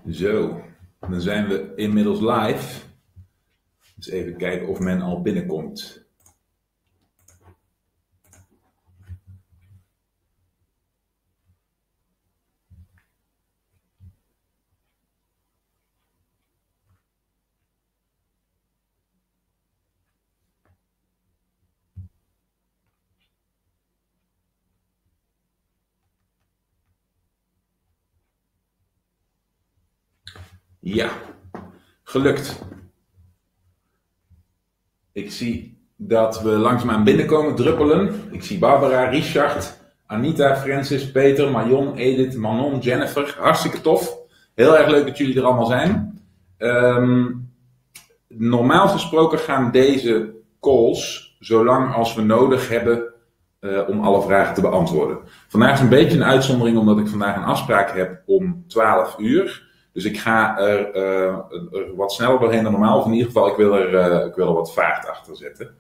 Zo, dan zijn we inmiddels live. Dus even kijken of men al binnenkomt. Ja, gelukt. Ik zie dat we langzaamaan binnenkomen druppelen. Ik zie Barbara, Richard, Anita, Francis, Peter, Marion, Edith, Manon, Jennifer. Hartstikke tof. Heel erg leuk dat jullie er allemaal zijn. Normaal gesproken gaan deze calls zolang als we nodig hebben om alle vragen te beantwoorden. Vandaag is een beetje een uitzondering omdat ik vandaag een afspraak heb om 12 uur. Dus ik ga er wat sneller doorheen dan normaal. Of in ieder geval, ik wil er wat vaart achter zetten.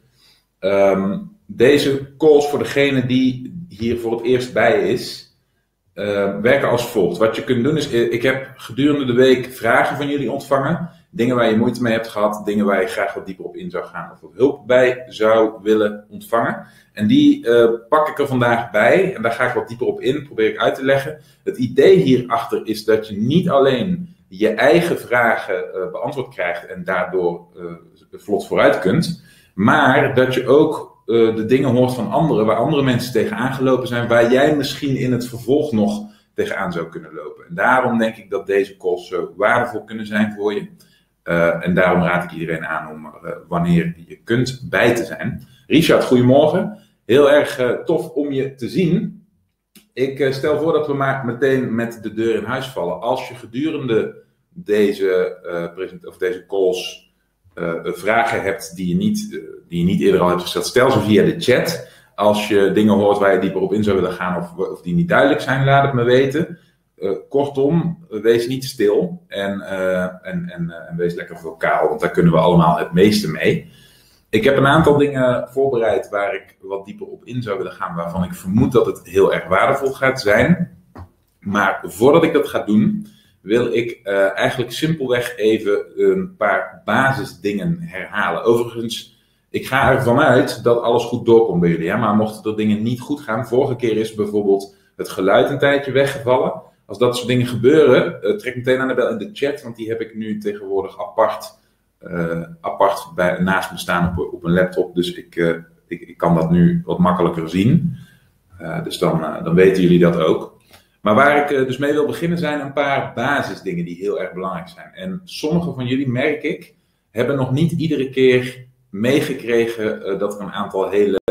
Deze calls voor degene die hier voor het eerst bij is, werken als volgt. Wat je kunt doen is, ik heb gedurende de week vragen van jullie ontvangen. Dingen waar je moeite mee hebt gehad. Dingen waar je graag wat dieper op in zou gaan. Of wat hulp bij zou willen ontvangen. En die pak ik er vandaag bij. En daar ga ik wat dieper op in. Probeer ik uit te leggen. Het idee hierachter is dat je niet alleen je eigen vragen beantwoord krijgt. En daardoor vlot vooruit kunt. Maar dat je ook de dingen hoort van anderen. Waar andere mensen tegenaan gelopen zijn. Waar jij misschien in het vervolg nog tegenaan zou kunnen lopen. En daarom denk ik dat deze calls zo waardevol kunnen zijn voor je. En daarom raad ik iedereen aan om wanneer je kunt bij te zijn. Richard, goedemorgen. Heel erg tof om je te zien. Ik stel voor dat we maar meteen met de deur in huis vallen. Als je gedurende deze calls vragen hebt die je niet eerder al hebt gesteld, stel ze via de chat. Als je dingen hoort waar je dieper op in zou willen gaan of die niet duidelijk zijn, laat het me weten. Kortom, wees niet stil en wees lekker vocaal, want daar kunnen we allemaal het meeste mee. Ik heb een aantal dingen voorbereid waar ik wat dieper op in zou willen gaan, waarvan ik vermoed dat het heel erg waardevol gaat zijn. Maar voordat ik dat ga doen, wil ik eigenlijk simpelweg even een paar basisdingen herhalen. Overigens, ik ga ervan uit dat alles goed doorkomt bij jullie, ja? Maar mochten er dingen niet goed gaan, vorige keer is bijvoorbeeld het geluid een tijdje weggevallen. Als dat soort dingen gebeuren, trek meteen aan de bel in de chat, want die heb ik nu tegenwoordig apart naast me staan op een laptop. Dus ik kan dat nu wat makkelijker zien. Dus dan weten jullie dat ook. Maar waar ik dus mee wil beginnen zijn een paar basisdingen die heel erg belangrijk zijn. En sommige van jullie, merk ik, hebben nog niet iedere keer meegekregen dat er een aantal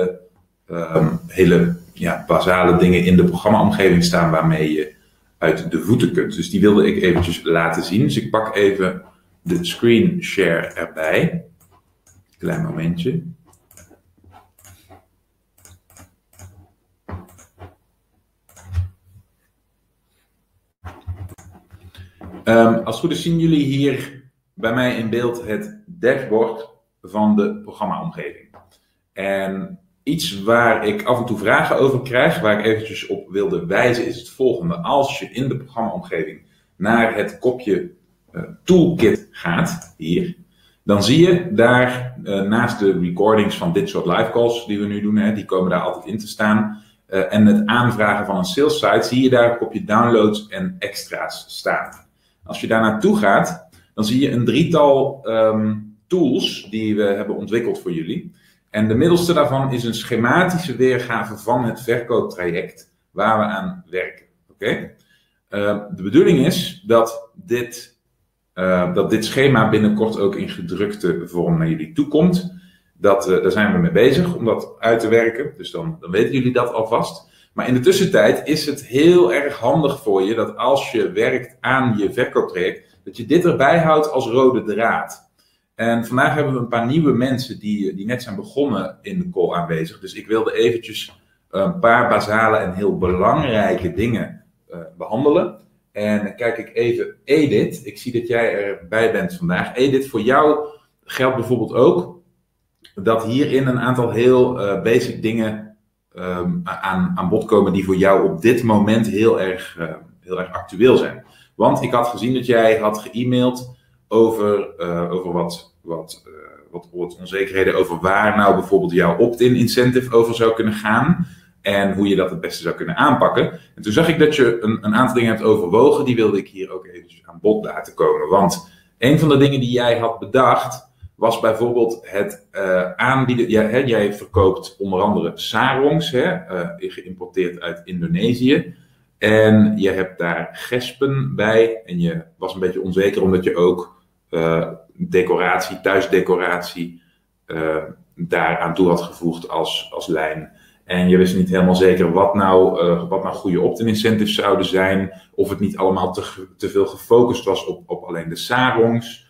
hele basale dingen in de programmaomgeving staan waarmee je uit de voeten kunt. Dus die wilde ik eventjes laten zien. Dus ik pak even de screen share erbij. Klein momentje. Als het goed is zien jullie hier bij mij in beeld het dashboard van de programmaomgeving. En iets waar ik af en toe vragen over krijg, waar ik eventjes op wilde wijzen, is het volgende. Als je in de programmaomgeving naar het kopje Toolkit gaat, hier, dan zie je daar naast de recordings van dit soort live calls die we nu doen, die komen daar altijd in te staan. En het aanvragen van een sales site, zie je daar het kopje downloads en extra's staan. Als je daar naartoe gaat, dan zie je een drietal tools die we hebben ontwikkeld voor jullie. En de middelste daarvan is een schematische weergave van het verkooptraject waar we aan werken. Oké? De bedoeling is dat dit schema binnenkort ook in gedrukte vorm naar jullie toe komt. Daar zijn we mee bezig om dat uit te werken. Dus dan weten jullie dat alvast. Maar in de tussentijd is het heel erg handig voor je dat als je werkt aan je verkooptraject, dat je dit erbij houdt als rode draad. En vandaag hebben we een paar nieuwe mensen die net zijn begonnen in de call aanwezig. Dus ik wilde eventjes een paar basale en heel belangrijke dingen behandelen. En dan kijk ik even, Edith, ik zie dat jij erbij bent vandaag. Edith, voor jou geldt bijvoorbeeld ook dat hierin een aantal heel basic dingen aan bod komen die voor jou op dit moment heel erg actueel zijn. Want ik had gezien dat jij had ge-mailed over wat onzekerheden over waar nou bijvoorbeeld jouw opt-in incentive over zou kunnen gaan. En hoe je dat het beste zou kunnen aanpakken. En toen zag ik dat je een aantal dingen hebt overwogen. Die wilde ik hier ook even aan bod laten komen. Want een van de dingen die jij had bedacht was bijvoorbeeld het aanbieden. Jij verkoopt onder andere sarongs, geïmporteerd uit Indonesië. En je hebt daar gespen bij. En je was een beetje onzeker omdat je ook decoratie, thuisdecoratie daaraan toe had gevoegd als lijn. En je wist niet helemaal zeker wat nou goede opt-in incentives zouden zijn. Of het niet allemaal te veel gefocust was op alleen de sarongs.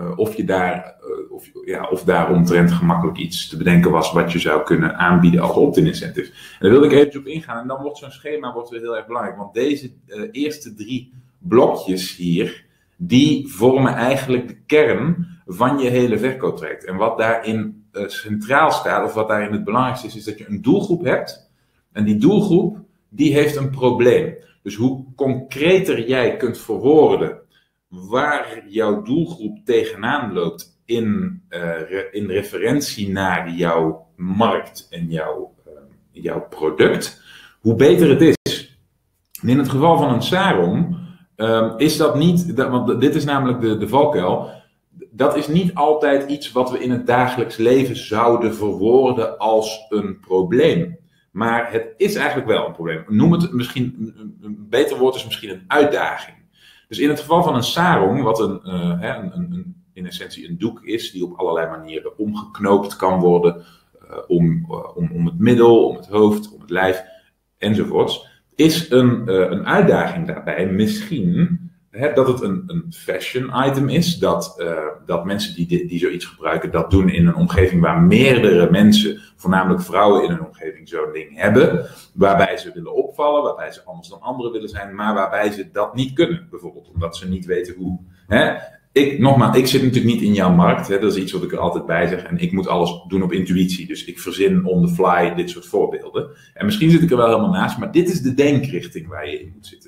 Of daaromtrent gemakkelijk iets te bedenken was wat je zou kunnen aanbieden als opt-in incentive. En daar wilde ik eventjes op ingaan. En dan wordt zo'n schema weer heel erg belangrijk. Want deze eerste 3 blokjes hier, die vormen eigenlijk de kern van je hele verkooptraject. En wat daarin centraal staat, of wat daarin het belangrijkste is dat je een doelgroep hebt. En die doelgroep, die heeft een probleem. Dus hoe concreter jij kunt verwoorden waar jouw doelgroep tegenaan loopt in referentie naar jouw markt en jouw product, hoe beter het is. En in het geval van een sarong is dat niet, want dit is namelijk de valkuil. Dat is niet altijd iets wat we in het dagelijks leven zouden verwoorden als een probleem. Maar het is eigenlijk wel een probleem. Noem het misschien, een beter woord is misschien een uitdaging. Dus in het geval van een sarong, wat in essentie een doek is, die op allerlei manieren omgeknoopt kan worden, om het middel, om het hoofd, om het lijf, enzovoorts, is een uitdaging daarbij misschien dat het een fashion item is, dat mensen die zoiets gebruiken, dat doen in een omgeving waar meerdere mensen, voornamelijk vrouwen in een omgeving, zo'n ding hebben, waarbij ze willen opvallen, waarbij ze anders dan anderen willen zijn, maar waarbij ze dat niet kunnen, bijvoorbeeld, omdat ze niet weten hoe. Ik zit natuurlijk niet in jouw markt, dat is iets wat ik er altijd bij zeg, en ik moet alles doen op intuïtie, dus ik verzin on the fly dit soort voorbeelden. En misschien zit ik er wel helemaal naast, maar dit is de denkrichting waar je in moet zitten.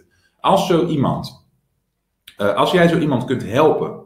Als jij zo iemand kunt helpen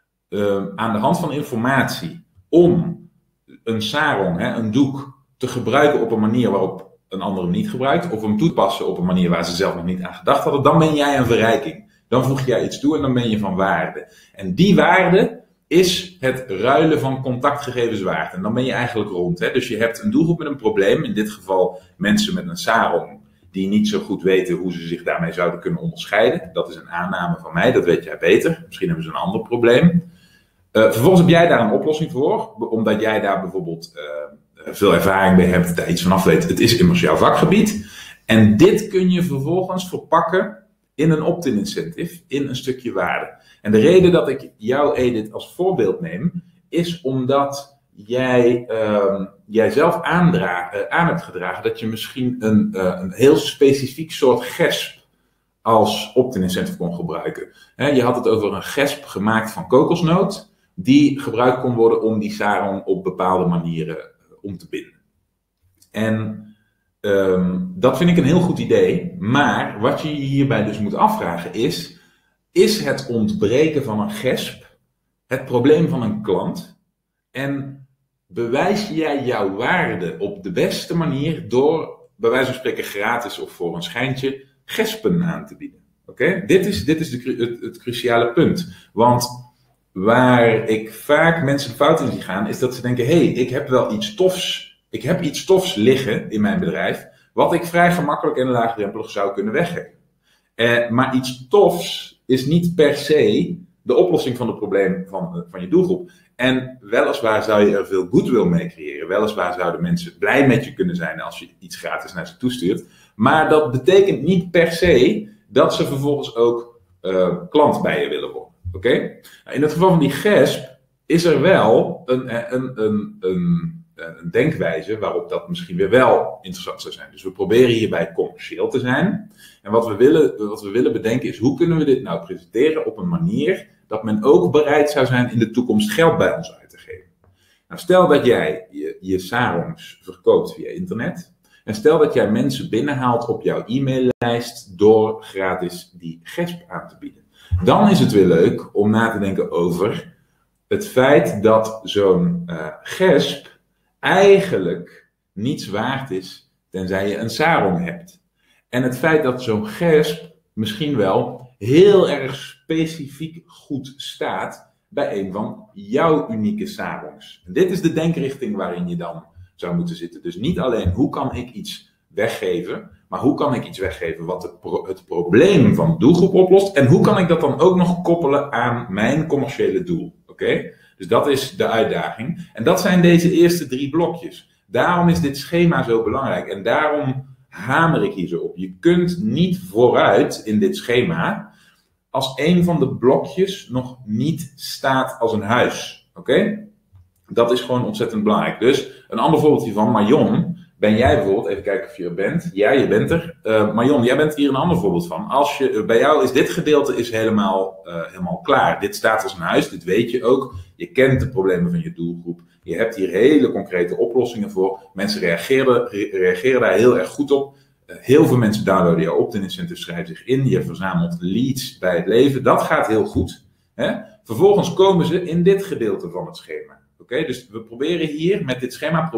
aan de hand van informatie om een sarong, een doek, te gebruiken op een manier waarop een ander hem niet gebruikt, of hem toe te passen op een manier waar ze zelf nog niet aan gedacht hadden, dan ben jij een verrijking. Dan voeg jij iets toe en dan ben je van waarde. En die waarde is het ruilen van contactgegevens waard. En dan ben je eigenlijk rond. Dus je hebt een doelgroep met een probleem, in dit geval mensen met een sarong, die niet zo goed weten hoe ze zich daarmee zouden kunnen onderscheiden. Dat is een aanname van mij, dat weet jij beter. Misschien hebben ze een ander probleem. Vervolgens heb jij daar een oplossing voor, omdat jij daar bijvoorbeeld veel ervaring bij hebt, daar iets vanaf weet. Het is immers jouw vakgebied. En dit kun je vervolgens verpakken in een opt-in incentive, in een stukje waarde. En de reden dat ik jou, Edith, als voorbeeld neem, is omdat jij zelf aan hebt gedragen dat je misschien een heel specifiek soort gesp als opt-in incentive kon gebruiken. Je had het over een gesp gemaakt van kokosnoot, die gebruikt kon worden om die sarong op bepaalde manieren om te binden. En dat vind ik een heel goed idee, maar wat je hierbij dus moet afvragen is het ontbreken van een gesp het probleem van een klant? En bewijs jij jouw waarde op de beste manier door, bij wijze van spreken gratis of voor een schijntje, gespen aan te bieden? Oké? Dit is het cruciale punt. Want waar ik vaak mensen fout in zie gaan, is dat ze denken, ik heb wel iets tofs. Ik heb iets tofs liggen in mijn bedrijf, wat ik vrij gemakkelijk en laagdrempelig zou kunnen weggeven. Maar iets tofs is niet per se de oplossing van het probleem van je doelgroep. En weliswaar zou je er veel goodwill mee creëren. Weliswaar zouden mensen blij met je kunnen zijn als je iets gratis naar ze toestuurt. Maar dat betekent niet per se dat ze vervolgens ook klant bij je willen worden. Oké? Nou, in het geval van die gesp is er wel een denkwijze waarop dat misschien weer wel interessant zou zijn. Dus we proberen hierbij commercieel te zijn. En wat we willen bedenken is, hoe kunnen we dit nou presenteren op een manier dat men ook bereid zou zijn in de toekomst geld bij ons uit te geven. Nou, stel dat jij je sarongs verkoopt via internet. En stel dat jij mensen binnenhaalt op jouw e-maillijst door gratis die gesp aan te bieden. Dan is het weer leuk om na te denken over het feit dat zo'n gesp eigenlijk niets waard is tenzij je een sarong hebt. En het feit dat zo'n gesp misschien wel heel erg specifiek goed staat bij een van jouw unieke sarongs. En dit is de denkrichting waarin je dan zou moeten zitten. Dus niet alleen hoe kan ik iets weggeven, maar hoe kan ik iets weggeven wat het probleem van de doelgroep oplost en hoe kan ik dat dan ook nog koppelen aan mijn commerciële doel. Oké? Dus dat is de uitdaging. En dat zijn deze eerste 3 blokjes. Daarom is dit schema zo belangrijk en daarom hamer ik hier zo op. Je kunt niet vooruit in dit schema als een van de blokjes nog niet staat als een huis. Oké? Dat is gewoon ontzettend belangrijk. Dus een ander voorbeeld hiervan, Marion. Ben jij bijvoorbeeld, even kijken of je er bent. Ja, je bent er. Marion, jij bent hier een ander voorbeeld van. Bij jou is dit gedeelte helemaal klaar. Dit staat als een huis, dit weet je ook. Je kent de problemen van je doelgroep. Je hebt hier hele concrete oplossingen voor. Mensen reageren daar heel erg goed op. Heel veel mensen downloaden jouw opt-in incentive, schrijven zich in. Je verzamelt leads bij het leven. Dat gaat heel goed. Hè? Vervolgens komen ze in dit gedeelte van het schema. Oké, dus we proberen hier, met dit schema,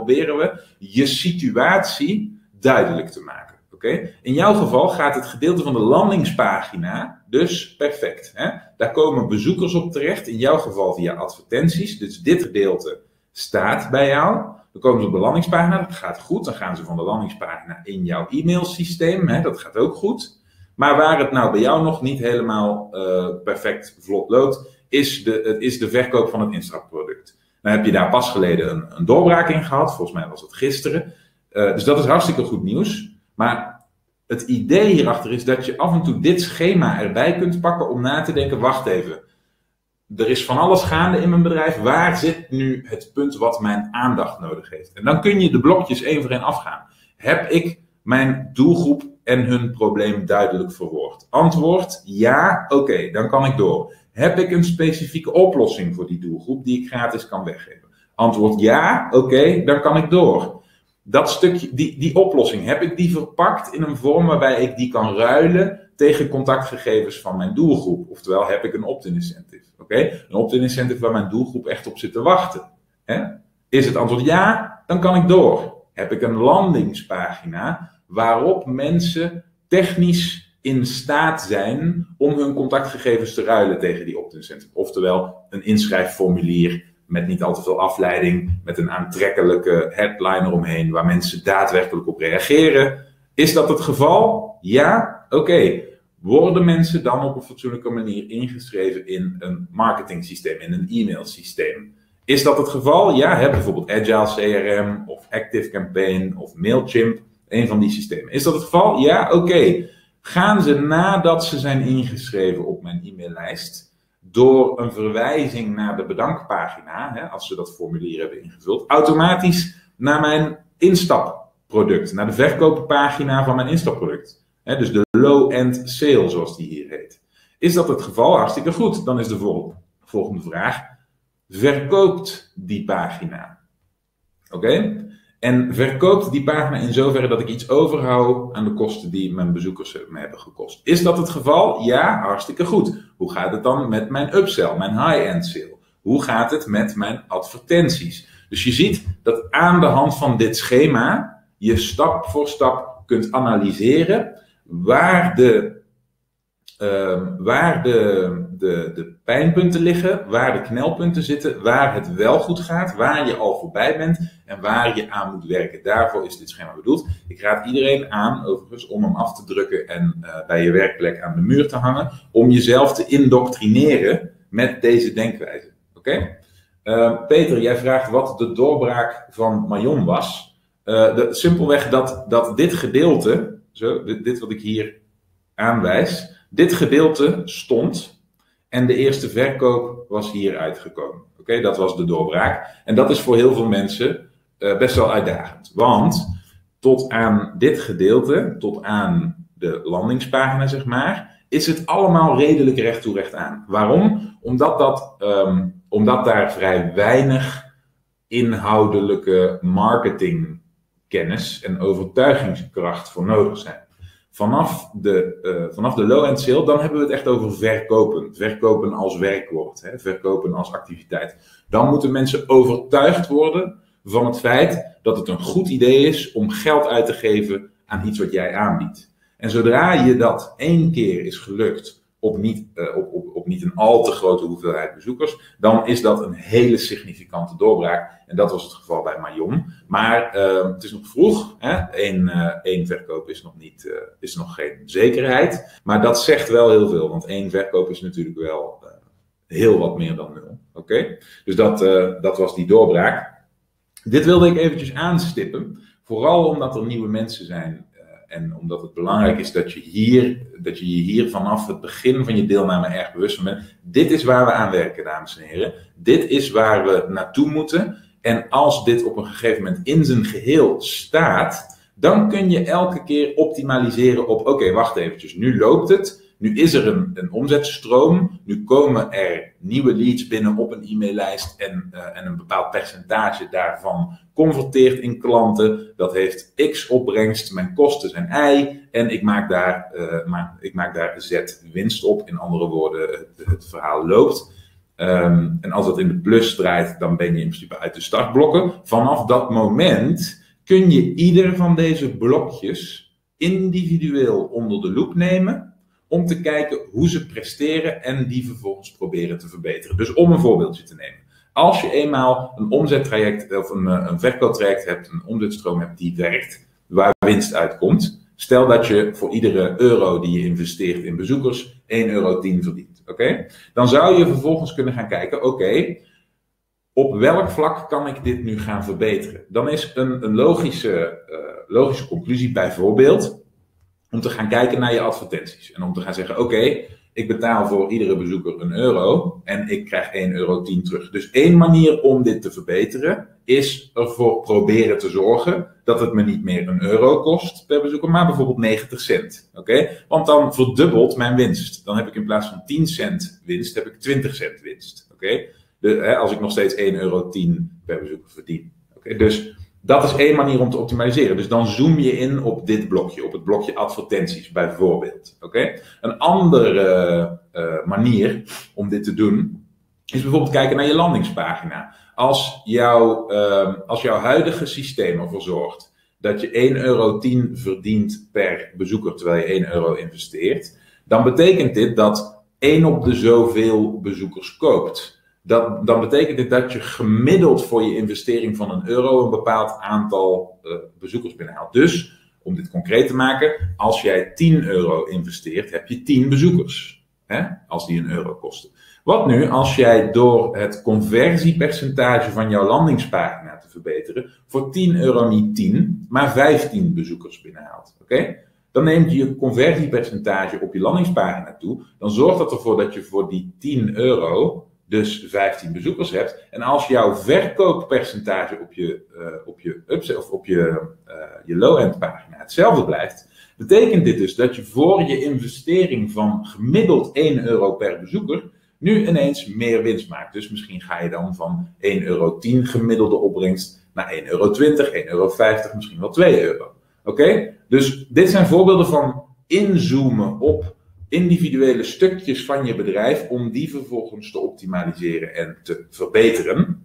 je situatie duidelijk te maken. Oké? In jouw geval gaat het gedeelte van de landingspagina dus perfect. Hè? Daar komen bezoekers op terecht, in jouw geval via advertenties. Dus dit gedeelte staat bij jou. Dan komen ze op de landingspagina, dat gaat goed. Dan gaan ze van de landingspagina in jouw e-mailsysteem, hè? Dat gaat ook goed. Maar waar het nou bij jou nog niet helemaal perfect vlot loopt, is de verkoop van het instapproduct. Dan heb je daar pas geleden een doorbraak in gehad. Volgens mij was het gisteren. Dus dat is hartstikke goed nieuws. Maar het idee hierachter is dat je af en toe dit schema erbij kunt pakken om na te denken, wacht even. Er is van alles gaande in mijn bedrijf. Waar zit nu het punt wat mijn aandacht nodig heeft? En dan kun je de blokjes één voor één afgaan. Heb ik mijn doelgroep en hun probleem duidelijk verwoord? Antwoord, ja, oké, dan kan ik door. Heb ik een specifieke oplossing voor die doelgroep die ik gratis kan weggeven? Antwoord ja, oké, dan kan ik door. Dat stukje, die oplossing, heb ik die verpakt in een vorm waarbij ik die kan ruilen tegen contactgegevens van mijn doelgroep? Oftewel, heb ik een opt-in incentive? Oké? Een opt-in incentive waar mijn doelgroep echt op zit te wachten. Hè? Is het antwoord ja, dan kan ik door. Heb ik een landingspagina waarop mensen technisch in staat zijn om hun contactgegevens te ruilen tegen die opt-in incentive? Oftewel, een inschrijfformulier met niet al te veel afleiding, met een aantrekkelijke headline eromheen, waar mensen daadwerkelijk op reageren. Is dat het geval? Ja? Oké. Worden mensen dan op een fatsoenlijke manier ingeschreven in een marketing-systeem, in een e-mailsysteem? Is dat het geval? Ja, bijvoorbeeld Agile CRM of ActiveCampaign of Mailchimp, een van die systemen. Is dat het geval? Ja, oké. Gaan ze nadat ze zijn ingeschreven op mijn e-maillijst, door een verwijzing naar de bedankpagina, als ze dat formulier hebben ingevuld, automatisch naar mijn instapproduct, naar de verkooppagina van mijn instapproduct. Dus de low-end sale, zoals die hier heet. Is dat het geval? Hartstikke goed. Dan is de volgende vraag: verkoopt die pagina? Oké? En verkoopt die pagina in zoverre dat ik iets overhoud aan de kosten die mijn bezoekers me hebben gekost? Is dat het geval? Ja, hartstikke goed. Hoe gaat het dan met mijn upsell, mijn high-end sale? Hoe gaat het met mijn advertenties? Dus je ziet dat aan de hand van dit schema je stap voor stap kunt analyseren waar de pijnpunten liggen, waar de knelpunten zitten, waar het wel goed gaat, waar je al voorbij bent en waar je aan moet werken. Daarvoor is dit schema bedoeld. Ik raad iedereen aan, overigens, om hem af te drukken en bij je werkplek aan de muur te hangen, om jezelf te indoctrineren met deze denkwijze. Oké? Peter, jij vraagt wat de doorbraak van Marion was. Simpelweg dat dit gedeelte, dit wat ik hier aanwijs, dit gedeelte stond en de eerste verkoop was hier uitgekomen. Oké, dat was de doorbraak. En dat is voor heel veel mensen best wel uitdagend. Want tot aan dit gedeelte, tot aan de landingspagina zeg maar, is het allemaal redelijk recht toe recht aan. Waarom? Omdat daar vrij weinig inhoudelijke marketingkennis en overtuigingskracht voor nodig zijn. Vanaf de low-end sale, dan hebben we het echt over verkopen. Verkopen als werkwoord, hè? Verkopen als activiteit. Dan moeten mensen overtuigd worden van het feit dat het een goed idee is om geld uit te geven aan iets wat jij aanbiedt. En zodra je dat 1 keer is gelukt op niet een al te grote hoeveelheid bezoekers, dan is dat een hele significante doorbraak. En dat was het geval bij Mayon. Maar het is nog vroeg. Eén verkoop is nog geen zekerheid. Maar dat zegt wel heel veel. Want 1 verkoop is natuurlijk wel heel wat meer dan 0. Oké? Dus dat was die doorbraak. Dit wilde ik eventjes aanstippen. Vooral omdat er nieuwe mensen zijn. En omdat het belangrijk is dat je hier vanaf het begin van je deelname erg bewust van bent. Dit is waar we aan werken, dames en heren. Dit is waar we naartoe moeten. En als dit op een gegeven moment in zijn geheel staat, dan kun je elke keer optimaliseren op, oké, wacht eventjes, nu loopt het. Nu is er een omzetstroom. Nu komen er nieuwe leads binnen op een e-maillijst en een bepaald percentage daarvan converteert in klanten. Dat heeft X opbrengst, mijn kosten zijn Y en ik maak daar Z winst op. In andere woorden, het verhaal loopt. En als dat in de plus draait, dan ben je in principe uit de startblokken. Vanaf dat moment kun je ieder van deze blokjes individueel onder de loep nemen om te kijken hoe ze presteren en die vervolgens proberen te verbeteren. Dus om een voorbeeldje te nemen. Als je eenmaal een omzettraject of een verkooptraject hebt, een omzetstroom hebt die werkt, waar winst uitkomt. Stel dat je voor iedere euro die je investeert in bezoekers 1,10 euro verdient. Oké? Dan zou je vervolgens kunnen gaan kijken, oké, op welk vlak kan ik dit nu gaan verbeteren? Dan is een logische conclusie bijvoorbeeld om te gaan kijken naar je advertenties. En om te gaan zeggen, oké, ik betaal voor iedere bezoeker €1 en ik krijg 1,10 euro terug. Dus 1 manier om dit te verbeteren is ervoor proberen te zorgen dat het me niet meer €1 kost per bezoeker, maar bijvoorbeeld 90 cent. Oké? Want dan verdubbelt mijn winst. Dan heb ik in plaats van 10 cent winst, heb ik 20 cent winst. Oké? Als ik nog steeds 1,10 euro per bezoeker verdien. Oké? Dus dat is 1 manier om te optimaliseren. Dus dan zoom je in op dit blokje, op het blokje advertenties bijvoorbeeld. Oké? Een andere manier om dit te doen is bijvoorbeeld kijken naar je landingspagina. Als jouw huidige systeem ervoor zorgt dat je 1,10 euro verdient per bezoeker terwijl je 1 euro investeert, dan betekent dit dat 1 op de zoveel bezoekers koopt. Dan betekent dit dat je gemiddeld voor je investering van €1 een bepaald aantal bezoekers binnenhaalt. Dus, om dit concreet te maken, als jij 10 euro investeert, heb je 10 bezoekers. Als die €1 kosten. Wat nu als jij door het conversiepercentage van jouw landingspagina te verbeteren, voor 10 euro niet 10, maar 15 bezoekers binnenhaalt. Oké? Dan neemt je conversiepercentage op je landingspagina toe. Dan zorgt dat ervoor dat je voor die 10 euro dus 15 bezoekers hebt. En als jouw verkooppercentage op je low-end pagina hetzelfde blijft, betekent dit dus dat je voor je investering van gemiddeld 1 euro per bezoeker nu ineens meer winst maakt. Dus misschien ga je dan van 1,10 euro gemiddelde opbrengst naar 1,20 euro, 1,50 euro, misschien wel 2 euro. Oké? Dus dit zijn voorbeelden van inzoomen op individuele stukjes van je bedrijf om die vervolgens te optimaliseren en te verbeteren.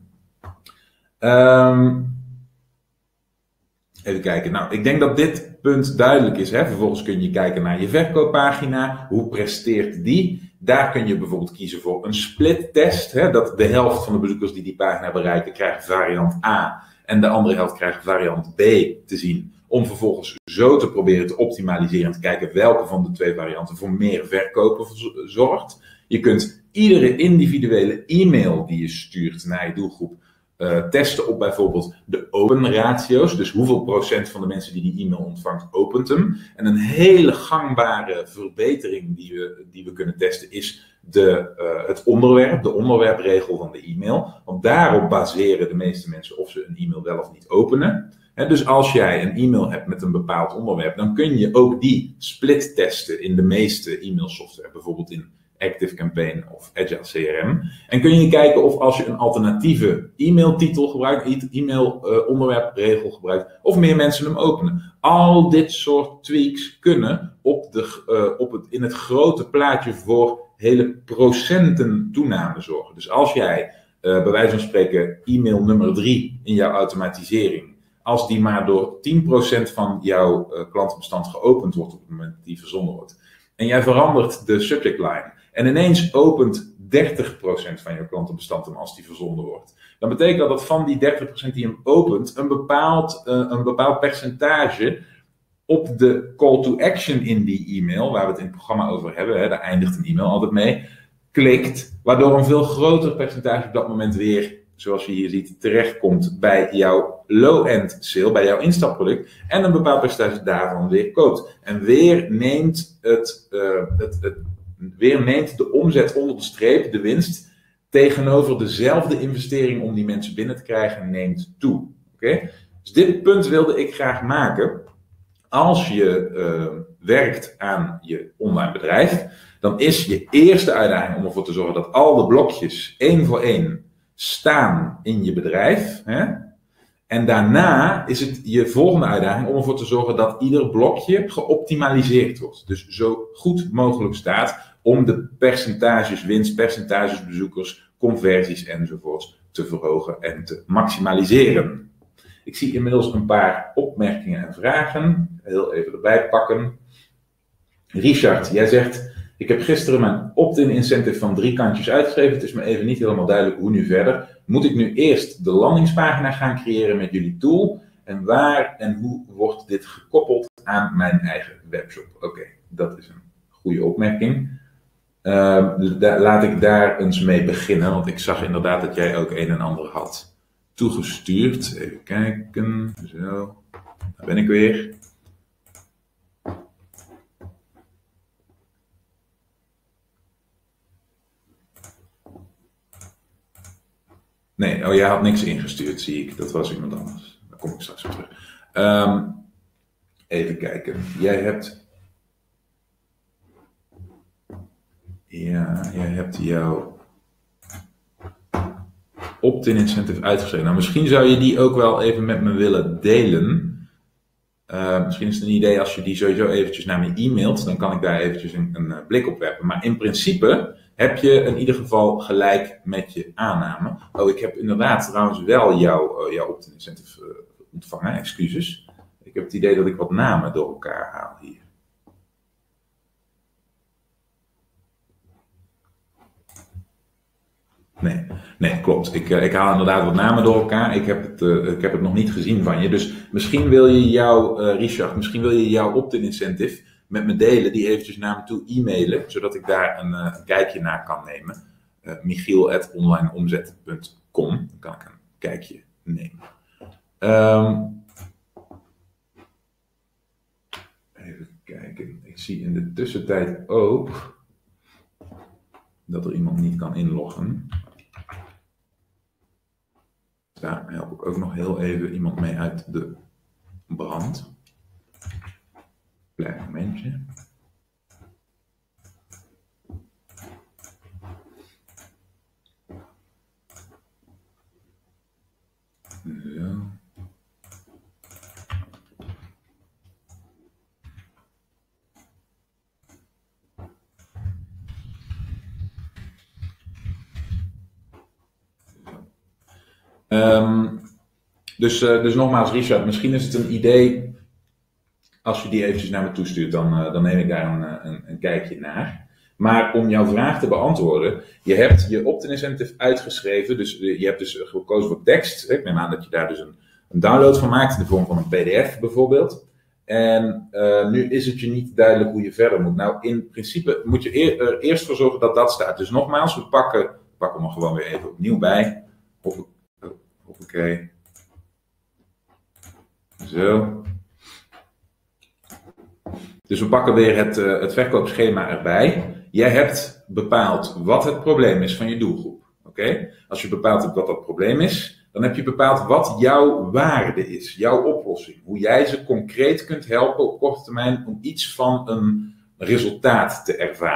Even kijken. Nou, ik denk dat dit punt duidelijk is. Vervolgens kun je kijken naar je verkooppagina. Hoe presteert die? Daar kun je bijvoorbeeld kiezen voor een split test. Dat de helft van de bezoekers die pagina bereiken krijgen variant A en de andere helft krijgt variant B te zien. Om vervolgens zo te proberen te optimaliseren en te kijken welke van de 2 varianten voor meer verkopen zorgt. Je kunt iedere individuele e-mail die je stuurt naar je doelgroep testen op bijvoorbeeld de open ratio's. Dus hoeveel procent van de mensen die e-mail ontvangt opent hem. En een hele gangbare verbetering die we kunnen testen is het onderwerp, de onderwerpregel van de e-mail. Want daarop baseren de meeste mensen of ze een e-mail wel of niet openen. Dus als jij een e-mail hebt met een bepaald onderwerp, dan kun je ook die split testen in de meeste e-mailsoftware. Bijvoorbeeld in ActiveCampaign of Agile CRM. En kun je kijken of als je een alternatieve e-mailtitel gebruikt, e-mailonderwerpregel gebruikt, of meer mensen hem openen. Al dit soort tweaks kunnen in het grote plaatje voor hele procenten toename zorgen. Dus als jij bij wijze van spreken e-mail nummer 3 in jouw automatisering, als die maar door 10% van jouw klantenbestand geopend wordt op het moment dat die verzonden wordt, en jij verandert de subject line en ineens opent 30% van jouw klantenbestand hem als die verzonden wordt, dan betekent dat van die 30% die hem opent een bepaald percentage op de call to action in die e-mail, waar we het in het programma over hebben, daar eindigt een e-mail altijd mee, klikt, waardoor een veel groter percentage op dat moment weer, zoals je hier ziet, terechtkomt bij jouw low-end sale, bij jouw instapproduct, en een bepaald percentage daarvan weer koopt. En weer neemt de omzet onder de streep, de winst, tegenover dezelfde investering om die mensen binnen te krijgen, neemt toe. Okay? Dus dit punt wilde ik graag maken. Als je werkt aan je online bedrijf, dan is je eerste uitdaging om ervoor te zorgen dat al de blokjes één voor één staan in je bedrijf. Hè? En daarna is het je volgende uitdaging om ervoor te zorgen dat ieder blokje geoptimaliseerd wordt. Dus zo goed mogelijk staat om de percentages winst, percentages bezoekers, conversies enzovoorts te verhogen en te maximaliseren. Ik zie inmiddels een paar opmerkingen en vragen. Heel even erbij pakken. Richard, jij zegt: ik heb gisteren mijn opt-in incentive van 3 kantjes uitgeschreven. Het is me even niet helemaal duidelijk hoe nu verder. Moet ik nu eerst de landingspagina gaan creëren met jullie tool? En waar en hoe wordt dit gekoppeld aan mijn eigen webshop? Oké, dat is een goede opmerking. Laat ik daar eens mee beginnen. Want ik zag inderdaad dat jij ook een en ander had toegestuurd. Even kijken. Zo, daar ben ik weer. Nee, jij had niks ingestuurd, zie ik. Dat was iemand anders. Daar kom ik straks op terug. Even kijken. Jij hebt jouw opt-in incentive uitgeschreven. Nou, misschien zou je die ook wel even met me willen delen. Misschien is het een idee als je die sowieso eventjes naar me e-mailt. Dan kan ik daar eventjes een blik op werpen. Maar in principe heb je in ieder geval gelijk met je aanname. Oh, ik heb inderdaad trouwens wel jouw opt-in incentive ontvangen. Excuses. Ik heb het idee dat ik wat namen door elkaar haal hier. Nee, klopt. Ik haal inderdaad wat namen door elkaar. Ik heb het nog niet gezien van je. Dus misschien wil je Richard, misschien wil je jouw opt-in incentive met me delen, die eventjes naar me toe e-mailen, zodat ik daar een kijkje naar kan nemen. Michiel@onlineomzet.com. Dan kan ik een kijkje nemen. Even kijken. Ik zie in de tussentijd ook dat er iemand niet kan inloggen. Daar help ik ook nog heel even iemand mee uit de brand. Klein momentje. Zo. Dus nogmaals, Richard, misschien is het een idee, als je die eventjes naar me toestuurt, dan neem ik daar een kijkje naar. Maar om jouw vraag te beantwoorden, je hebt je opt-in incentive uitgeschreven, dus je hebt dus gekozen voor tekst. Ik neem aan dat je daar dus een download van maakt, in de vorm van een pdf bijvoorbeeld. En nu is het je niet duidelijk hoe je verder moet. Nou, in principe moet je eerst voor zorgen dat dat staat. Dus nogmaals, we pakken hem er gewoon weer even opnieuw bij. Hoppakee. Zo. Dus we pakken weer het verkoopschema erbij. Jij hebt bepaald wat het probleem is van je doelgroep. Oké? Als je bepaald hebt wat dat probleem is, dan heb je bepaald wat jouw waarde is, jouw oplossing. Hoe jij ze concreet kunt helpen op korte termijn om iets van een resultaat te ervaren.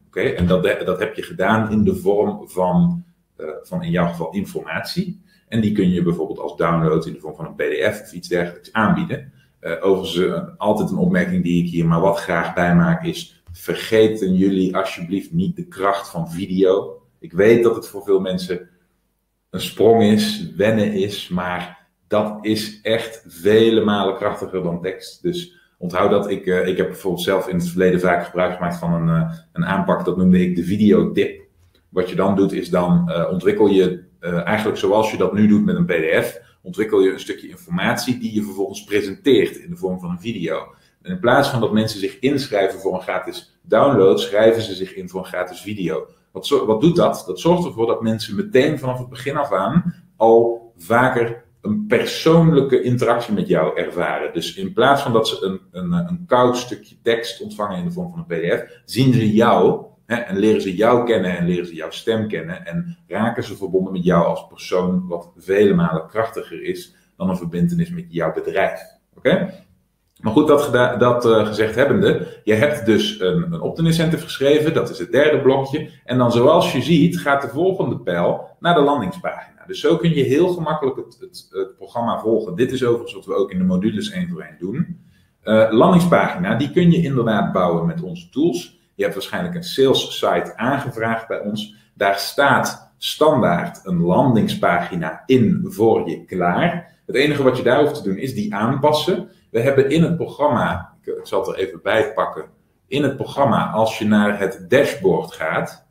Oké? En dat heb je gedaan in de vorm van in jouw geval informatie. En die kun je bijvoorbeeld als download in de vorm van een PDF of iets dergelijks aanbieden. Overigens, altijd een opmerking die ik hier maar wat graag bijmaak is: vergeten jullie alsjeblieft niet de kracht van video. Ik weet dat het voor veel mensen een sprong is, wennen is, maar dat is echt vele malen krachtiger dan tekst. Dus onthoud dat. Ik heb bijvoorbeeld zelf in het verleden vaak gebruik gemaakt van een aanpak, dat noemde ik de videotip. Wat je dan doet is dan ontwikkel je eigenlijk zoals je dat nu doet met een PDF, ontwikkel je een stukje informatie die je vervolgens presenteert in de vorm van een video. En in plaats van dat mensen zich inschrijven voor een gratis download, schrijven ze zich in voor een gratis video. Wat doet dat? Dat zorgt ervoor dat mensen meteen vanaf het begin af aan al vaker een persoonlijke interactie met jou ervaren. Dus in plaats van dat ze een koud stukje tekst ontvangen in de vorm van een PDF, zien ze jou en leren ze jou kennen en leren ze jouw stem kennen en raken ze verbonden met jou als persoon, wat vele malen krachtiger is dan een verbintenis met jouw bedrijf. Oké? Maar goed, dat gezegd hebbende, je hebt dus een opt-in incentive geschreven, dat is het derde blokje. En dan zoals je ziet, gaat de volgende pijl naar de landingspagina. Dus zo kun je heel gemakkelijk het programma volgen. Dit is overigens wat we ook in de modules 1 voor 1 doen. Landingspagina, die kun je inderdaad bouwen met onze tools. Je hebt waarschijnlijk een sales site aangevraagd bij ons. Daar staat standaard een landingspagina in voor je klaar. Het enige wat je daar hoeft te doen is die aanpassen. We hebben in het programma, ik zal het er even bij pakken. In het programma, als je naar het dashboard gaat,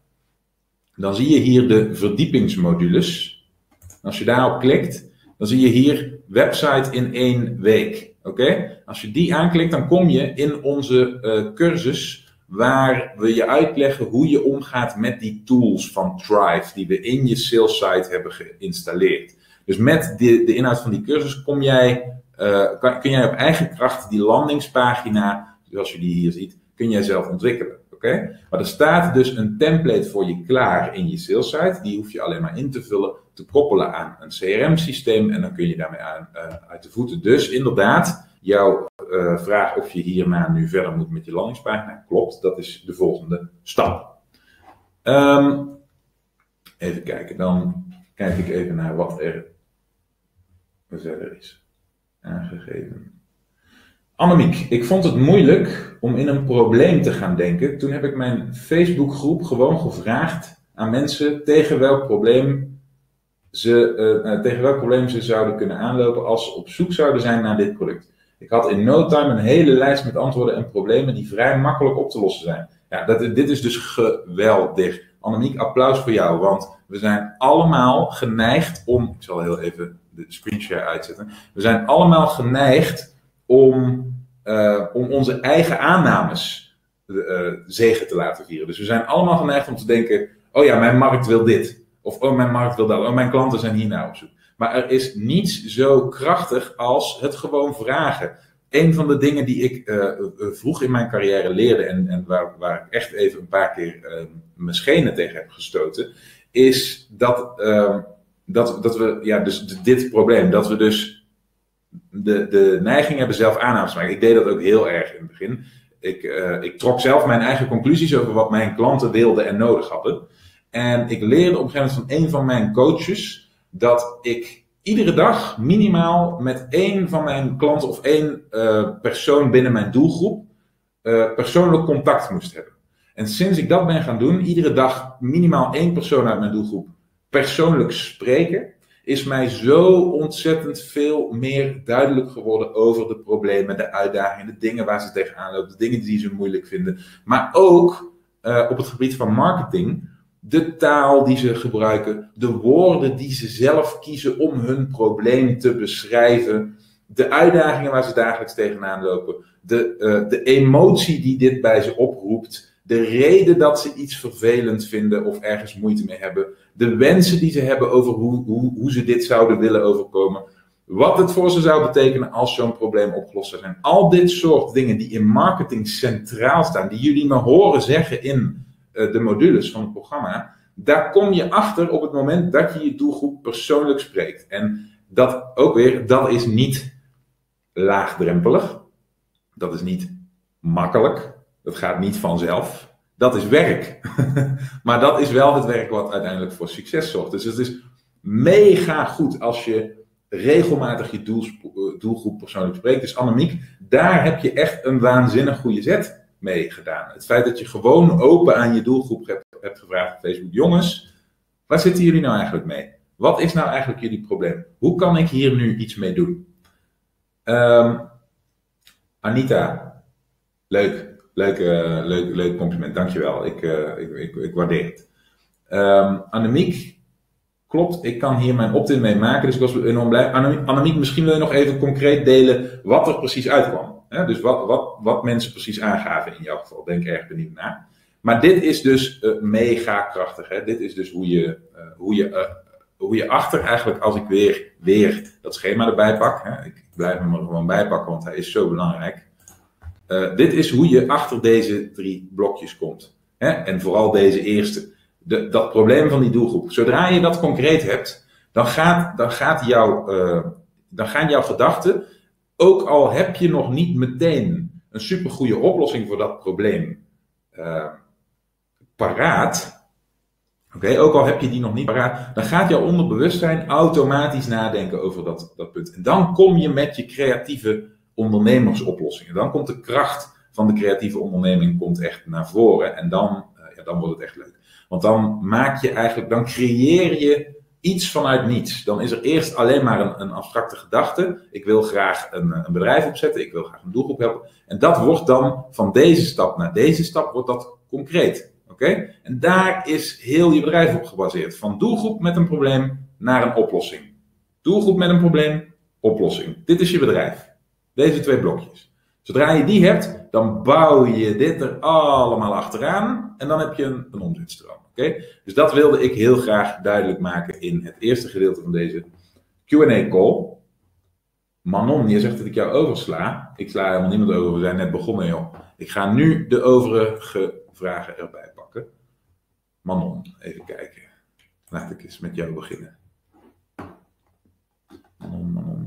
dan zie je hier de verdiepingsmodules. Als je daarop klikt, dan zie je hier website in 1 week. Oké? Als je die aanklikt, dan kom je in onze cursus waar we je uitleggen hoe je omgaat met die tools van Thrive die we in je sales site hebben geïnstalleerd. Dus met de inhoud van die cursus kun jij op eigen kracht die landingspagina, zoals je die hier ziet, kun jij zelf ontwikkelen. Oké? Maar er staat dus een template voor je klaar in je sales site. Die hoef je alleen maar in te vullen, te koppelen aan een CRM-systeem en dan kun je daarmee uit de voeten. Dus inderdaad, jouw vraag of je hierna nu verder moet met je landingspagina, klopt, dat is de volgende stap. Even kijken, dan kijk ik even naar wat er verder is aangegeven. Annemiek, ik vond het moeilijk om in een probleem te gaan denken. Toen heb ik mijn Facebookgroep gewoon gevraagd aan mensen tegen welk probleem ze zouden kunnen aanlopen als ze op zoek zouden zijn naar dit product. Ik had in no time een hele lijst met antwoorden en problemen die vrij makkelijk op te lossen zijn. Ja, dit is dus geweldig. Annemiek, applaus voor jou, want we zijn allemaal geneigd om, ik zal heel even de screenshare uitzetten. We zijn allemaal geneigd om onze eigen aannames zege te laten vieren. Dus we zijn allemaal geneigd om te denken, oh ja, mijn markt wil dit. Of oh, mijn markt wil dat. Oh, mijn klanten zijn hier nou op zoek. Maar er is niets zo krachtig als het gewoon vragen. Een van de dingen die ik vroeg in mijn carrière leerde en waar ik echt even een paar keer mijn schenen tegen heb gestoten, is dat we, ja, dus dit probleem, dat we dus de neiging hebben zelf aannames te maken. Ik deed dat ook heel erg in het begin. Ik trok zelf mijn eigen conclusies over wat mijn klanten wilden en nodig hadden. En ik leerde op een gegeven moment van een van mijn coaches dat ik iedere dag minimaal met één van mijn klanten of één persoon binnen mijn doelgroep persoonlijk contact moest hebben. En sinds ik dat ben gaan doen, iedere dag minimaal één persoon uit mijn doelgroep persoonlijk spreken, is mij zo ontzettend veel meer duidelijk geworden over de problemen, de uitdagingen, de dingen waar ze tegenaan lopen, de dingen die ze moeilijk vinden. Maar ook op het gebied van marketing, de taal die ze gebruiken, de woorden die ze zelf kiezen om hun probleem te beschrijven, de uitdagingen waar ze dagelijks tegenaan lopen, de emotie die dit bij ze oproept, de reden dat ze iets vervelend vinden of ergens moeite mee hebben, de wensen die ze hebben over hoe ze dit zouden willen overkomen, wat het voor ze zou betekenen als zo'n probleem opgelost zou zijn. Al dit soort dingen die in marketing centraal staan, die jullie me horen zeggen in de modules van het programma, daar kom je achter op het moment dat je je doelgroep persoonlijk spreekt. En dat ook weer, dat is niet laagdrempelig, dat is niet makkelijk, dat gaat niet vanzelf. dat is werk. Maar dat is wel het werk wat uiteindelijk voor succes zorgt. Dus het is mega goed als je regelmatig je doelgroep persoonlijk spreekt. Dus Annemiek, daar heb je echt een waanzinnig goede zet mee gedaan. Het feit dat je gewoon open aan je doelgroep hebt gevraagd op Facebook. Jongens, waar zitten jullie nou eigenlijk mee? Wat is nou eigenlijk jullie probleem? Hoe kan ik hier nu iets mee doen? Anita, leuk compliment, dankjewel. Ik waardeer het. Annemiek, klopt, ik kan hier mijn opt-in mee maken, dus ik was enorm blij. Annemiek, misschien wil je nog even concreet delen wat er precies uitkwam. Hè? Dus wat mensen precies aangaven in jouw geval, denk erg benieuwd naar. Maar dit is dus mega krachtig. Hè? Dit is dus hoe je achter eigenlijk, als ik weer dat schema erbij pak. Hè? Ik blijf hem er gewoon bijpakken, want hij is zo belangrijk. Dit is hoe je achter deze 3 blokjes komt. Hè? En vooral deze eerste. Dat probleem van die doelgroep. Zodra je dat concreet hebt, dan gaan jouw gedachten, ook al heb je nog niet meteen een supergoeie oplossing voor dat probleem paraat. Ook al heb je die nog niet paraat, dan gaat jouw onderbewustzijn automatisch nadenken over dat punt. En dan kom je met je creatieve ondernemersoplossingen. Dan komt de kracht van de creatieve onderneming echt naar voren. En dan wordt het echt leuk. Want dan creëer je iets vanuit niets. Dan is er eerst alleen maar een abstracte gedachte. Ik wil graag een bedrijf opzetten. Ik wil graag een doelgroep helpen. En dat wordt dan van deze stap naar deze stap wordt dat concreet. Oké? En daar is heel je bedrijf op gebaseerd. Van doelgroep met een probleem naar een oplossing. Doelgroep met een probleem, oplossing. Dit is je bedrijf. Deze 2 blokjes. Zodra je die hebt, dan bouw je dit er allemaal achteraan. En dan heb je een omzetstroom. Okay? Dus dat wilde ik heel graag duidelijk maken in het eerste gedeelte van deze Q&A call. Manon, je zegt dat ik jou oversla. Ik sla helemaal niemand over, we zijn net begonnen, joh. Ik ga nu de overige vragen erbij pakken. Manon, even kijken. Laat ik eens met jou beginnen. Manon.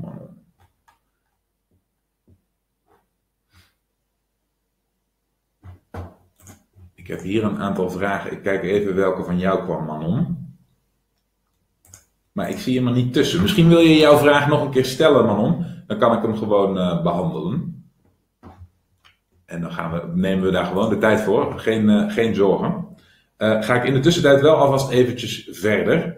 Ik heb hier een aantal vragen. Ik kijk even welke van jou kwam, Manon. Maar ik zie hem er niet tussen. Misschien wil je jouw vraag nog een keer stellen, Manon. Dan kan ik hem gewoon behandelen. En dan nemen we daar gewoon de tijd voor. Geen zorgen. Ga ik in de tussentijd wel alvast eventjes verder.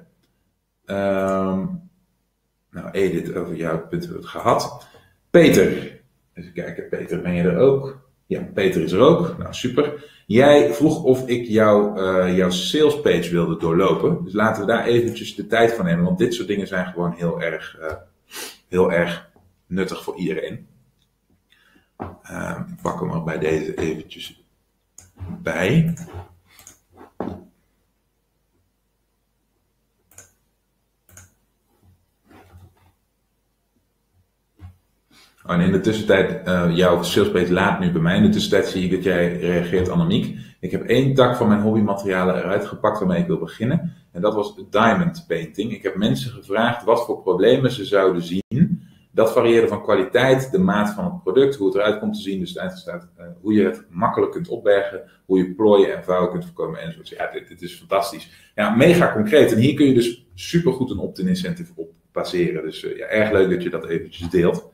Edith, over jouw punt hebben we het gehad. Peter. Even kijken, Peter, ben je er ook? Ja, Peter is er ook. Nou, super. Jij vroeg of ik jouw salespage wilde doorlopen. Dus laten we daar eventjes de tijd van nemen. Want dit soort dingen zijn gewoon heel erg nuttig voor iedereen. Ik pak hem er bij deze eventjes bij. En in de tussentijd, jouw salespage laat nu bij mij. In de tussentijd zie ik dat jij reageert, Annemiek. Ik heb 1 tak van mijn hobbymaterialen eruit gepakt waarmee ik wil beginnen. En dat was diamond painting. Ik heb mensen gevraagd wat voor problemen ze zouden zien. Dat varieerde van kwaliteit, de maat van het product, hoe het eruit komt te zien. Dus het staat hoe je het makkelijk kunt opbergen, hoe je plooien en vouwen kunt voorkomen enzovoort. Ja, dit is fantastisch. Ja, mega concreet. En hier kun je dus supergoed een opt-in incentive op baseren. Dus erg leuk dat je dat eventjes deelt.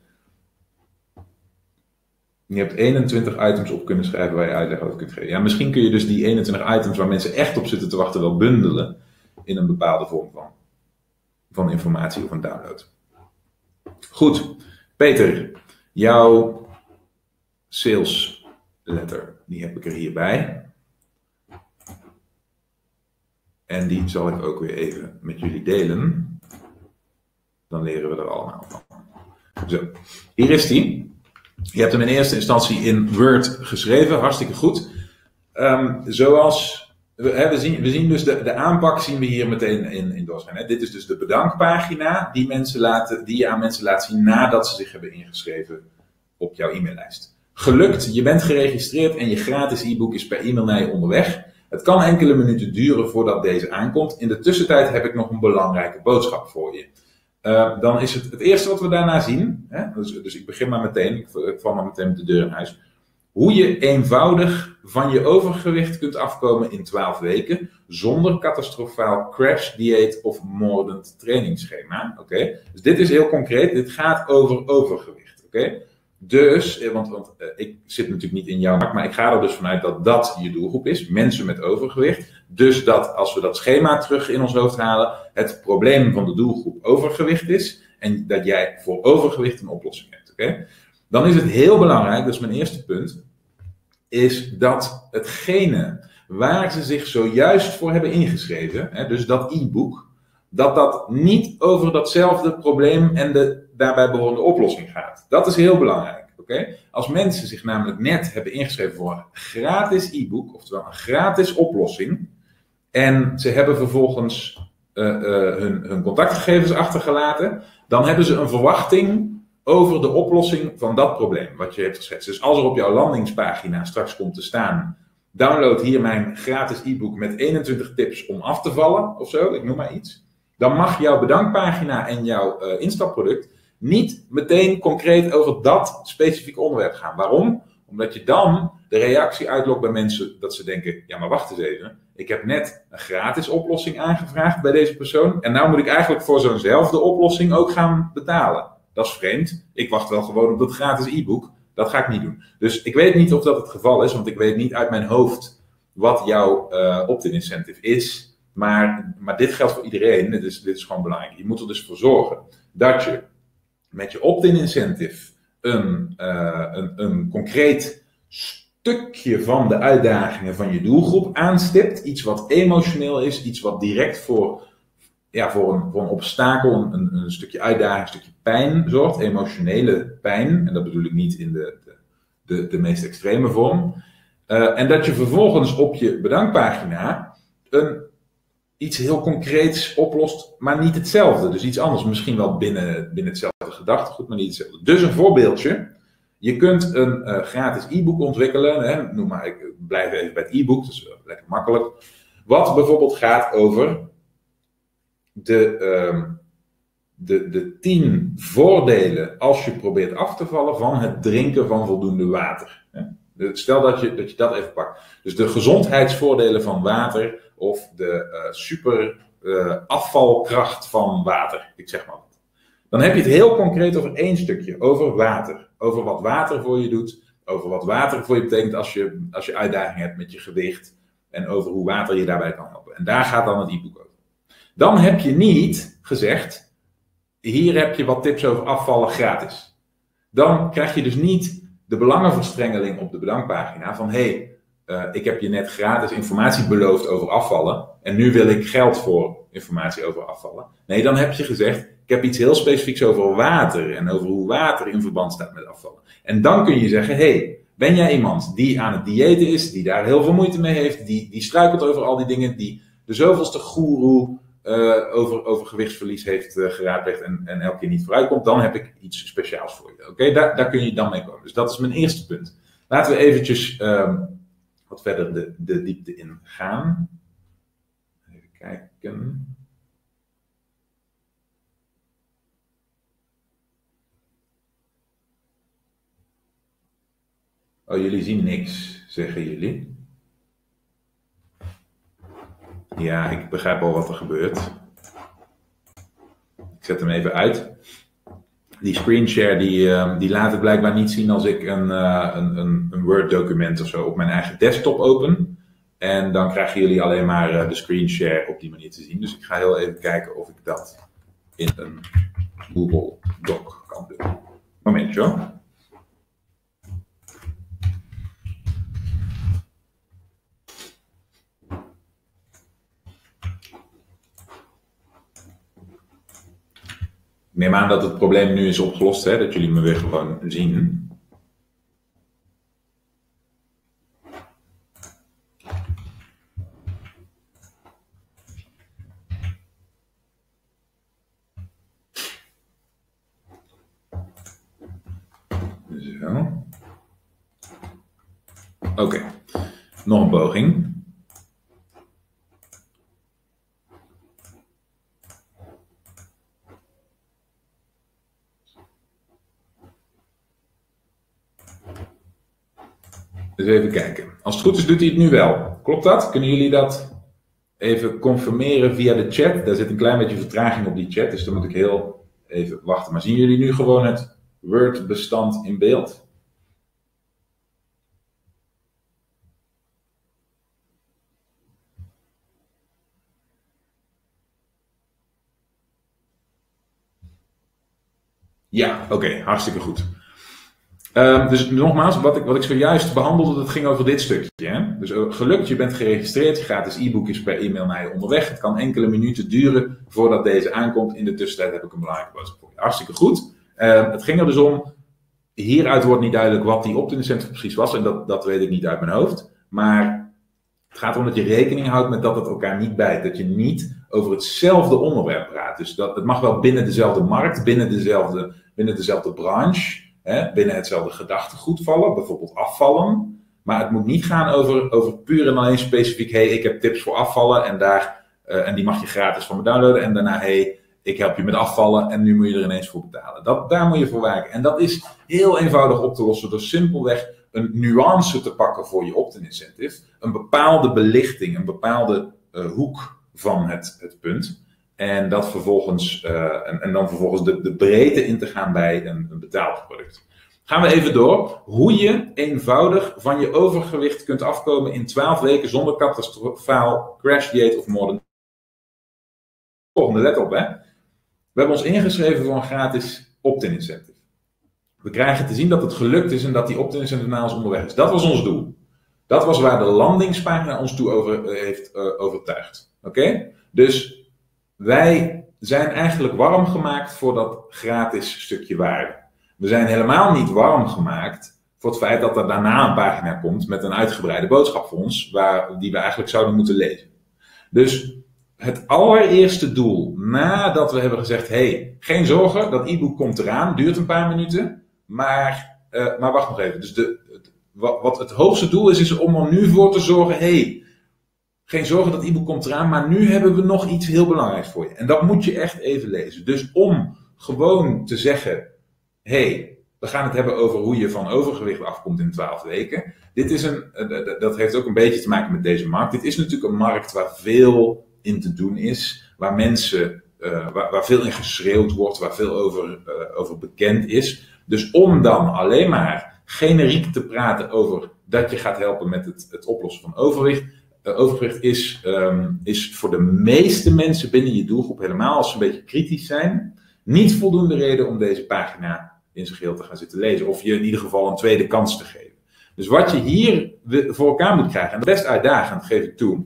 Je hebt 21 items op kunnen schrijven waar je uitleg over kunt geven. Ja, misschien kun je dus die 21 items waar mensen echt op zitten te wachten wel bundelen in een bepaalde vorm van informatie of een download. Goed, Peter, jouw sales letter, die heb ik er hierbij. En die zal ik ook weer even met jullie delen. Dan leren we er allemaal van. Zo, hier is die. Je hebt hem in eerste instantie in Word geschreven, hartstikke goed. We zien dus de aanpak zien we hier meteen in doorschijnen. Dit is dus de bedankpagina die je aan mensen laat zien nadat ze zich hebben ingeschreven op jouw e-maillijst. Gelukt, je bent geregistreerd en je gratis e-book is per e-mail naar je onderweg. Het kan enkele minuten duren voordat deze aankomt. In de tussentijd heb ik nog een belangrijke boodschap voor je. Dan is het eerste wat we daarna zien. Hè? Dus ik begin maar meteen, ik val maar meteen met de deur in huis. hoe je eenvoudig van je overgewicht kunt afkomen in 12 weken zonder catastrofaal crash-dieet of moordend trainingsschema. Oké? Dus dit is heel concreet. Dit gaat over overgewicht. Oké? Dus, want ik zit natuurlijk niet in jouw markt, maar ik ga er dus vanuit dat dat je doelgroep is. Mensen met overgewicht. Dus dat als we dat schema terug in ons hoofd halen, het probleem van de doelgroep overgewicht is. En dat jij voor overgewicht een oplossing hebt. Oké? Dan is het heel belangrijk, dat is mijn eerste punt, is dat hetgene waar ze zich zojuist voor hebben ingeschreven, hè, dus dat e-book, dat dat niet over datzelfde probleem en de daarbij behorende oplossing gaat. Dat is heel belangrijk. Okay? Als mensen zich namelijk net hebben ingeschreven voor een gratis e-book, oftewel een gratis oplossing, en ze hebben vervolgens hun contactgegevens achtergelaten, dan hebben ze een verwachting over de oplossing van dat probleem wat je hebt geschetst. Dus als er op jouw landingspagina straks komt te staan, download hier mijn gratis e-book met 21 tips om af te vallen, of zo, ik noem maar iets. Dan mag jouw bedankpagina en jouw instapproduct niet meteen concreet over dat specifieke onderwerp gaan. Waarom? Omdat je dan de reactie uitlokt bij mensen dat ze denken, ja maar wacht eens even, ik heb net een gratis oplossing aangevraagd bij deze persoon en nou moet ik eigenlijk voor zo'nzelfde oplossing ook gaan betalen. Dat is vreemd. Ik wacht wel gewoon op dat gratis e-book. Dat ga ik niet doen. Dus ik weet niet of dat het geval is, want ik weet niet uit mijn hoofd wat jouw opt-in incentive is. Maar dit geldt voor iedereen. Dit is gewoon belangrijk. Je moet er dus voor zorgen dat je met je opt-in incentive een concreet stukje van de uitdagingen van je doelgroep aanstipt. Iets wat emotioneel is, iets wat direct voor een obstakel, een stukje uitdaging, een stukje pijn zorgt, emotionele pijn. En dat bedoel ik niet in de meest extreme vorm. En dat je vervolgens op je bedankpagina iets heel concreets oplost, maar niet hetzelfde. Dus iets anders, misschien wel binnen hetzelfde gedachtegoed, maar niet hetzelfde. Dus een voorbeeldje. Je kunt een gratis e-book ontwikkelen. Hè, noem maar, ik blijf even bij het e-book, dat is lekker makkelijk. Wat bijvoorbeeld gaat over de 10 voordelen als je probeert af te vallen van het drinken van voldoende water. Stel dat je dat even pakt. Dus de gezondheidsvoordelen van water of de super afvalkracht van water. Ik zeg maar wat. Dan heb je het heel concreet over één stukje. Over water. Over wat water voor je doet. Over wat water voor je betekent als je uitdaging hebt met je gewicht. En over hoe water je daarbij kan helpen. En daar gaat dan het e-book over. Dan heb je niet gezegd, hier heb je wat tips over afvallen gratis. Dan krijg je dus niet de belangenverstrengeling op de bedankpagina van ik heb je net gratis informatie beloofd over afvallen en nu wil ik geld voor informatie over afvallen. Nee, dan heb je gezegd, ik heb iets heel specifieks over water en over hoe water in verband staat met afvallen. En dan kun je zeggen, ben jij iemand die aan het diëten is, die daar heel veel moeite mee heeft, die struikelt over al die dingen, die de zoveelste goeroe over gewichtsverlies heeft geraadpleegd en elke keer niet vooruit komt, dan heb ik iets speciaals voor je. Oké, daar kun je dan mee komen. Dus dat is mijn eerste punt. Laten we eventjes wat verder de diepte in gaan. Even kijken. Oh, jullie zien niks, zeggen jullie. Ja, ik begrijp al wat er gebeurt. Ik zet hem even uit. Die screenshare die laat het blijkbaar niet zien als ik een Word document of zo op mijn eigen desktop open. En dan krijgen jullie alleen maar de screenshare op die manier te zien. Dus ik ga heel even kijken of ik dat in een Google Doc kan doen. Momentje hoor. Ik neem aan dat het probleem nu is opgelost, hè? Dat jullie me weer gewoon zien. Zo. Oké. Nog een poging. Dus even kijken. Als het goed is doet hij het nu wel. Klopt dat? Kunnen jullie dat even confirmeren via de chat? Daar zit een klein beetje vertraging op die chat, dus dan moet ik heel even wachten. Maar zien jullie nu gewoon het Word-bestand in beeld? Ja, oké, hartstikke goed. Dus nogmaals, wat ik zojuist behandelde, dat ging over dit stukje. Hè? Dus gelukt, je bent geregistreerd, je gratis e-book is per e-mail naar je onderweg. Het kan enkele minuten duren voordat deze aankomt. In de tussentijd heb ik een belangrijke boodschap voor je. Hartstikke goed. Het ging er dus om, hieruit wordt niet duidelijk wat die opt-in incentive precies was. En dat weet ik niet uit mijn hoofd. Maar het gaat erom dat je rekening houdt met dat het elkaar niet bijt. Dat je niet over hetzelfde onderwerp praat. Dus het mag wel binnen dezelfde markt, binnen dezelfde branche, binnen hetzelfde gedachtegoed vallen, bijvoorbeeld afvallen. Maar het moet niet gaan over puur en alleen specifiek, ik heb tips voor afvallen en die mag je gratis van me downloaden. En daarna, ik help je met afvallen en nu moet je er ineens voor betalen. Daar moet je voor waken. En dat is heel eenvoudig op te lossen door simpelweg een nuance te pakken voor je opt-in incentive. Een bepaalde belichting, een bepaalde hoek van het punt. En dat vervolgens, en dan vervolgens de breedte in te gaan bij een betaald product. Gaan we even door hoe je eenvoudig van je overgewicht kunt afkomen in 12 weken zonder catastrofaal crash dieet of more. Volgende, let op hè. We hebben ons ingeschreven voor een gratis opt-in incentive. We krijgen te zien dat het gelukt is en dat die opt-in incentive naar ons onderweg is. Dat was ons doel. Dat was waar de landingspagina ons toe heeft overtuigd. Oké? Dus wij zijn eigenlijk warm gemaakt voor dat gratis stukje waarde. We zijn helemaal niet warm gemaakt voor het feit dat er daarna een pagina komt met een uitgebreide boodschap voor ons, die we eigenlijk zouden moeten lezen. Dus het allereerste doel, nadat we hebben gezegd, geen zorgen, dat e-book komt eraan, duurt een paar minuten, maar wacht nog even. Dus wat het hoogste doel is om er nu voor te zorgen, geen zorgen, dat e-book komt eraan, maar nu hebben we nog iets heel belangrijks voor je. En dat moet je echt even lezen. Dus om gewoon te zeggen, we gaan het hebben over hoe je van overgewicht afkomt in 12 weken. Dat heeft ook een beetje te maken met deze markt. Dit is natuurlijk een markt waar veel in te doen is, waar mensen, waar veel in geschreeuwd wordt, waar veel over bekend is. Dus om dan alleen maar generiek te praten over dat je gaat helpen met het oplossen van overgewicht. Overgewicht is voor de meeste mensen binnen je doelgroep, helemaal als ze een beetje kritisch zijn, niet voldoende reden om deze pagina in zijn geheel te gaan zitten lezen. Of je in ieder geval een tweede kans te geven. Dus wat je hier voor elkaar moet krijgen, en best uitdagend geef ik toe,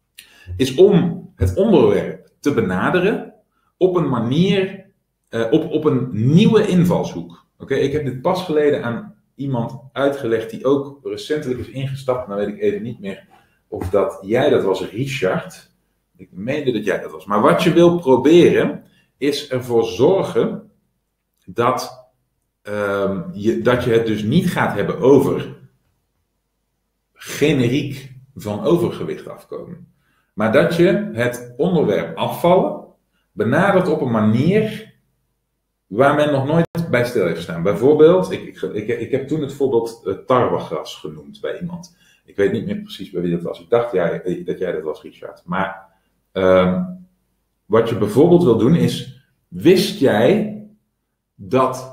is om het onderwerp te benaderen op een manier, op een nieuwe invalshoek. Oké, ik heb dit pas geleden aan iemand uitgelegd die ook recentelijk is ingestapt, maar weet ik even niet meer of dat jij dat was, Richard. Ik meende dat jij dat was. Maar wat je wil proberen, is ervoor zorgen dat je het dus niet gaat hebben over generiek van overgewicht afkomen. Maar dat je het onderwerp afvallen benadert op een manier waar men nog nooit bij stil heeft staan. Bijvoorbeeld, ik heb toen het voorbeeld tarwegras genoemd bij iemand. Ik weet niet meer precies bij wie dat was. Ik dacht dat jij dat was, Richard. Maar wat je bijvoorbeeld wil doen is, wist jij dat...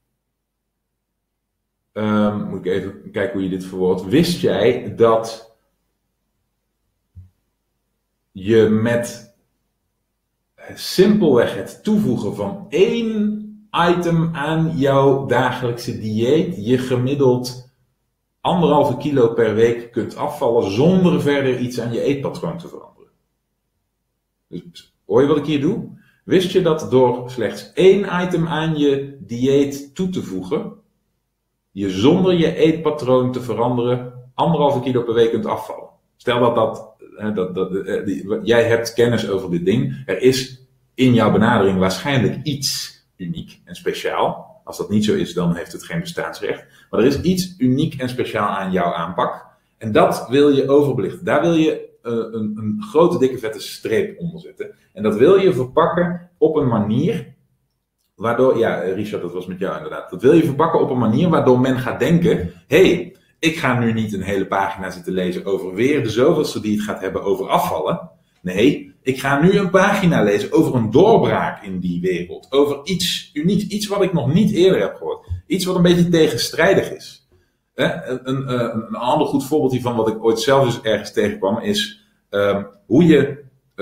moet ik even kijken hoe je dit verwoordt. Wist jij dat je met simpelweg het toevoegen van 1 item aan jouw dagelijkse dieet je gemiddeld 1,5 kilo per week kunt afvallen zonder verder iets aan je eetpatroon te veranderen? Dus, hoor je wat ik hier doe? Wist je dat door slechts 1 item aan je dieet toe te voegen, je zonder je eetpatroon te veranderen 1,5 kilo per week kunt afvallen? Stel jij hebt kennis over dit ding. Er is in jouw benadering waarschijnlijk iets uniek en speciaal. Als dat niet zo is, dan heeft het geen bestaansrecht. Maar er is iets uniek en speciaal aan jouw aanpak. En dat wil je overbelichten. Daar wil je een grote, dikke, vette streep onder zetten. En dat wil je verpakken op een manier waardoor, ja, Richard, dat was met jou inderdaad. Dat wil je verpakken op een manier waardoor men gaat denken, ik ga nu niet een hele pagina zitten lezen over weer de zoveelste die het gaat hebben over afvallen. Nee, ik ga nu een pagina lezen over een doorbraak in die wereld. Over iets unieks, iets wat ik nog niet eerder heb gehoord. Iets wat een beetje tegenstrijdig is. Een ander goed voorbeeld hiervan, wat ik ooit zelf eens ergens tegenkwam, is hoe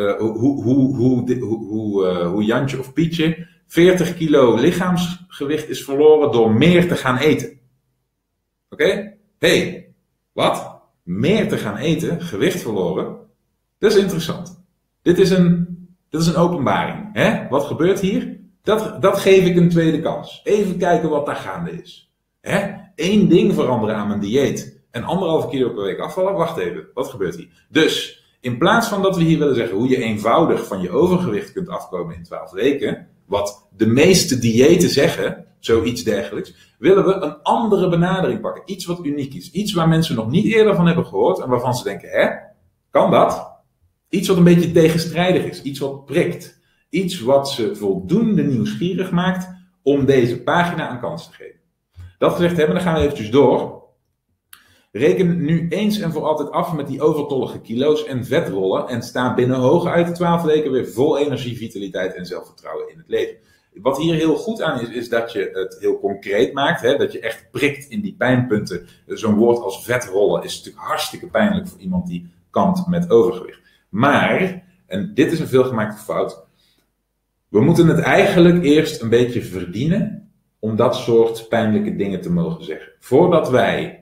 Jantje of Pietje 40 kilo lichaamsgewicht is verloren door meer te gaan eten. Oké? Hey, wat? Meer te gaan eten, gewicht verloren? Dat is interessant. Dit is een openbaring. Hè? Wat gebeurt hier? Dat geef ik een tweede kans. Even kijken wat daar gaande is. Hè? 1 ding veranderen aan mijn dieet en 1,5 kilo per week afvallen. Wacht even, wat gebeurt hier? Dus, in plaats van dat we hier willen zeggen hoe je eenvoudig van je overgewicht kunt afkomen in 12 weken, wat de meeste diëten zeggen, zoiets dergelijks, willen we een andere benadering pakken. Iets wat uniek is. Iets waar mensen nog niet eerder van hebben gehoord en waarvan ze denken, hè, kan dat? Iets wat een beetje tegenstrijdig is. Iets wat prikt. Iets wat ze voldoende nieuwsgierig maakt om deze pagina een kans te geven. Dat gezegd hebben, dan gaan we eventjes door. Reken nu eens en voor altijd af met die overtollige kilo's en vetrollen en sta binnen hooguit de 12 weken weer vol energie, vitaliteit en zelfvertrouwen in het leven. Wat hier heel goed aan is dat je het heel concreet maakt, hè, dat je echt prikt in die pijnpunten. Zo'n woord als vetrollen is natuurlijk hartstikke pijnlijk voor iemand die kampt met overgewicht. Maar, en dit is een veelgemaakte fout, we moeten het eigenlijk eerst een beetje verdienen om dat soort pijnlijke dingen te mogen zeggen. Voordat wij,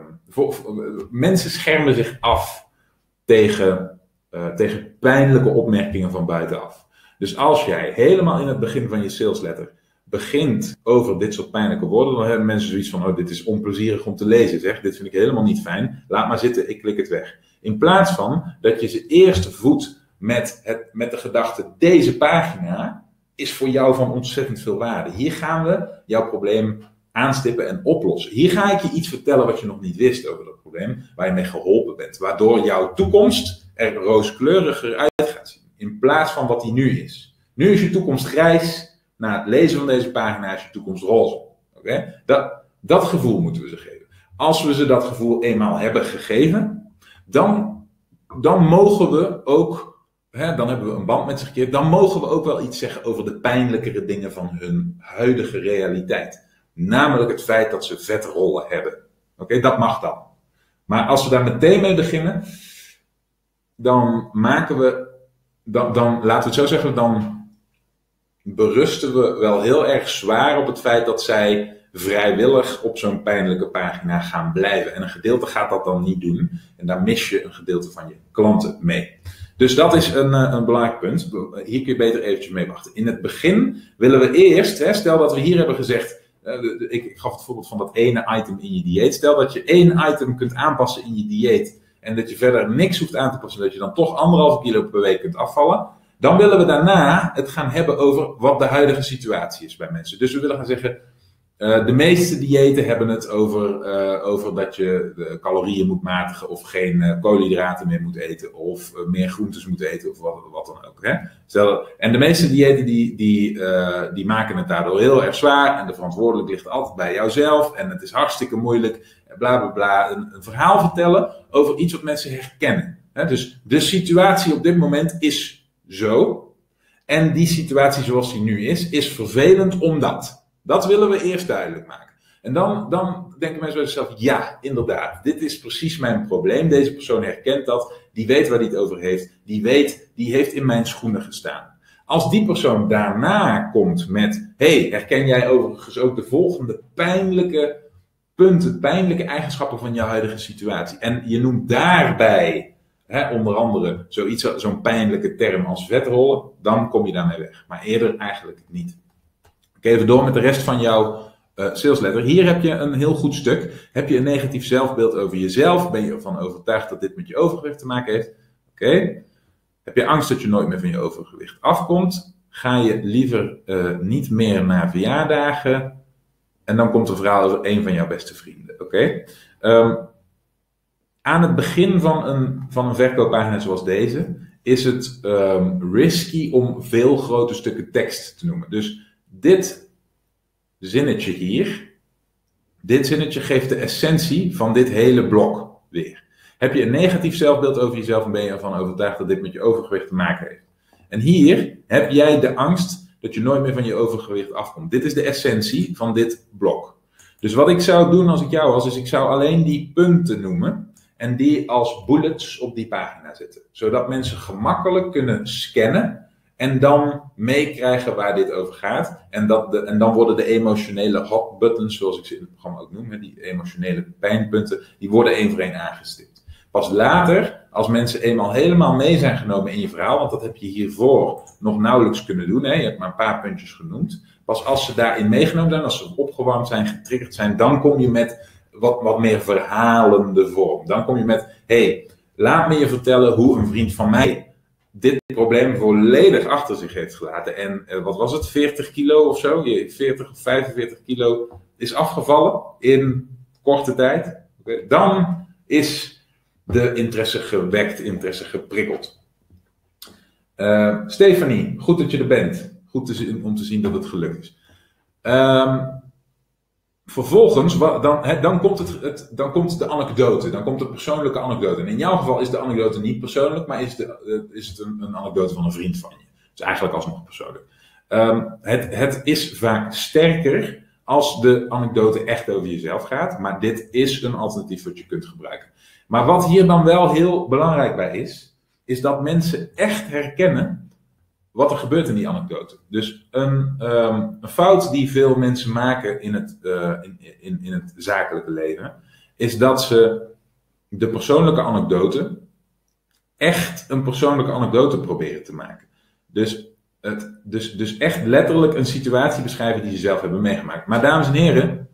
mensen schermen zich af tegen pijnlijke opmerkingen van buitenaf. Dus als jij helemaal in het begin van je salesletter begint over dit soort pijnlijke woorden, dan hebben mensen zoiets van, oh, dit is onplezierig om te lezen, zeg. Dit vind ik helemaal niet fijn. Laat maar zitten, ik klik het weg. In plaats van dat je ze eerst voedt met de gedachte, deze pagina is voor jou van ontzettend veel waarde. Hier gaan we jouw probleem aanstippen en oplossen. Hier ga ik je iets vertellen wat je nog niet wist over dat probleem, waar je mee geholpen bent. Waardoor jouw toekomst er rooskleuriger uit gaat zien. In plaats van wat die nu is. Nu is je toekomst grijs. Na het lezen van deze pagina is je toekomst roze. Okay? Dat gevoel moeten we ze geven. Als we ze dat gevoel eenmaal hebben gegeven, dan mogen we ook, dan hebben we een band met ze gekeerd, dan mogen we ook wel iets zeggen over de pijnlijkere dingen van hun huidige realiteit. Namelijk het feit dat ze vetrollen hebben. Oké, dat mag dan. Maar als we daar meteen mee beginnen, dan maken we, laten we het zo zeggen, dan berusten we wel heel erg zwaar op het feit dat zij vrijwillig op zo'n pijnlijke pagina gaan blijven. En een gedeelte gaat dat dan niet doen. En daar mis je een gedeelte van je klanten mee. Dus dat is een belangrijk punt. Hier kun je beter eventjes mee wachten. In het begin willen we eerst, stel dat we hier hebben gezegd, ik gaf het voorbeeld van dat ene item in je dieet. Stel dat je 1 item kunt aanpassen in je dieet en dat je verder niks hoeft aan te passen, dat je dan toch 1,5 kilo per week kunt afvallen. Dan willen we daarna het gaan hebben over wat de huidige situatie is bij mensen. Dus we willen gaan zeggen, de meeste diëten hebben het over dat je de calorieën moet matigen of geen koolhydraten meer moet eten of meer groentes moet eten of wat dan ook. Hè? En de meeste diëten die maken het daardoor heel erg zwaar en de verantwoordelijk ligt altijd bij jouzelf en het is hartstikke moeilijk, bla bla bla. Een verhaal vertellen over iets wat mensen herkennen. Hè? Dus de situatie op dit moment is zo. En die situatie zoals die nu is vervelend omdat. Dat willen we eerst duidelijk maken. En dan denken mensen bij zichzelf, ja, inderdaad, dit is precies mijn probleem. Deze persoon herkent dat, die weet waar hij het over heeft, die heeft in mijn schoenen gestaan. Als die persoon daarna komt met, hey, herken jij overigens ook de volgende pijnlijke punten, pijnlijke eigenschappen van jouw huidige situatie. En je noemt daarbij onder andere zo'n pijnlijke term als vetrollen, dan kom je daarmee weg. Maar eerder eigenlijk niet. Oké, even door met de rest van jouw salesletter. Hier heb je een heel goed stuk. Heb je een negatief zelfbeeld over jezelf? Ben je ervan overtuigd dat dit met je overgewicht te maken heeft? Oké. Heb je angst dat je nooit meer van je overgewicht afkomt? Ga je liever niet meer naar verjaardagen? En dan komt een verhaal over een van jouw beste vrienden. Oké. Aan het begin van een verkooppagina zoals deze is het risky om veel grote stukken tekst te noemen. Dus dit zinnetje hier, Dit zinnetje geeft de essentie van dit hele blok weer. Heb je een negatief zelfbeeld over jezelf en ben je ervan overtuigd dat dit met je overgewicht te maken heeft. En hier heb jij de angst dat je nooit meer van je overgewicht afkomt. Dit is de essentie van dit blok. Dus wat ik zou doen als ik jou was, is ik zou alleen die punten noemen en die als bullets op die pagina zetten. Zodat mensen gemakkelijk kunnen scannen en dan meekrijgen waar dit over gaat. En dan worden de emotionele hot buttons, zoals ik ze in het programma ook noem, die emotionele pijnpunten, die worden één voor één aangestipt. Pas later, als mensen eenmaal helemaal mee zijn genomen in je verhaal, want dat heb je hiervoor nog nauwelijks kunnen doen, hè? Je hebt maar een paar puntjes genoemd. Pas als ze daarin meegenomen zijn, als ze opgewarmd zijn, getriggerd zijn, dan kom je met wat meer verhalende vorm. Dan kom je met, hey, laat me je vertellen hoe een vriend van mij dit probleem volledig achter zich heeft gelaten. En wat was het, 40 kilo of zo? 40 of 45 kilo is afgevallen in korte tijd. Okay. Dan is de interesse gewekt, interesse geprikkeld. Stefanie, goed dat je er bent. Goed om te zien dat het gelukt is. Vervolgens, dan komt de anekdote, dan komt de persoonlijke anekdote. En in jouw geval is de anekdote niet persoonlijk, maar is het een anekdote van een vriend van je. Dus eigenlijk alsnog persoonlijk. Het is vaak sterker als de anekdote echt over jezelf gaat, maar dit is een alternatief wat je kunt gebruiken. Maar wat hier dan wel heel belangrijk bij is dat mensen echt herkennen wat er gebeurt in die anekdote. Dus een fout die veel mensen maken in het zakelijke leven, is dat ze de persoonlijke anekdote echt een persoonlijke anekdote proberen te maken. Dus echt letterlijk een situatie beschrijven die ze zelf hebben meegemaakt. Maar dames en heren,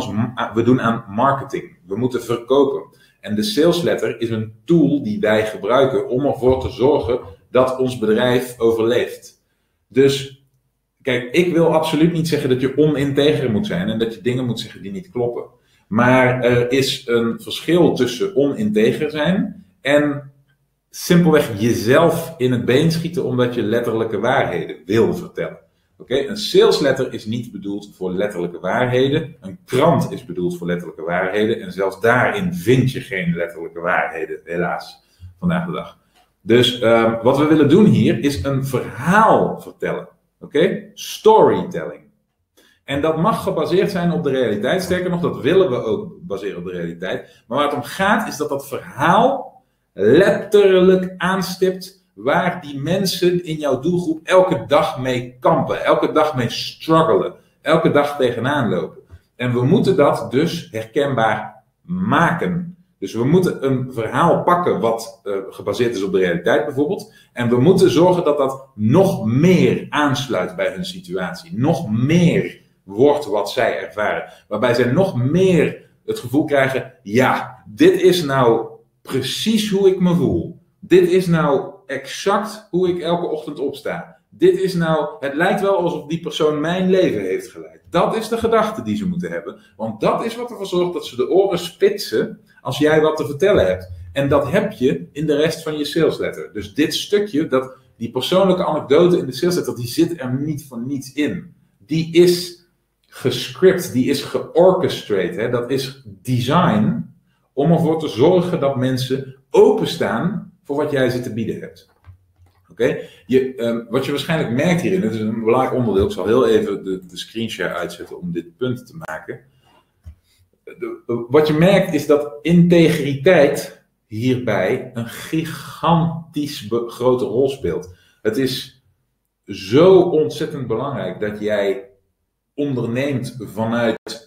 we doen aan marketing. We moeten verkopen. En de sales letter is een tool die wij gebruiken om ervoor te zorgen dat ons bedrijf overleeft. Dus, kijk, ik wil absoluut niet zeggen dat je oninteger moet zijn en dat je dingen moet zeggen die niet kloppen. Maar er is een verschil tussen oninteger zijn en simpelweg jezelf in het been schieten omdat je letterlijke waarheden wil vertellen. Okay? Een sales letter is niet bedoeld voor letterlijke waarheden. Een krant is bedoeld voor letterlijke waarheden. En zelfs daarin vind je geen letterlijke waarheden, helaas, vandaag de dag. Dus wat we willen doen hier is een verhaal vertellen. Okay? Storytelling. En dat mag gebaseerd zijn op de realiteit. Sterker nog, dat willen we ook baseren op de realiteit. Maar waar het om gaat is dat dat verhaal letterlijk aanstipt waar die mensen in jouw doelgroep elke dag mee kampen, elke dag mee struggelen, elke dag tegenaan lopen. En we moeten dat dus herkenbaar maken. Dus we moeten een verhaal pakken wat gebaseerd is op de realiteit bijvoorbeeld. En we moeten zorgen dat dat nog meer aansluit bij hun situatie. Nog meer wordt wat zij ervaren. Waarbij zij nog meer het gevoel krijgen, ja, dit is nou precies hoe ik me voel. Dit is nou exact hoe ik elke ochtend opsta. Dit is nou, het lijkt wel alsof die persoon mijn leven heeft geleid. Dat is de gedachte die ze moeten hebben. Want dat is wat ervoor zorgt dat ze de oren spitsen als jij wat te vertellen hebt. En dat heb je in de rest van je sales letter. Dus dit stukje, die persoonlijke anekdote in de sales letter, die zit er niet voor niets in. Die is gescript, die is georchestrate. Hè? Dat is design om ervoor te zorgen dat mensen openstaan voor wat jij ze te bieden hebt. Oké? Wat je waarschijnlijk merkt hierin, dit is een belangrijk onderdeel, ik zal heel even de screenshare uitzetten om dit punt te maken. Wat je merkt is dat integriteit hierbij een gigantisch grote rol speelt. Het is zo ontzettend belangrijk dat jij onderneemt vanuit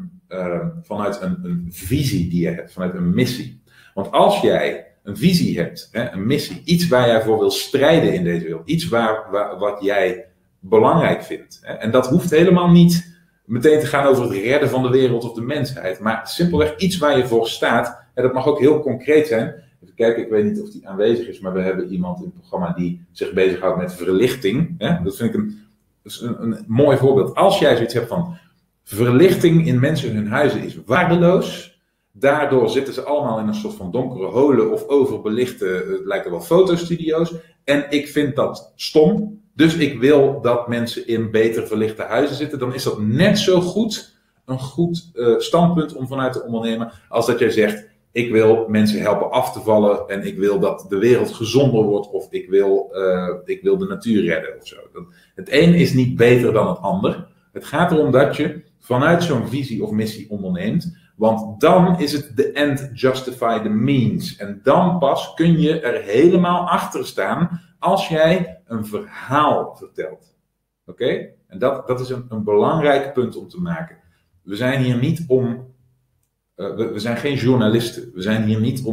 een visie die je hebt, vanuit een missie. Want als jij een visie hebt, een missie, iets waar jij voor wil strijden in deze wereld, iets wat jij belangrijk vindt. En dat hoeft helemaal niet meteen te gaan over het redden van de wereld of de mensheid, maar simpelweg iets waar je voor staat. En dat mag ook heel concreet zijn. Even kijken, ik weet niet of die aanwezig is, maar we hebben iemand in het programma die zich bezighoudt met verlichting. Dat vind ik een mooi voorbeeld. Als jij zoiets hebt van verlichting in mensen hun huizen is waardeloos. Daardoor zitten ze allemaal in een soort van donkere holen of overbelichte, het lijken wel fotostudio's. En ik vind dat stom. Dus ik wil dat mensen in beter verlichte huizen zitten. Dan is dat net zo goed een goed standpunt om vanuit te ondernemen als dat jij zegt, ik wil mensen helpen af te vallen en ik wil dat de wereld gezonder wordt of ik wil de natuur redden of zo. Het een is niet beter dan het ander. Het gaat erom dat je vanuit zo'n visie of missie onderneemt, want dan is het the end justify the means. En dan pas kun je er helemaal achter staan als jij een verhaal vertelt. Oké? En dat is een belangrijk punt om te maken. We zijn hier niet om... we zijn geen journalisten. We zijn hier niet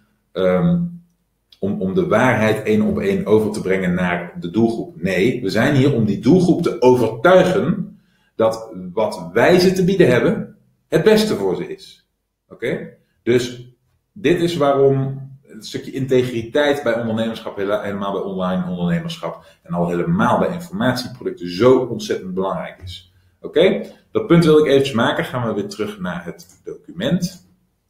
om de waarheid 1 op 1 over te brengen naar de doelgroep. Nee, we zijn hier om die doelgroep te overtuigen dat wat wij ze te bieden hebben, het beste voor ze is. Oké? Dus dit is waarom het stukje integriteit bij ondernemerschap, helemaal bij online ondernemerschap en al helemaal bij informatieproducten zo ontzettend belangrijk is. Oké? Dat punt wil ik eventjes maken. Gaan we weer terug naar het document.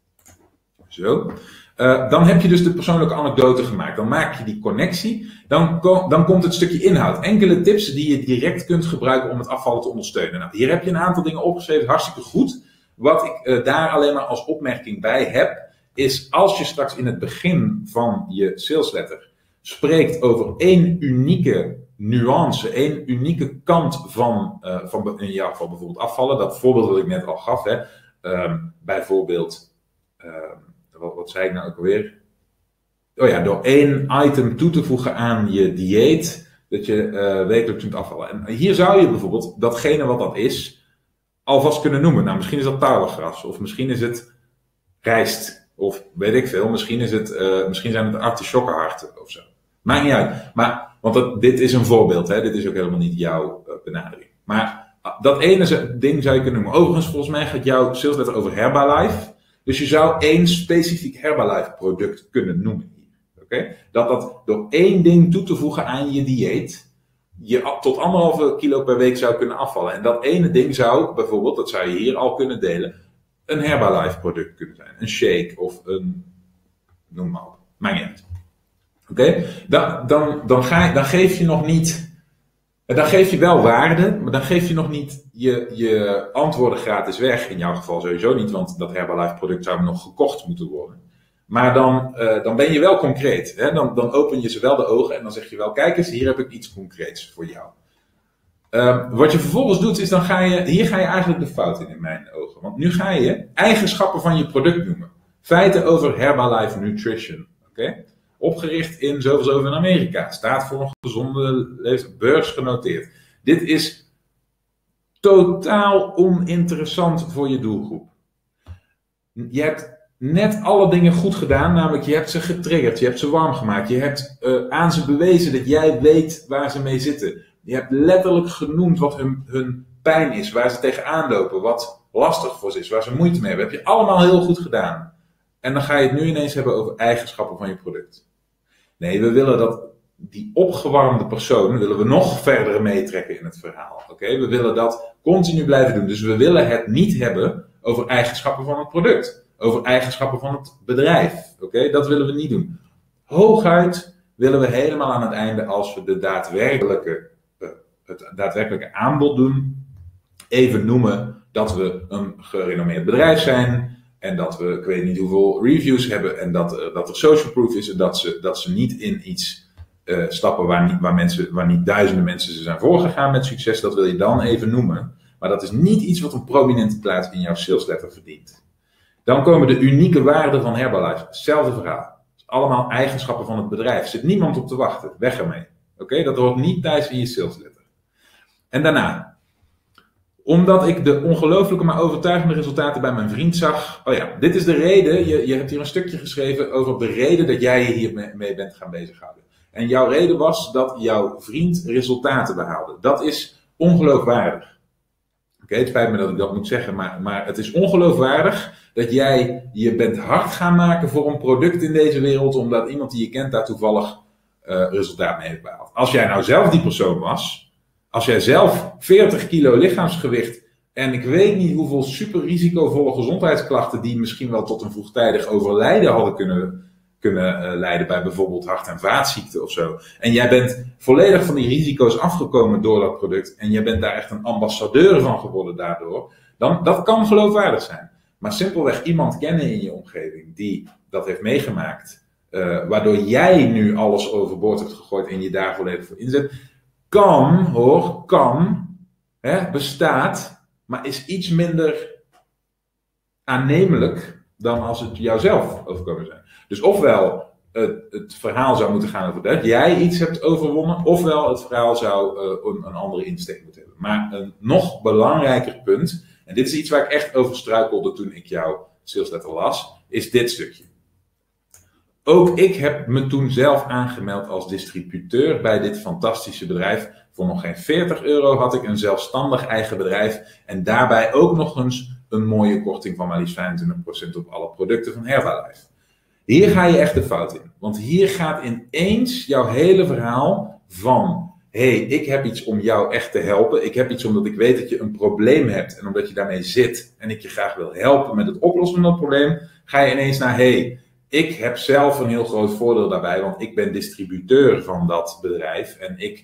Zo. Dan heb je dus de persoonlijke anekdote gemaakt. Dan maak je die connectie. Dan komt het stukje inhoud. Enkele tips die je direct kunt gebruiken om het afvallen te ondersteunen. Nou, hier heb je een aantal dingen opgeschreven. Hartstikke goed. Wat ik daar alleen maar als opmerking bij heb, is als je straks in het begin van je salesletter spreekt over één unieke nuance, één unieke kant van in jouw geval bijvoorbeeld afvallen. Dat voorbeeld dat ik net al gaf. Hè. Bijvoorbeeld, wat zei ik nou ook alweer? Oh ja, door één item toe te voegen aan je dieet, dat je wekelijks kunt afvallen. En hier zou je bijvoorbeeld datgene wat dat is, alvast kunnen noemen. Nou, misschien is dat tarwegras, of misschien is het rijst, of weet ik veel. Misschien zijn het artichokkenharten of zo. Maakt niet uit. Want dit is een voorbeeld, hè? Dit is ook helemaal niet jouw benadering. Maar dat ene ding zou je kunnen noemen. Overigens, volgens mij gaat jouw salesletter over Herbalife. Dus je zou één specifiek Herbalife product kunnen noemen hier. Okay? Dat door één ding toe te voegen aan je dieet, je tot 1,5 kilo per week zou kunnen afvallen. En dat ene ding zou bijvoorbeeld, dat zou je hier al kunnen delen, een Herbalife product kunnen zijn. Een shake of noem maar op. Maakt niet uit. Oké? Dan geef je nog niet... Dan geef je wel waarde, maar dan geef je nog niet je antwoorden gratis weg. In jouw geval sowieso niet, want dat Herbalife product zou nog gekocht moeten worden. Maar dan ben je wel concreet. Hè? Dan open je ze wel de ogen en dan zeg je wel, kijk eens, hier heb ik iets concreets voor jou. Wat je vervolgens doet, is hier ga je eigenlijk de fout in mijn ogen. Want nu ga je eigenschappen van je product noemen. Feiten over Herbalife Nutrition. Okay? Opgericht in zoveel in Amerika. Staat voor een gezonde leefstijl. Beursgenoteerd. Dit is totaal oninteressant voor je doelgroep. Je hebt net alle dingen goed gedaan. Namelijk, je hebt ze getriggerd. Je hebt ze warm gemaakt. Je hebt aan ze bewezen dat jij weet waar ze mee zitten. Je hebt letterlijk genoemd wat hun pijn is. Waar ze tegenaan lopen. Wat lastig voor ze is. Waar ze moeite mee hebben. Heb je allemaal heel goed gedaan. En dan ga je het nu ineens hebben over eigenschappen van je product. Nee, we willen dat die opgewarmde persoon willen we nog verder meetrekken in het verhaal. Okay? We willen dat continu blijven doen. Dus we willen het niet hebben over eigenschappen van het product. Over eigenschappen van het bedrijf. Okay? Dat willen we niet doen. Hooguit willen we helemaal aan het einde, als we het daadwerkelijke aanbod doen, even noemen dat we een gerenommeerd bedrijf zijn. En dat we, ik weet niet hoeveel reviews hebben. En dat er social proof is. En dat ze niet in iets stappen waar niet duizenden mensen ze zijn voorgegaan met succes. Dat wil je dan even noemen. Maar dat is niet iets wat een prominente plaats in jouw salesletter verdient. Dan komen de unieke waarden van Herbalife. Hetzelfde verhaal. Allemaal eigenschappen van het bedrijf. Er zit niemand op te wachten. Weg ermee. Oké? Dat hoort niet thuis in je salesletter. En daarna. Omdat ik de ongelooflijke maar overtuigende resultaten bij mijn vriend zag. Oh ja, dit is de reden. Je hebt hier een stukje geschreven over de reden dat jij je hiermee bent gaan bezighouden. En jouw reden was dat jouw vriend resultaten behaalde. Dat is ongeloofwaardig. Oké, het spijt me dat ik dat moet zeggen, maar het is ongeloofwaardig dat jij je bent hard gaan maken voor een product in deze wereld, omdat iemand die je kent daar toevallig resultaat mee heeft behaald. Als jij nou zelf die persoon was. Als jij zelf 40 kilo lichaamsgewicht en ik weet niet hoeveel super risicovolle gezondheidsklachten die misschien wel tot een vroegtijdig overlijden hadden kunnen leiden bij bijvoorbeeld hart- en vaatziekten of zo. En jij bent volledig van die risico's afgekomen door dat product en jij bent daar echt een ambassadeur van geworden daardoor. Dat kan geloofwaardig zijn. Maar simpelweg iemand kennen in je omgeving die dat heeft meegemaakt, waardoor jij nu alles overboord hebt gegooid en je daar volledig voor inzet, kan, bestaat, maar is iets minder aannemelijk dan als het jouzelf overkomen zijn. Dus ofwel het verhaal zou moeten gaan over dat jij iets hebt overwonnen, ofwel het verhaal zou een andere insteek moeten hebben. Maar een nog belangrijker punt, en dit is iets waar ik echt over struikelde toen ik jouw salesletter las, is dit stukje. Ook ik heb me toen zelf aangemeld als distributeur bij dit fantastische bedrijf. Voor nog geen €40 had ik een zelfstandig eigen bedrijf en daarbij ook nog eens een mooie korting van maar liefst 25% op alle producten van Herbalife. Hier ga je echt de fout in. Want hier gaat ineens jouw hele verhaal van, hey, ik heb iets om jou echt te helpen. Ik heb iets omdat ik weet dat je een probleem hebt en omdat je daarmee zit en ik je graag wil helpen met het oplossen van dat probleem, ga je ineens naar, hey, ik heb zelf een heel groot voordeel daarbij, want ik ben distributeur van dat bedrijf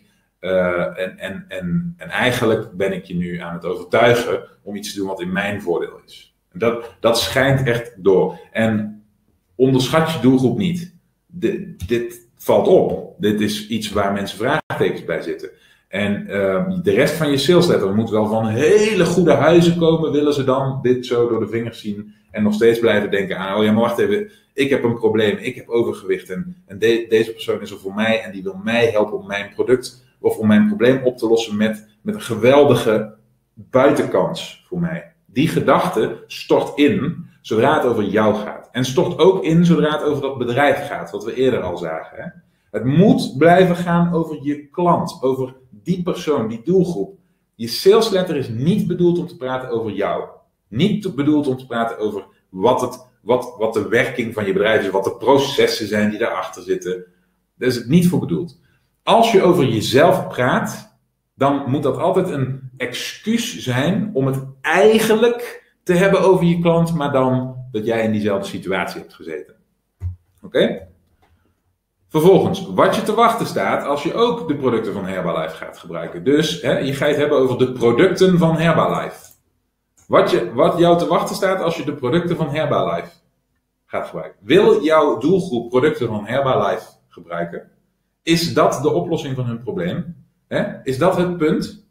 en eigenlijk ben ik je nu aan het overtuigen om iets te doen wat in mijn voordeel is. Dat schijnt echt door. En onderschat je doelgroep niet. Dit valt op. Dit is iets waar mensen vraagtekens bij zitten. En de rest van je salesletter moet wel van hele goede huizen komen, willen ze dan dit zo door de vingers zien en nog steeds blijven denken aan, oh ja, maar wacht even, ik heb een probleem, ik heb overgewicht en deze persoon is er voor mij en die wil mij helpen om mijn product of om mijn probleem op te lossen met een geweldige buitenkans voor mij. Die gedachte stort in zodra het over jou gaat. En stort ook in zodra het over dat bedrijf gaat, wat we eerder al zagen. Hè? Het moet blijven gaan over je klant, over die persoon, die doelgroep. Je salesletter is niet bedoeld om te praten over jou. Niet bedoeld om te praten over wat de werking van je bedrijf is, wat de processen zijn die daarachter zitten. Daar is het niet voor bedoeld. Als je over jezelf praat, dan moet dat altijd een excuus zijn om het eigenlijk te hebben over je klant, maar dan dat jij in diezelfde situatie hebt gezeten. Oké? Vervolgens, wat je te wachten staat als je ook de producten van Herbalife gaat gebruiken. Dus je gaat het hebben over de producten van Herbalife. Wat jou te wachten staat als je de producten van Herbalife gaat gebruiken. Wil jouw doelgroep producten van Herbalife gebruiken? Is dat de oplossing van hun probleem? Is dat het punt?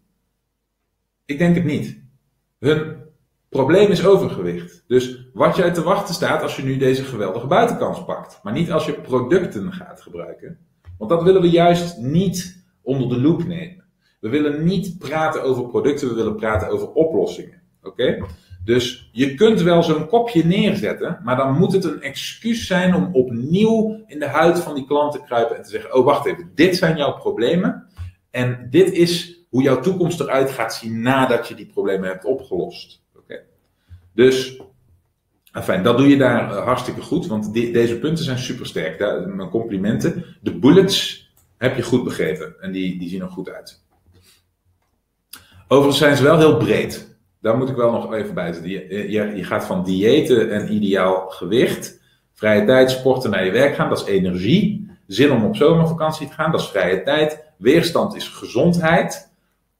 Ik denk het niet. Hun probleem is overgewicht. Dus wat jij te wachten staat als je nu deze geweldige buitenkans pakt. Maar niet als je producten gaat gebruiken. Want dat willen we juist niet onder de loep nemen. We willen niet praten over producten, we willen praten over oplossingen. Oké? Dus je kunt wel zo'n kopje neerzetten, maar dan moet het een excuus zijn om opnieuw in de huid van die klant te kruipen en te zeggen, oh wacht even, dit zijn jouw problemen en dit is hoe jouw toekomst eruit gaat zien nadat je die problemen hebt opgelost. Oké? Dus, enfin, dat doe je daar hartstikke goed, want deze punten zijn super sterk. Mijn complimenten. De bullets heb je goed begrepen en die zien er goed uit. Overigens zijn ze wel heel breed. Daar moet ik wel nog even bij zetten. Je gaat van diëten en ideaal gewicht, vrije tijd, sporten, naar je werk gaan, dat is energie. Zin om op zomervakantie te gaan, dat is vrije tijd. Weerstand is gezondheid.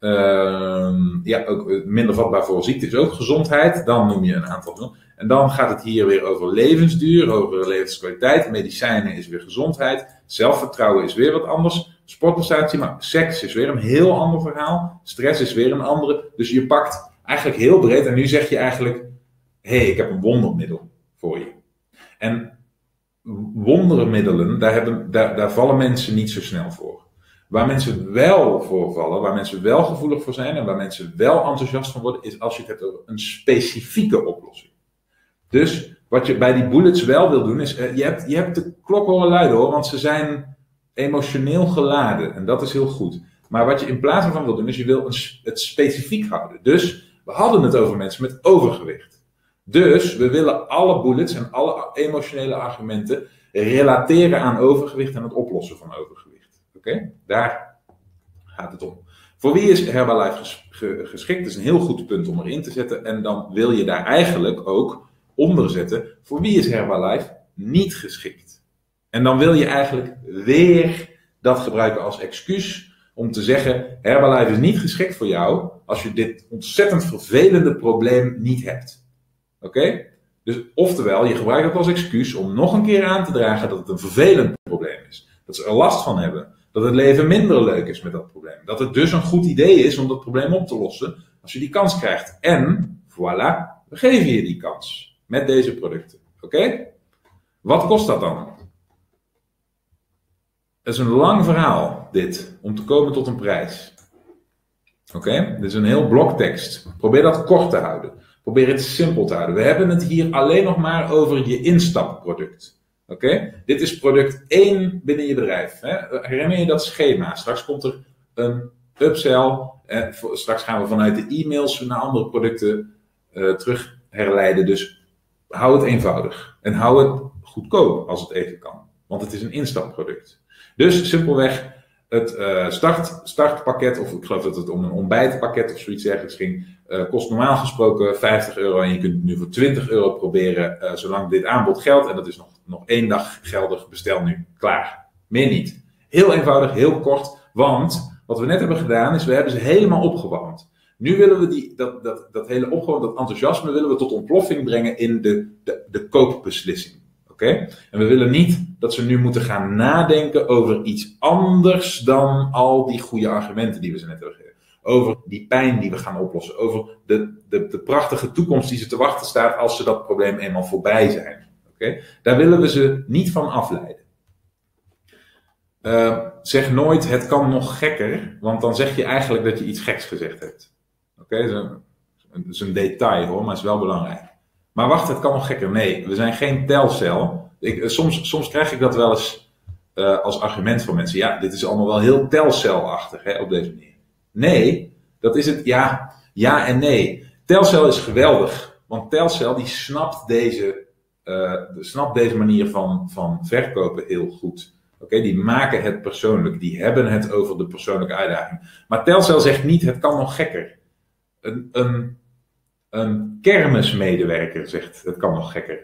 Ook minder vatbaar voor ziekte is ook gezondheid. Dan noem je een aantal. En dan gaat het hier weer over levensduur, over levenskwaliteit. Medicijnen is weer gezondheid. Zelfvertrouwen is weer wat anders. Sportprestatie, maar seks is weer een heel ander verhaal. Stress is weer een andere. Dus je pakt eigenlijk heel breed en nu zeg je eigenlijk, hey, ik heb een wondermiddel voor je. En wondermiddelen, daar vallen mensen niet zo snel voor. Waar mensen wel voor vallen, waar mensen wel gevoelig voor zijn en waar mensen wel enthousiast van worden, is als je het hebt over een specifieke oplossing. Dus wat je bij die bullets wel wil doen, is je hebt de klok horen luiden hoor, want ze zijn emotioneel geladen en dat is heel goed. Maar wat je in plaats van wil doen, is je wil het specifiek houden. Dus we hadden het over mensen met overgewicht. Dus we willen alle bullets en alle emotionele argumenten relateren aan overgewicht en het oplossen van overgewicht. Oké? Daar gaat het om. Voor wie is Herbalife geschikt? Dat is een heel goed punt om erin te zetten. En dan wil je daar eigenlijk ook onder zetten. Voor wie is Herbalife niet geschikt? En dan wil je eigenlijk weer dat gebruiken als excuus om te zeggen, Herbalife is niet geschikt voor jou als je dit ontzettend vervelende probleem niet hebt. Oké? Dus oftewel, je gebruikt het als excuus om nog een keer aan te dragen dat het een vervelend probleem is. Dat ze er last van hebben. Dat het leven minder leuk is met dat probleem. Dat het dus een goed idee is om dat probleem op te lossen als je die kans krijgt. En, voilà, we geven je die kans. Met deze producten. Oké? Wat kost dat dan? Het is een lang verhaal, dit, om te komen tot een prijs. Oké? Dit is een heel bloktekst. Probeer dat kort te houden. Probeer het simpel te houden. We hebben het hier alleen nog maar over je instapproduct. Oké? Dit is product 1 binnen je bedrijf. Hè? Herinner je dat schema? Straks komt er een upsell. Straks gaan we vanuit de e-mails naar andere producten terug herleiden. Dus hou het eenvoudig. En hou het goedkoop als het even kan. Want het is een instapproduct. Dus simpelweg het startpakket, of ik geloof dat het om een ontbijtpakket of zoiets dergelijks ging, kost normaal gesproken €50 en je kunt het nu voor €20 proberen, zolang dit aanbod geldt. En dat is nog 1 dag geldig. Bestel nu. Klaar. Meer niet. Heel eenvoudig, heel kort, want wat we net hebben gedaan is, we hebben ze helemaal opgewarmd. Nu willen we dat hele opgewarmd, dat enthousiasme willen we tot ontploffing brengen in de koopbeslissing. Oké? En we willen niet dat ze nu moeten gaan nadenken over iets anders dan al die goede argumenten die we ze net hebben gegeven. Over die pijn die we gaan oplossen. Over de prachtige toekomst die ze te wachten staat als ze dat probleem eenmaal voorbij zijn. Oké? Daar willen we ze niet van afleiden. Zeg nooit, het kan nog gekker, want dan zeg je eigenlijk dat je iets geks gezegd hebt. Oké? Dat is een detail hoor, maar het is wel belangrijk. Maar wacht, het kan nog gekker. Nee, we zijn geen telcel. Soms krijg ik dat wel eens als argument van mensen. Ja, dit is allemaal wel heel telcelachtig op deze manier. Nee, dat is het ja en nee. Telcel is geweldig, want Telcel die snapt deze manier van verkopen heel goed. Oké, die maken het persoonlijk, die hebben het over de persoonlijke uitdaging. Maar Telcel zegt niet, het kan nog gekker. Een kermismedewerker zegt, het kan nog gekker.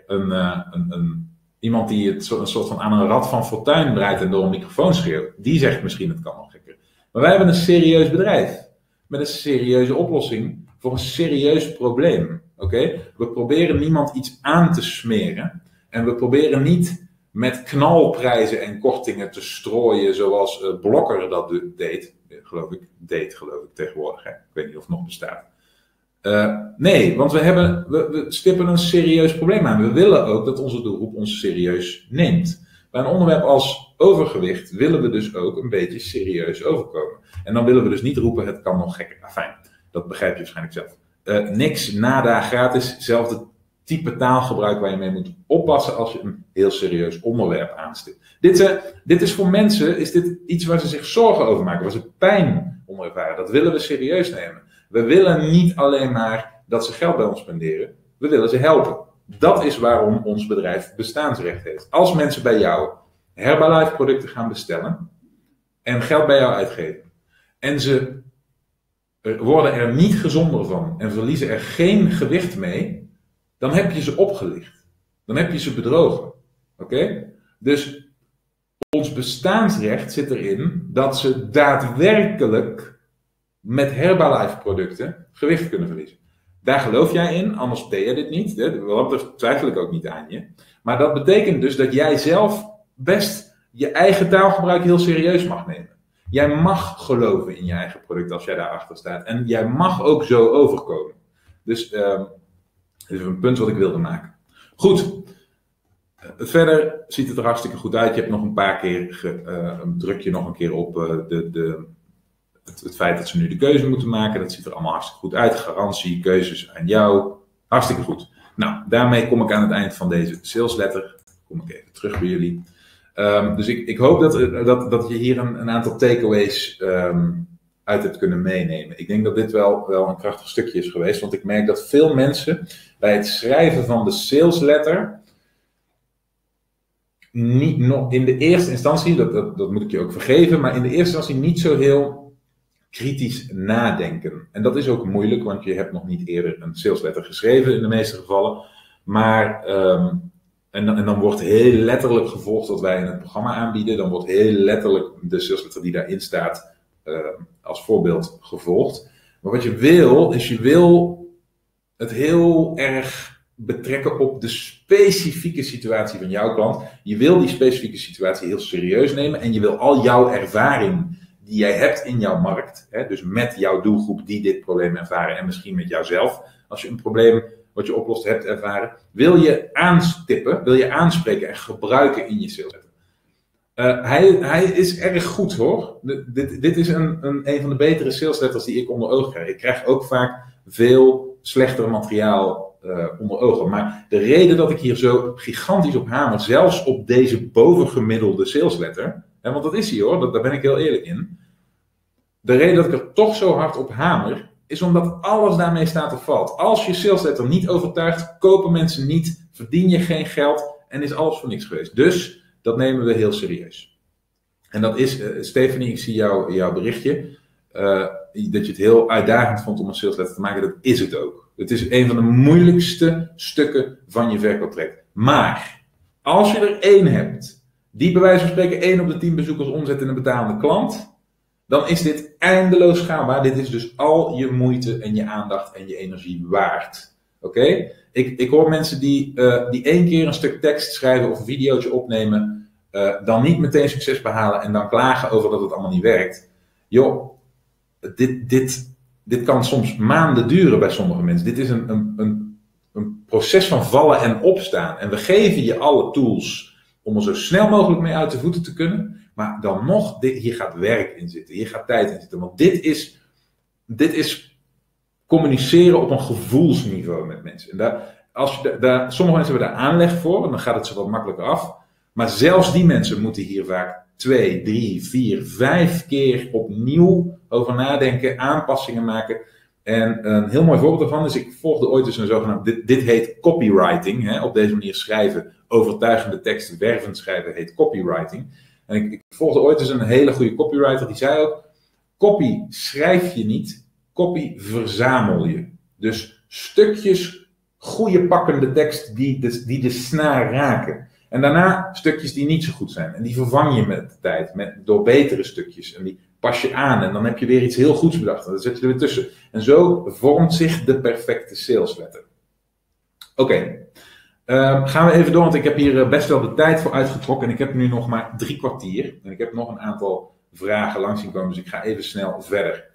Iemand die een soort van aan een rad van fortuin draait en door een microfoon schreeuwt, die zegt misschien het kan nog gekker. Maar wij hebben een serieus bedrijf. Met een serieuze oplossing voor een serieus probleem. Oké? We proberen niemand iets aan te smeren. En we proberen niet met knalprijzen en kortingen te strooien zoals Blokker dat deed. Geloof ik tegenwoordig. Hè? Ik weet niet of het nog bestaat. Nee, want we stippen een serieus probleem aan. We willen ook dat onze doelgroep ons serieus neemt. Bij een onderwerp als overgewicht willen we dus ook een beetje serieus overkomen. En dan willen we dus niet roepen, het kan nog gekker. Fijn, dat begrijp je waarschijnlijk zelf. Niks, nada, gratis. Zelfde type taalgebruik waar je mee moet oppassen als je een heel serieus onderwerp aanstipt. Dit is voor mensen is dit iets waar ze zich zorgen over maken, waar ze pijn onder ervaren. Dat willen we serieus nemen. We willen niet alleen maar dat ze geld bij ons spenderen. We willen ze helpen. Dat is waarom ons bedrijf bestaansrecht heeft. Als mensen bij jou Herbalife producten gaan bestellen en geld bij jou uitgeven en ze worden er niet gezonder van en verliezen er geen gewicht mee, dan heb je ze opgelicht. Dan heb je ze bedrogen. Oké? Dus ons bestaansrecht zit erin dat ze daadwerkelijk met Herbalife producten gewicht kunnen verliezen. Daar geloof jij in, anders deed je dit niet. Dat twijfel ik ook niet aan je. Maar dat betekent dus dat jij zelf best je eigen taalgebruik heel serieus mag nemen. Jij mag geloven in je eigen product als jij daarachter staat. En jij mag ook zo overkomen. Dus dit is een punt wat ik wilde maken. Goed. Verder ziet het er hartstikke goed uit. Je hebt nog een paar keer, druk je nog een keer op het feit dat ze nu de keuze moeten maken. Dat ziet er allemaal hartstikke goed uit. Garantie, keuzes aan jou. Hartstikke goed. Nou, daarmee kom ik aan het eind van deze salesletter. Kom ik even terug bij jullie. Dus ik hoop dat je hier een aantal takeaways uit hebt kunnen meenemen. Ik denk dat dit wel een krachtig stukje is geweest. Want ik merk dat veel mensen bij het schrijven van de salesletter niet nog in de eerste instantie, dat moet ik je ook vergeven, maar in de eerste instantie niet zo heel kritisch nadenken. En dat is ook moeilijk, want je hebt nog niet eerder een salesletter geschreven in de meeste gevallen. Maar en dan wordt heel letterlijk gevolgd wat wij in het programma aanbieden. Dan wordt heel letterlijk de salesletter die daarin staat als voorbeeld gevolgd. Maar wat je wil, is je wil het heel erg betrekken op de specifieke situatie van jouw klant. Je wil die specifieke situatie heel serieus nemen en je wil al jouw ervaring die jij hebt in jouw markt, dus met jouw doelgroep die dit probleem ervaren en misschien met jouzelf, als je een probleem wat je oplost hebt ervaren, wil je aanstippen, wil je aanspreken en gebruiken in je sales. Hij is erg goed hoor. Dit is een van de betere sales letters die ik onder ogen krijg. Ik krijg ook vaak veel slechter materiaal onder ogen. Maar de reden dat ik hier zo gigantisch op hamer, zelfs op deze bovengemiddelde sales letter, want dat is hij hoor, daar ben ik heel eerlijk in. De reden dat ik er toch zo hard op hamer, is omdat alles daarmee staat of valt. Als je sales letter niet overtuigt, kopen mensen niet, verdien je geen geld en is alles voor niks geweest. Dus dat nemen we heel serieus. En dat is, Stephanie, ik zie jouw berichtje, dat je het heel uitdagend vond om een sales letter te maken. Dat is het ook. Het is een van de moeilijkste stukken van je verkooptraject. Maar, als je er één hebt, die bij wijze van spreken 1 op de 10 bezoekers omzet in een betalende klant, dan is dit eindeloos schaalbaar. Dit is dus al je moeite en je aandacht en je energie waard. Oké? Ik hoor mensen die 1 keer een stuk tekst schrijven of een videootje opnemen, dan niet meteen succes behalen en dan klagen over dat het allemaal niet werkt. Joh, dit kan soms maanden duren bij sommige mensen. Dit is een proces van vallen en opstaan. En we geven je alle tools om er zo snel mogelijk mee uit de voeten te kunnen. Maar dan nog, hier gaat werk in zitten. Hier gaat tijd in zitten. Want dit is communiceren op een gevoelsniveau met mensen. En sommige mensen hebben daar aanleg voor. En dan gaat het zo wat makkelijker af. Maar zelfs die mensen moeten hier vaak 2, 3, 4, 5 keer opnieuw over nadenken. Aanpassingen maken. En een heel mooi voorbeeld daarvan is, ik volgde ooit dus een zogenaamd, dit heet copywriting. Op deze manier schrijven, overtuigende teksten, wervend schrijven heet copywriting. En ik volgde ooit dus een hele goede copywriter, die zei ook, copy schrijf je niet, copy verzamel je. Dus stukjes goede pakkende tekst die de snaar raken. En daarna stukjes die niet zo goed zijn. En die vervang je met de tijd, door betere stukjes. En die pas je aan en dan heb je weer iets heel goeds bedacht. En dan zet je er weer tussen. En zo vormt zich de perfecte sales letter. Oké. Gaan we even door, want ik heb hier best wel de tijd voor uitgetrokken. En ik heb nu nog maar 3 kwartier. En ik heb nog een aantal vragen langs zien komen, dus ik ga even snel verder.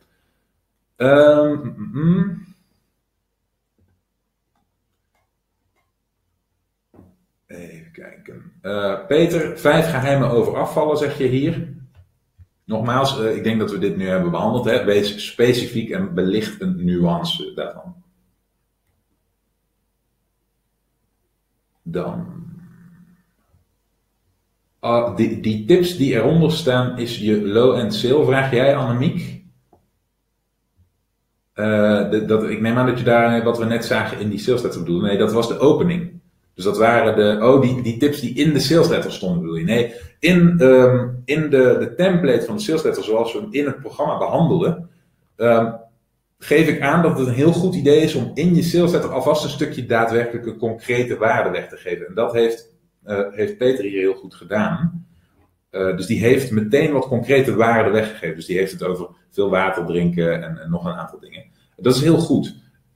Even kijken. Peter, 5 geheimen over afvallen, zeg je hier. Nogmaals, ik denk dat we dit nu hebben behandeld. Hè? Wees specifiek en belicht een nuance daarvan. Dan. Die tips die eronder staan, is je low-end sale, vraag jij Annemiek? Ik neem aan dat je daar wat we net zagen in die sales letter bedoelde. Nee, dat was de opening. Dus dat waren die tips die in de sales letter stonden, bedoel je? Nee, in de template van de sales letter, zoals we hem in het programma behandelen, geef ik aan dat het een heel goed idee is om in je sales letter alvast een stukje daadwerkelijke concrete waarde weg te geven. En dat heeft Peter hier heel goed gedaan. Dus die heeft meteen wat concrete waarden weggegeven. Dus die heeft het over veel water drinken en nog een aantal dingen. Dat is heel goed.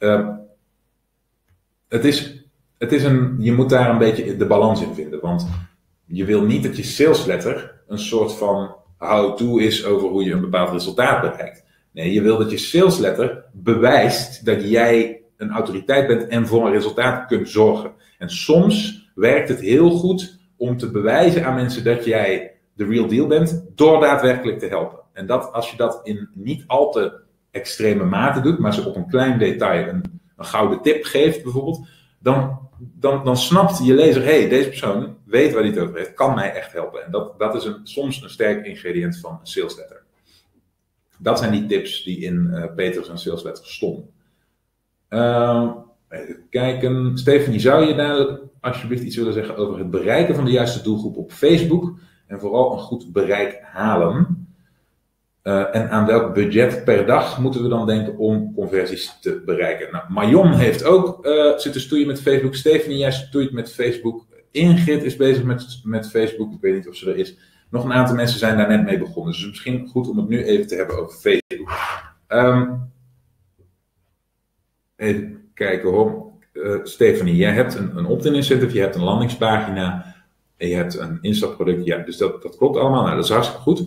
Je moet daar een beetje de balans in vinden. Want je wil niet dat je sales letter een soort van how-to is over hoe je een bepaald resultaat bereikt. Nee, je wil dat je sales letter bewijst dat jij een autoriteit bent en voor een resultaat kunt zorgen. En soms werkt het heel goed om te bewijzen aan mensen dat jij de real deal bent door daadwerkelijk te helpen. En als je dat in niet al te extreme mate doet, maar ze op een klein detail een gouden tip geeft bijvoorbeeld, dan snapt je lezer, hey, deze persoon weet waar hij het over heeft, kan mij echt helpen. En dat is soms een sterk ingrediënt van een sales letter. Dat zijn die tips die in Peters en sales letter stonden. Even kijken. Stephanie, zou je daar alsjeblieft iets willen zeggen over het bereiken van de juiste doelgroep op Facebook en vooral een goed bereik halen? En aan welk budget per dag moeten we dan denken om conversies te bereiken? Nou, Marion heeft ook zitten stoeien met Facebook. Stephanie, jij stoeit met Facebook. Ingrid is bezig met Facebook. Ik weet niet of ze er is. Nog een aantal mensen zijn daar net mee begonnen. Dus misschien goed om het nu even te hebben over Facebook. Even kijken hoor. Stephanie, jij hebt een opt-in incentive, je hebt een landingspagina en je hebt een instapproduct. Ja, dus dat klopt allemaal. Nou, dat is hartstikke goed.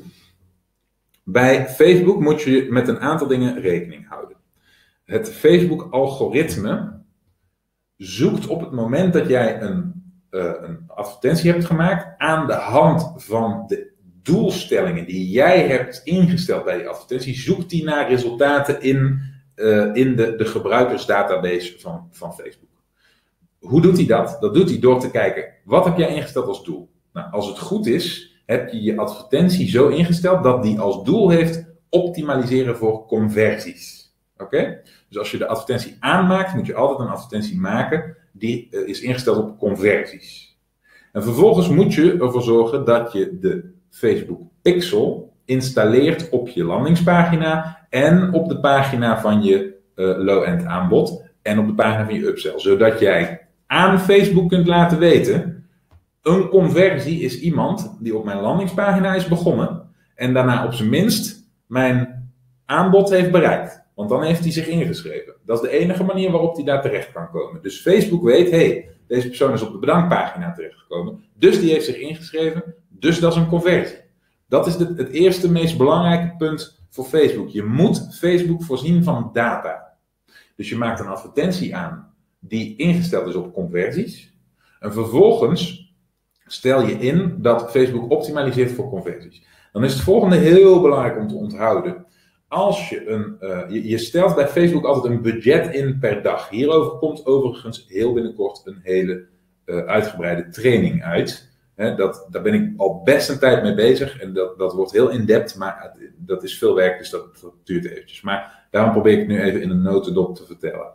Bij Facebook moet je met een aantal dingen rekening houden. Het Facebook-algoritme zoekt op het moment dat jij een advertentie hebt gemaakt aan de hand van de doelstellingen die jij hebt ingesteld bij die advertentie, zoekt die naar resultaten in de gebruikersdatabase van Facebook. Hoe doet hij dat? Dat doet hij door te kijken, wat heb jij ingesteld als doel? Nou, als het goed is, heb je je advertentie zo ingesteld dat die als doel heeft optimaliseren voor conversies. Oké? Dus als je de advertentie aanmaakt, moet je altijd een advertentie maken die is ingesteld op conversies. En vervolgens moet je ervoor zorgen dat je de Facebook Pixel installeert op je landingspagina en op de pagina van je low-end aanbod en op de pagina van je upsell. Zodat jij aan Facebook kunt laten weten, een conversie is iemand die op mijn landingspagina is begonnen en daarna op zijn minst mijn aanbod heeft bereikt. Want dan heeft hij zich ingeschreven. Dat is de enige manier waarop hij daar terecht kan komen. Dus Facebook weet, hey, deze persoon is op de bedankpagina terechtgekomen. Dus die heeft zich ingeschreven. Dus dat is een conversie. Dat is het eerste, meest belangrijke punt voor Facebook. Je moet Facebook voorzien van data. Dus je maakt een advertentie aan die ingesteld is op conversies. En vervolgens stel je in dat Facebook optimaliseert voor conversies. Dan is het volgende heel belangrijk om te onthouden. Als je je stelt bij Facebook altijd een budget in per dag. Hierover komt overigens heel binnenkort een hele uitgebreide training uit. Daar ben ik al best een tijd mee bezig. En dat wordt heel in-depth, maar dat is veel werk, dus dat duurt eventjes. Maar daarom probeer ik het nu even in een notendop te vertellen.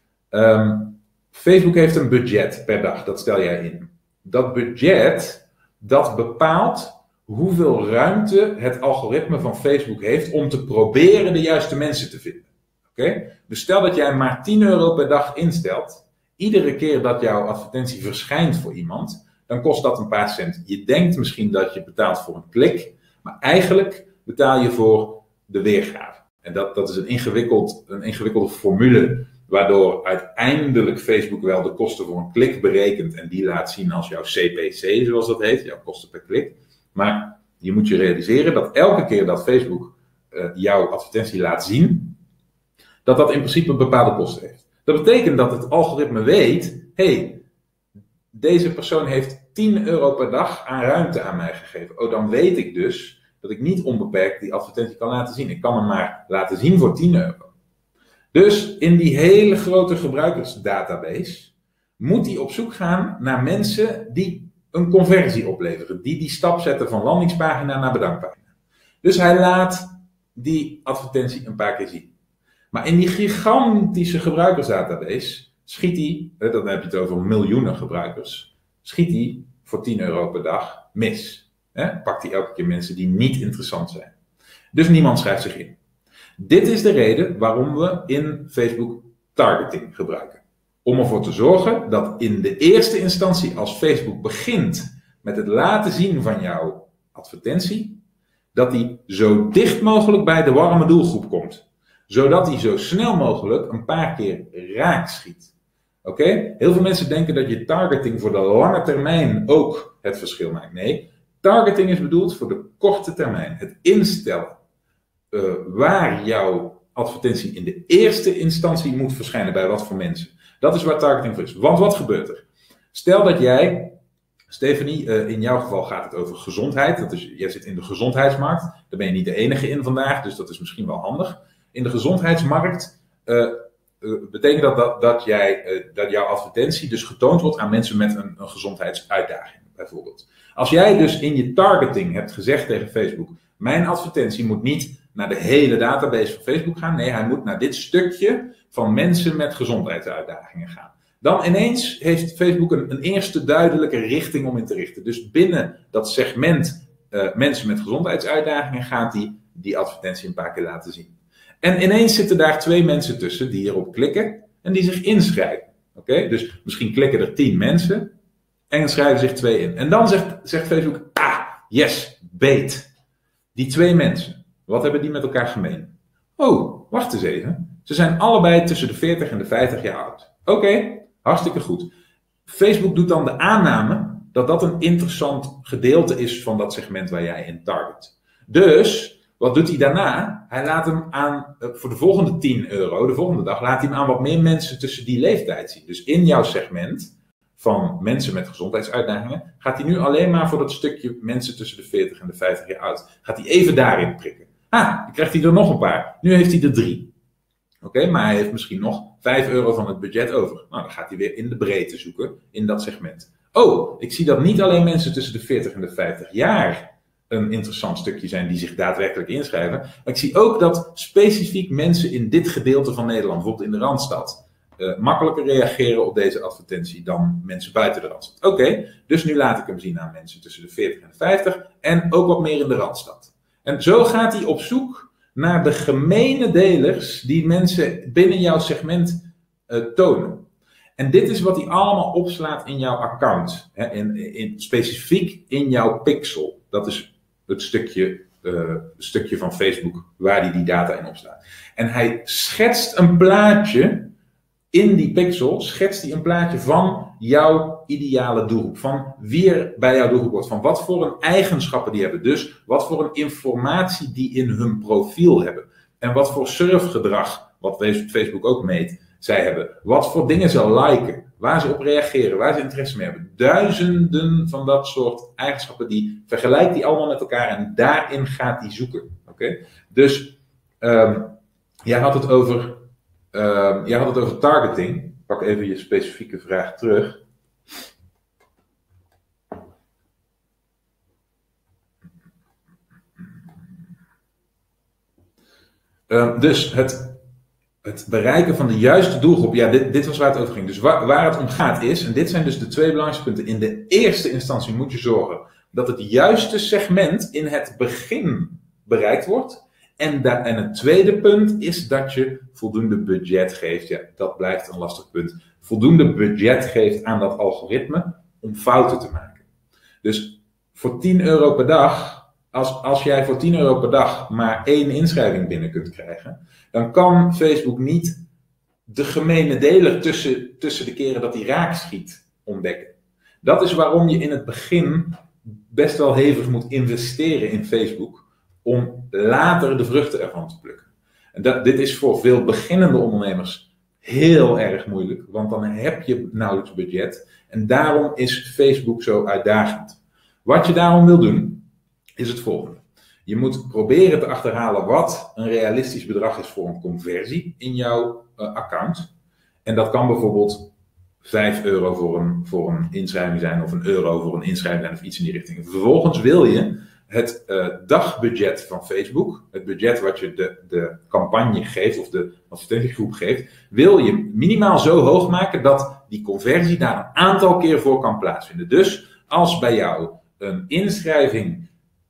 Facebook heeft een budget per dag, dat stel jij in. Dat budget, dat bepaalt hoeveel ruimte het algoritme van Facebook heeft om te proberen de juiste mensen te vinden. Oké? Dus stel dat jij maar 10 euro per dag instelt, iedere keer dat jouw advertentie verschijnt voor iemand, dan kost dat een paar cent. Je denkt misschien dat je betaalt voor een klik, maar eigenlijk betaal je voor de weergave. En dat is een ingewikkelde formule, waardoor uiteindelijk Facebook wel de kosten voor een klik berekent en die laat zien als jouw CPC, zoals dat heet, jouw kosten per klik. Maar je moet je realiseren dat elke keer dat Facebook jouw advertentie laat zien, dat in principe bepaalde kosten heeft. Dat betekent dat het algoritme weet, hey, deze persoon heeft 10 euro per dag aan ruimte aan mij gegeven. Oh, dan weet ik dus dat ik niet onbeperkt die advertentie kan laten zien. Ik kan hem maar laten zien voor 10 euro. Dus in die hele grote gebruikersdatabase moet hij op zoek gaan naar mensen die een conversie opleveren. Die stap zetten van landingspagina naar bedankpagina. Dus hij laat die advertentie een paar keer zien. Maar in die gigantische gebruikersdatabase schiet hij, dan heb je het over miljoenen gebruikers, schiet hij voor 10 euro per dag mis. Pakt hij elke keer mensen die niet interessant zijn. Dus niemand schrijft zich in. Dit is de reden waarom we in Facebook targeting gebruiken. Om ervoor te zorgen dat in de eerste instantie als Facebook begint met het laten zien van jouw advertentie, dat die zo dicht mogelijk bij de warme doelgroep komt. Zodat die zo snel mogelijk een paar keer raak schiet. Oké? Heel veel mensen denken dat je targeting voor de lange termijn ook het verschil maakt. Nee, targeting is bedoeld voor de korte termijn. Het instellen waar jouw advertentie in de eerste instantie moet verschijnen, bij wat voor mensen. Dat is waar targeting voor is. Want wat gebeurt er? Stel dat jij, Stephanie, in jouw geval gaat het over gezondheid. Dat is, jij zit in de gezondheidsmarkt. Daar ben je niet de enige in vandaag, dus dat is misschien wel handig. In de gezondheidsmarkt betekent dat jouw advertentie dus getoond wordt aan mensen met een gezondheidsuitdaging, bijvoorbeeld. Als jij dus in je targeting hebt gezegd tegen Facebook, mijn advertentie moet niet naar de hele database van Facebook gaan. Nee, hij moet naar dit stukje van mensen met gezondheidsuitdagingen gaan. Dan ineens heeft Facebook een eerste duidelijke richting om in te richten. Dus binnen dat segment mensen met gezondheidsuitdagingen gaat hij die advertentie een paar keer laten zien. En ineens zitten daar 2 mensen tussen die hierop klikken en die zich inschrijven. Oké? Dus misschien klikken er 10 mensen en schrijven zich 2 in. En dan zegt Facebook, Yes, bait. Die twee mensen, wat hebben die met elkaar gemeen? Oh, wacht eens even. Ze zijn allebei tussen de 40 en de 50 jaar oud. Oké, hartstikke goed. Facebook doet dan de aanname dat dat een interessant gedeelte is van dat segment waar jij in target. Dus, wat doet hij daarna? Hij laat hem aan, voor de volgende 10 euro, de volgende dag, laat hij hem aan wat meer mensen tussen die leeftijd zien. Dus in jouw segment van mensen met gezondheidsuitdagingen, gaat hij nu alleen maar voor dat stukje mensen tussen de 40 en de 50 jaar oud. Gaat hij even daarin prikken. Dan krijgt hij er nog een paar. Nu heeft hij er 3. Oké, maar hij heeft misschien nog 5 euro van het budget over. Nou, dan gaat hij weer in de breedte zoeken, in dat segment. Oh, ik zie dat niet alleen mensen tussen de 40 en de 50 jaar een interessant stukje zijn die zich daadwerkelijk inschrijven. Maar ik zie ook dat specifiek mensen in dit gedeelte van Nederland, bijvoorbeeld in de Randstad, makkelijker reageren op deze advertentie dan mensen buiten de Randstad. Oké, dus nu laat ik hem zien aan mensen tussen de 40 en de 50 en ook wat meer in de Randstad. En zo gaat hij op zoek naar de gemene delers die mensen binnen jouw segment tonen. En dit is wat hij allemaal opslaat in jouw account. Hè, specifiek in jouw pixel. Dat is het stukje van Facebook waar hij die data in opslaat. En hij schetst een plaatje in die pixel, schetst hij een plaatje van jouw ideale doelgroep. Van wie er bij jouw doelgroep wordt. Van wat voor een eigenschappen die hebben. Dus wat voor een informatie die in hun profiel hebben. En wat voor surfgedrag, wat Facebook ook meet, zij hebben. Wat voor dingen ze liken. Waar ze op reageren. Waar ze interesse mee hebben. Duizenden van dat soort eigenschappen. Die vergelijkt hij allemaal met elkaar. En daarin gaat hij zoeken. Oké? Dus jij had het over targeting. Ik pak even je specifieke vraag terug. Dus het bereiken van de juiste doelgroep. Ja, dit was waar het over ging. Dus waar het om gaat is, en dit zijn dus de 2 belangrijkste punten. In de eerste instantie moet je zorgen dat het juiste segment in het begin bereikt wordt. En het tweede punt is dat je voldoende budget geeft. Ja, dat blijft een lastig punt. Voldoende budget geeft aan dat algoritme om fouten te maken. Dus voor 10 euro per dag, als jij voor 10 euro per dag maar 1 inschrijving binnen kunt krijgen, dan kan Facebook niet de gemene deler tussen de keren dat hij raak schiet ontdekken. Dat is waarom je in het begin best wel hevig moet investeren in Facebook om later de vruchten ervan te plukken. En dit is voor veel beginnende ondernemers heel erg moeilijk, want dan heb je nauwelijks budget. En daarom is Facebook zo uitdagend. Wat je daarom wil doen, is het volgende. Je moet proberen te achterhalen wat een realistisch bedrag is voor een conversie in jouw account. En dat kan bijvoorbeeld 5 euro voor een inschrijving zijn, of €1 voor een inschrijving zijn, of iets in die richting. Vervolgens wil je het dagbudget van Facebook, het budget wat je de campagne geeft, of de advertentiegroep geeft, wil je minimaal zo hoog maken dat die conversie daar een aantal keer voor kan plaatsvinden. Dus als bij jou een inschrijving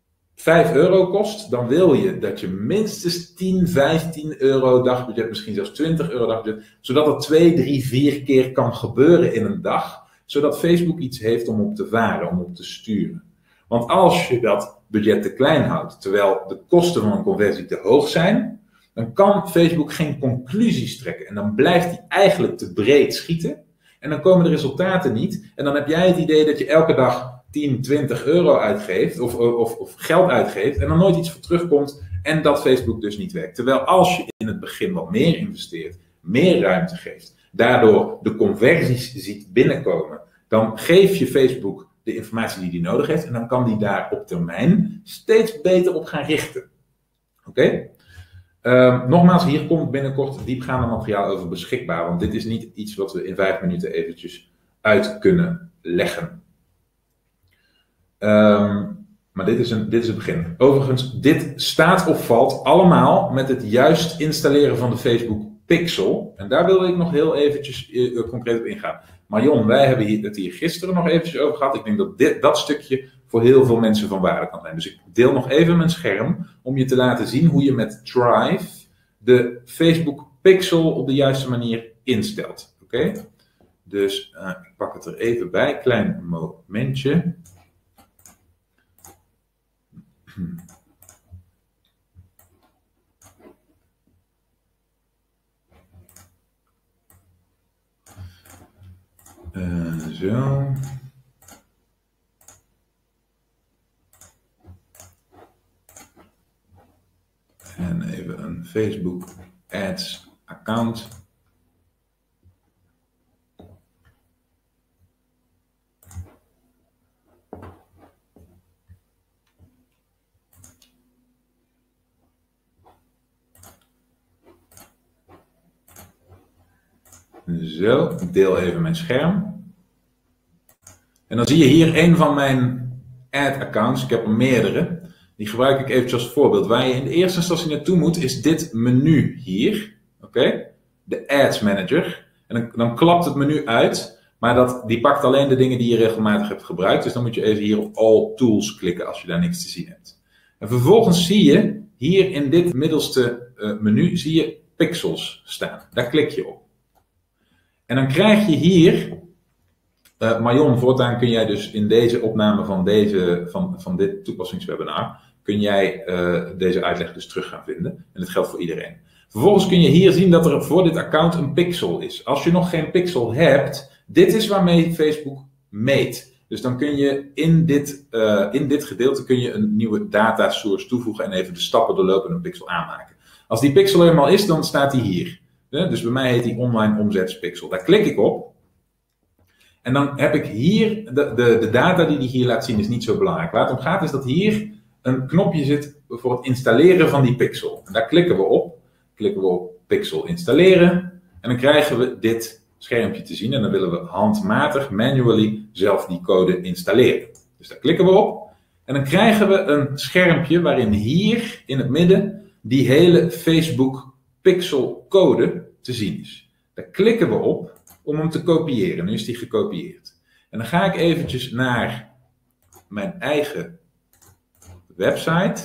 5 euro kost, dan wil je dat je minstens 10, 15 euro dagbudget, misschien zelfs 20 euro dagbudget, zodat dat 2, 3, 4 keer kan gebeuren in een dag, zodat Facebook iets heeft om op te varen, om op te sturen. Want als je dat budget te klein houdt, terwijl de kosten van een conversie te hoog zijn, dan kan Facebook geen conclusies trekken. En dan blijft hij eigenlijk te breed schieten. En dan komen de resultaten niet. En dan heb jij het idee dat je elke dag 10, 20 euro uitgeeft, of geld uitgeeft, en dan nooit iets voor terugkomt, en dat Facebook dus niet werkt. Terwijl als je in het begin wat meer investeert, meer ruimte geeft, daardoor de conversies ziet binnenkomen, dan geef je Facebook de informatie die hij nodig heeft, en dan kan die daar op termijn steeds beter op gaan richten. Oké? Nogmaals, hier komt binnenkort diepgaande materiaal over beschikbaar, want dit is niet iets wat we in 5 minuten eventjes uit kunnen leggen. Maar dit is het begin. Overigens, dit staat of valt allemaal met het juist installeren van de Facebook Pixel. En daar wilde ik nog heel eventjes concreet op ingaan. Marion, wij hebben het hier gisteren nog eventjes over gehad. Ik denk dat dat stukje voor heel veel mensen van waarde kan zijn. Dus ik deel nog even mijn scherm om je te laten zien hoe je met Thrive de Facebook Pixel op de juiste manier instelt. Oké? Dus ik pak het er even bij. Klein momentje. Zo. En even een Facebook Ads account. Zo, ik deel even mijn scherm. En dan zie je hier een van mijn ad-accounts. Ik heb er meerdere. Die gebruik ik eventjes als voorbeeld. Waar je in de eerste instantie naartoe moet, is dit menu hier. Oké? De Ads Manager. En dan klapt het menu uit. Maar die pakt alleen de dingen die je regelmatig hebt gebruikt. Dus dan moet je even hier op All Tools klikken als je daar niks te zien hebt. En vervolgens zie je hier in dit middelste menu zie je pixels staan. Daar klik je op. En dan krijg je hier, Marion, voortaan kun jij dus in deze opname van dit toepassingswebinar, kun jij deze uitleg dus terug gaan vinden. En dat geldt voor iedereen. Vervolgens kun je hier zien dat er voor dit account een pixel is. Als je nog geen pixel hebt, dit is waarmee Facebook meet. Dus dan kun je in dit gedeelte kun je een nieuwe data source toevoegen en even de stappen doorlopen en een pixel aanmaken. Als die pixel helemaal is, dan staat die hier. Dus bij mij heet die online omzetpixel. Daar klik ik op. En dan heb ik hier, de data die hier laat zien is niet zo belangrijk. Waar het om gaat is dat hier een knopje zit voor het installeren van die pixel. En daar klikken we op. Klikken we op pixel installeren. En dan krijgen we dit schermpje te zien. En dan willen we handmatig, manually, zelf die code installeren. Dus daar klikken we op. En dan krijgen we een schermpje waarin hier in het midden die hele Facebook pixel code te zien is. Daar klikken we op om hem te kopiëren. Nu is die gekopieerd. En dan ga ik eventjes naar mijn eigen website.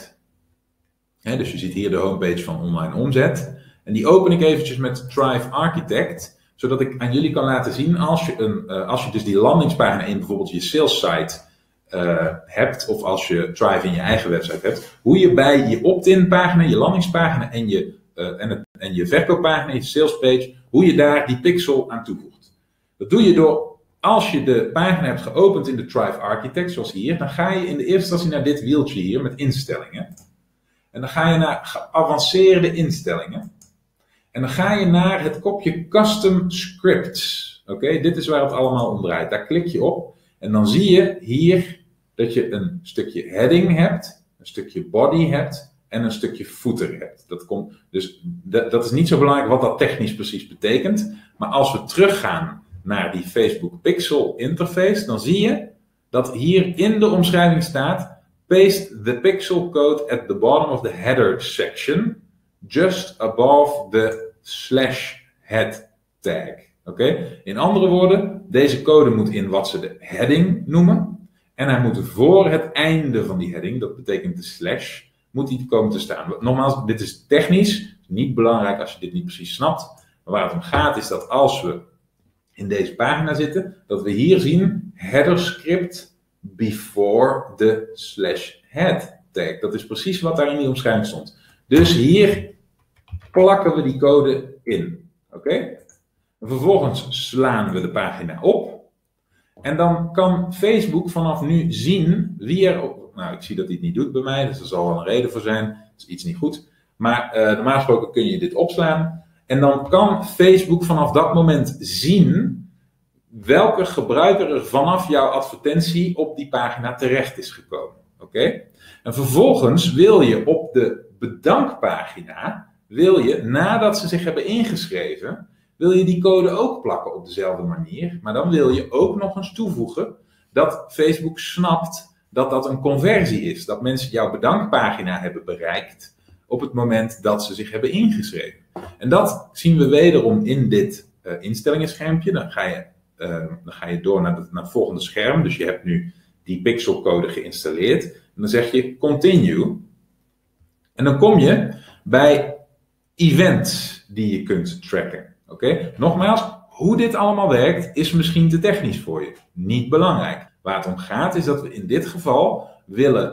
Dus je ziet hier de homepage van online omzet. En die open ik eventjes met Thrive Architect. Zodat ik aan jullie kan laten zien als je dus die landingspagina in bijvoorbeeld je sales site hebt. Of als je Thrive in je eigen website hebt. Hoe je bij je opt-in pagina, je landingspagina en je verkooppagina, je salespage, hoe je daar die pixel aan toevoegt. Dat doe je door, als je de pagina hebt geopend in de Thrive Architect, zoals hier, dan ga je in de eerste instantie naar dit wieltje hier met instellingen. En dan ga je naar geavanceerde instellingen. En dan ga je naar het kopje Custom Scripts. Oké, dit is waar het allemaal om draait. Daar klik je op en dan zie je hier dat je een stukje heading hebt, een stukje body hebt en een stukje footer hebt. Dat is niet zo belangrijk wat dat technisch precies betekent. Maar als we teruggaan naar die Facebook Pixel interface, dan zie je dat hier in de omschrijving staat: paste the pixel code at the bottom of the header section, just above the /head tag. Oké? In andere woorden, deze code moet in wat ze de heading noemen. En hij moet voor het einde van die heading, dat betekent de slash, moet die komen te staan. Nogmaals, dit is technisch, niet belangrijk als je dit niet precies snapt. Maar waar het om gaat is dat als we in deze pagina zitten, dat we hier zien header script before the /head tag. Dat is precies wat daar in die omschrijving stond. Dus hier plakken we die code in. Oké? Vervolgens slaan we de pagina op. En dan kan Facebook vanaf nu zien wie er op. Nou, ik zie dat hij het niet doet bij mij, dus er zal wel een reden voor zijn. Dat is iets niet goed. Maar normaal gesproken kun je dit opslaan. En dan kan Facebook vanaf dat moment zien welke gebruiker er vanaf jouw advertentie op die pagina terecht is gekomen. Oké? En vervolgens wil je op de bedankpagina, nadat ze zich hebben ingeschreven, wil je die code ook plakken op dezelfde manier. Maar dan wil je ook nog eens toevoegen dat Facebook snapt dat dat een conversie is. Dat mensen jouw bedankpagina hebben bereikt op het moment dat ze zich hebben ingeschreven. En dat zien we wederom in dit instellingenschermpje. Dan ga je door naar het volgende scherm. Dus je hebt nu die pixelcode geïnstalleerd. En dan zeg je continue. En dan kom je bij events die je kunt tracken. Oké? Nogmaals, hoe dit allemaal werkt is misschien te technisch voor je. Niet belangrijk. Waar het om gaat is dat we in dit geval willen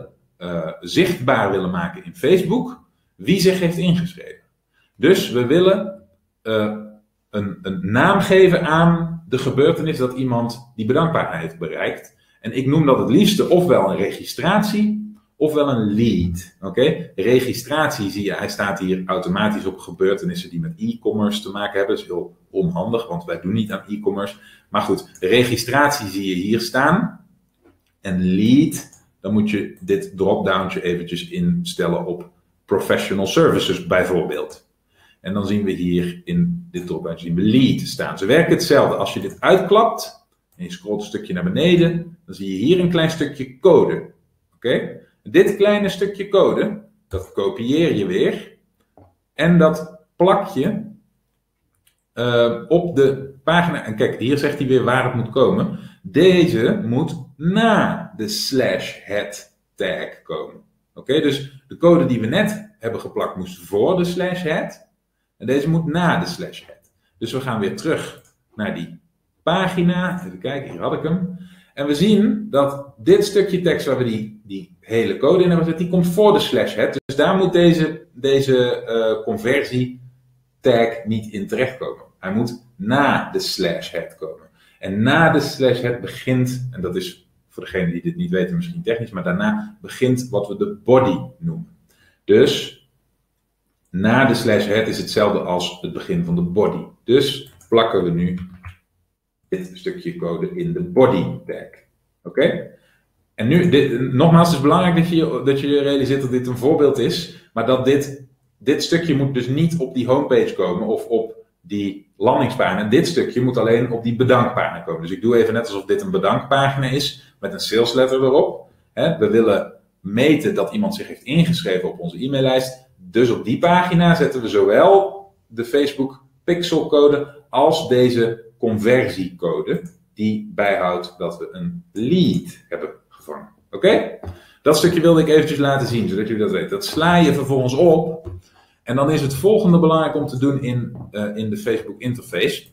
zichtbaar willen maken in Facebook wie zich heeft ingeschreven. Dus we willen een naam geven aan de gebeurtenis dat iemand die bedankbaarheid heeft bereikt. En ik noem dat het liefste ofwel een registratie ofwel een lead. Oké? Registratie zie je, hij staat hier automatisch op gebeurtenissen die met e-commerce te maken hebben. Dat is heel onhandig, want wij doen niet aan e-commerce. Maar goed, registratie zie je hier staan. En lead, dan moet je dit dropdowntje eventjes instellen op professional services bijvoorbeeld. En dan zien we hier in dit dropdowntje zien we lead staan. Ze werken hetzelfde. Als je dit uitklapt en je scrolt een stukje naar beneden, dan zie je hier een klein stukje code. Oké? Dit kleine stukje code, dat kopieer je weer en dat plak je op de pagina. En kijk, hier zegt hij weer waar het moet komen. Deze moet na de /head tag komen. Oké, dus de code die we net hebben geplakt moest voor de /head. En deze moet na de /head. Dus we gaan weer terug naar die pagina. Even kijken, hier had ik hem. En we zien dat dit stukje tekst waar we die hele code in hebben gezet, die komt voor de /head. Dus daar moet deze conversie tag niet in terechtkomen. Hij moet na de /head komen. En na de /head begint, en dat is voor degenen die dit niet weten misschien technisch, maar daarna begint wat we de body noemen. Dus na de /head is hetzelfde als het begin van de body. Dus plakken we nu dit stukje code in de body tag. Oké? En nu, nogmaals, het is belangrijk dat je realiseert dat dit een voorbeeld is, maar dat dit stukje moet dus niet op die homepage komen of op die landingspagina. Dit stukje moet alleen op die bedankpagina komen. Dus ik doe even net alsof dit een bedankpagina is met een sales letter erop. We willen meten dat iemand zich heeft ingeschreven op onze e-maillijst. Dus op die pagina zetten we zowel de Facebook pixelcode als deze conversiecode die bijhoudt dat we een lead hebben gevangen. Oké? Dat stukje wilde ik eventjes laten zien, zodat jullie dat weten. Dat sla je vervolgens op. En dan is het volgende belangrijk om te doen in de Facebook interface.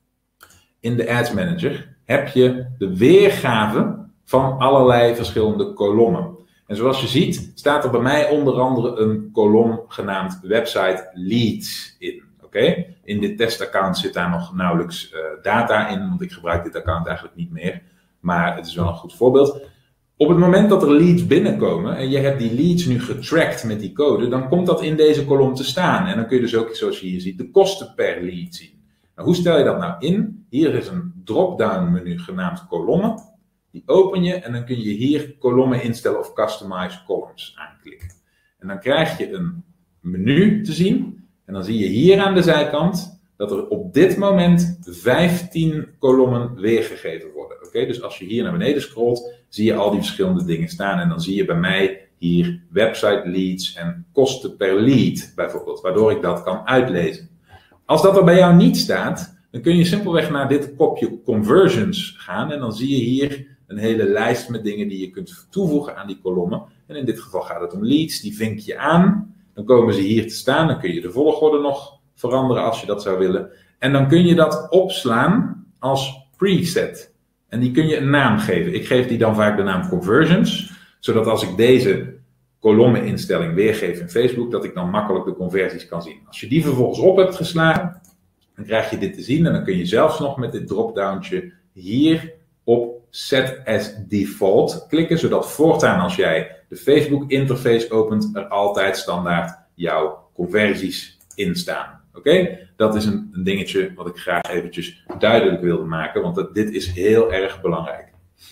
In de Ads Manager heb je de weergave van allerlei verschillende kolommen. En zoals je ziet staat er bij mij onder andere een kolom genaamd website leads in. Oké? In dit testaccount zit daar nog nauwelijks data in, want ik gebruik dit account eigenlijk niet meer. Maar het is wel een goed voorbeeld. Op het moment dat er leads binnenkomen en je hebt die leads nu getracked met die code, dan komt dat in deze kolom te staan. En dan kun je dus ook, zoals je hier ziet, de kosten per lead zien. Nou, hoe stel je dat nou in? Hier is een drop-down menu genaamd kolommen. Die open je en dan kun je hier kolommen instellen of customize columns aanklikken. En dan krijg je een menu te zien. En dan zie je hier aan de zijkant dat er op dit moment 15 kolommen weergegeven worden. Oké, dus als je hier naar beneden scrolt, zie je al die verschillende dingen staan. En dan zie je bij mij hier website leads en kosten per lead bijvoorbeeld, waardoor ik dat kan uitlezen. Als dat er bij jou niet staat, dan kun je simpelweg naar dit kopje conversions gaan. En dan zie je hier een hele lijst met dingen die je kunt toevoegen aan die kolommen. En in dit geval gaat het om leads, die vink je aan. Dan komen ze hier te staan, dan kun je de volgorde nog veranderen als je dat zou willen. En dan kun je dat opslaan als preset. En die kun je een naam geven. Ik geef die dan vaak de naam conversions, zodat als ik deze kolommeninstelling weergeef in Facebook, dat ik dan makkelijk de conversies kan zien. Als je die vervolgens op hebt geslagen, dan krijg je dit te zien en dan kun je zelfs nog met dit dropdowntje hier op Set as Default klikken, zodat voortaan als jij de Facebook interface opent, er altijd standaard jouw conversies in staan. Oké? Dat is een dingetje wat ik graag eventjes duidelijk wilde maken, want dit is heel erg belangrijk.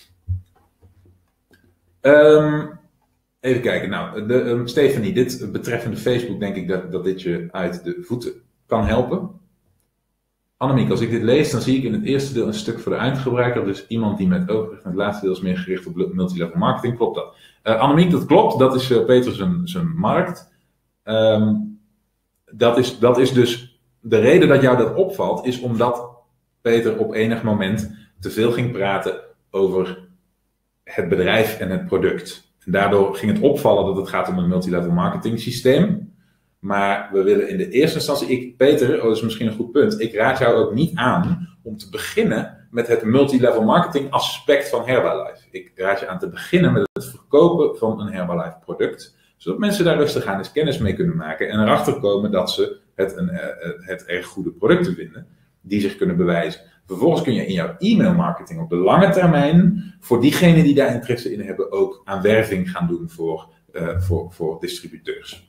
Even kijken. Nou, Stephanie, dit betreffende Facebook denk ik dat dit je uit de voeten kan helpen. Annemiek, als ik dit lees, dan zie ik in het eerste deel een stuk voor de eindgebruiker. Dus iemand die met oog heeft. En het laatste deel is meer gericht op multilevel marketing. Klopt dat? Annemiek, dat klopt. Dat is Peter zijn markt. Dat is dus de reden dat jou dat opvalt, is omdat Peter op enig moment te veel ging praten over het bedrijf en het product. En daardoor ging het opvallen dat het gaat om een multilevel marketing systeem. Maar we willen in de eerste instantie, Peter, dat is misschien een goed punt, ik raad jou ook niet aan om te beginnen met het multilevel marketing aspect van Herbalife. Ik raad je aan te beginnen met het verkopen van een Herbalife product, zodat mensen daar rustig aan eens kennis mee kunnen maken en erachter komen dat ze het erg goede producten vinden die zich kunnen bewijzen. Vervolgens kun je in jouw e-mailmarketing op de lange termijn voor diegenen die daar interesse in hebben ook aanwerving gaan doen voor distributeurs.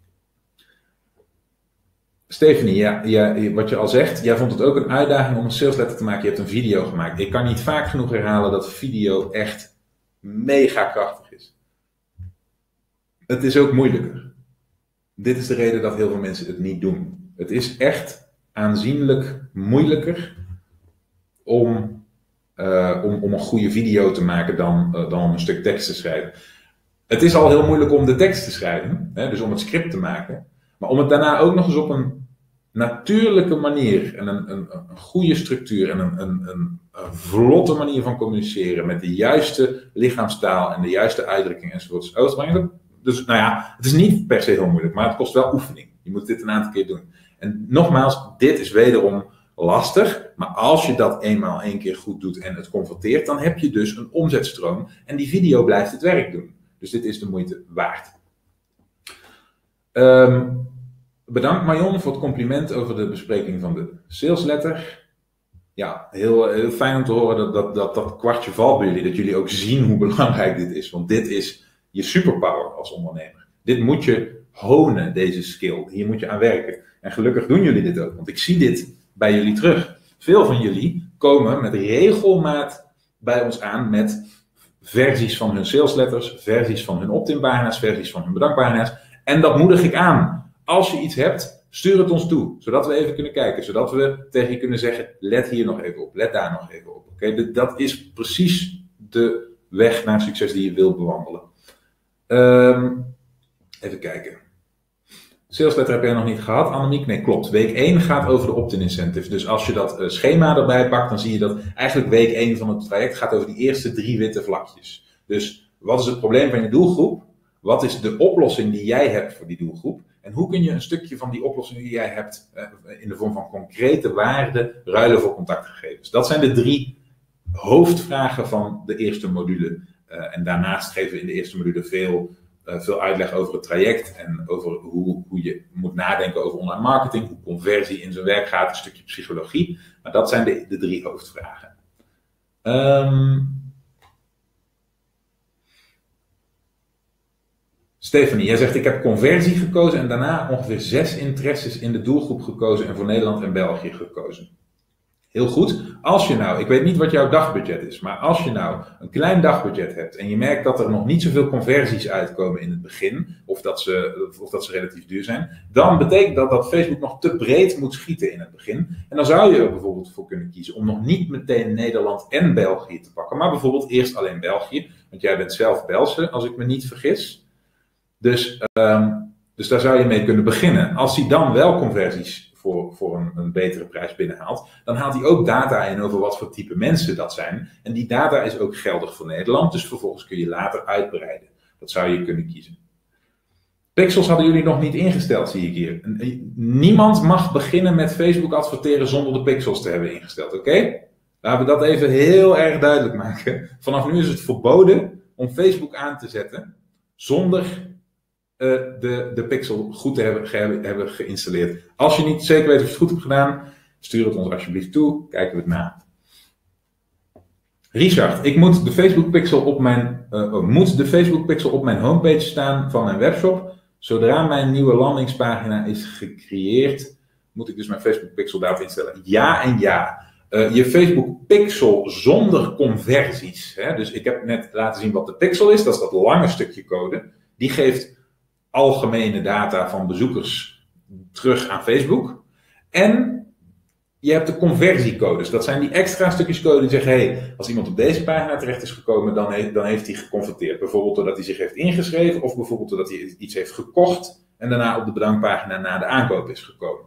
Stephanie, wat je al zegt, jij vond het ook een uitdaging om een salesletter te maken. Je hebt een video gemaakt. Ik kan niet vaak genoeg herhalen dat video echt mega krachtig is. Het is ook moeilijker. Dit is de reden dat heel veel mensen het niet doen. Het is echt aanzienlijk moeilijker om een goede video te maken dan om een stuk tekst te schrijven. Het is al heel moeilijk om de tekst te schrijven, dus om het script te maken. Maar om het daarna ook nog eens op een natuurlijke manier en een goede structuur en een vlotte manier van communiceren met de juiste lichaamstaal en de juiste uitdrukking enzovoorts uit te brengen. Dus nou ja, het is niet per se heel moeilijk, maar het kost wel oefening. Je moet dit een aantal keer doen. En nogmaals, dit is wederom lastig, maar als je dat eenmaal één keer goed doet en het converteert, dan heb je dus een omzetstroom en die video blijft het werk doen. Dus dit is de moeite waard. Bedankt Marion voor het compliment over de bespreking van de salesletter. Ja, heel fijn om te horen dat kwartje valt bij jullie, dat jullie ook zien hoe belangrijk dit is, want dit is je superpower als ondernemer. Dit moet je honen, deze skill. Hier moet je aan werken. En gelukkig doen jullie dit ook, want ik zie dit bij jullie terug. Veel van jullie komen met regelmaat bij ons aan met versies van hun salesletters, versies van hun opt-in pagina's, versies van hun bedankpagina's. En dat moedig ik aan. Als je iets hebt, stuur het ons toe, zodat we even kunnen kijken, zodat we tegen je kunnen zeggen, let hier nog even op, let daar nog even op. Okay? Dat is precies de weg naar succes die je wilt bewandelen. Even kijken. Salesletter heb jij nog niet gehad, Annemiek? Nee, klopt. Week 1 gaat over de opt-in incentive. Dus als je dat schema erbij pakt, dan zie je dat eigenlijk week 1 van het traject gaat over die eerste 3 witte vlakjes. Dus wat is het probleem van je doelgroep? Wat is de oplossing die jij hebt voor die doelgroep? En hoe kun je een stukje van die oplossing die jij hebt in de vorm van concrete waarden ruilen voor contactgegevens? Dat zijn de 3 hoofdvragen van de eerste module. En daarnaast geven we in de eerste module veel uitleg over het traject en over hoe je moet nadenken over online marketing, hoe conversie in zijn werk gaat, een stukje psychologie. Maar dat zijn de 3 hoofdvragen. Stephanie, jij zegt ik heb conversie gekozen en daarna ongeveer 6 interesses in de doelgroep gekozen en voor Nederland en België gekozen. Heel goed. Als je nou, ik weet niet wat jouw dagbudget is, maar als je nou een klein dagbudget hebt en je merkt dat er nog niet zoveel conversies uitkomen in het begin, of dat ze relatief duur zijn, dan betekent dat Facebook nog te breed moet schieten in het begin. En dan zou je er bijvoorbeeld voor kunnen kiezen om nog niet meteen Nederland en België te pakken, maar bijvoorbeeld eerst alleen België, want jij bent zelf Belgische, als ik me niet vergis. Dus daar zou je mee kunnen beginnen. Als hij dan wel conversies voor een betere prijs binnenhaalt, dan haalt hij ook data in over wat voor type mensen dat zijn. En die data is ook geldig voor Nederland, dus vervolgens kun je later uitbreiden. Dat zou je kunnen kiezen. Pixels hadden jullie nog niet ingesteld, zie ik hier. Niemand mag beginnen met Facebook adverteren zonder de pixels te hebben ingesteld, oké? Laten we dat even heel erg duidelijk maken. Vanaf nu is het verboden om Facebook aan te zetten zonder de pixel goed te hebben geïnstalleerd. Als je niet zeker weet of je het goed hebt gedaan, stuur het ons alsjeblieft toe, kijken we het na. Richard, ik moet de Facebook pixel op mijn homepage staan van mijn webshop. Zodra mijn nieuwe landingspagina is gecreëerd, moet ik dus mijn Facebook pixel daarop instellen. Ja en ja. Je Facebook pixel zonder conversies. Hè? Dus ik heb net laten zien wat de pixel is. Dat is dat lange stukje code. Die geeft algemene data van bezoekers terug aan Facebook. En je hebt de conversiecodes. Dat zijn die extra stukjes code die zeggen, hey, als iemand op deze pagina terecht is gekomen, dan heeft hij geconverteerd. Bijvoorbeeld doordat hij zich heeft ingeschreven of bijvoorbeeld doordat hij iets heeft gekocht en daarna op de bedankpagina na de aankoop is gekomen.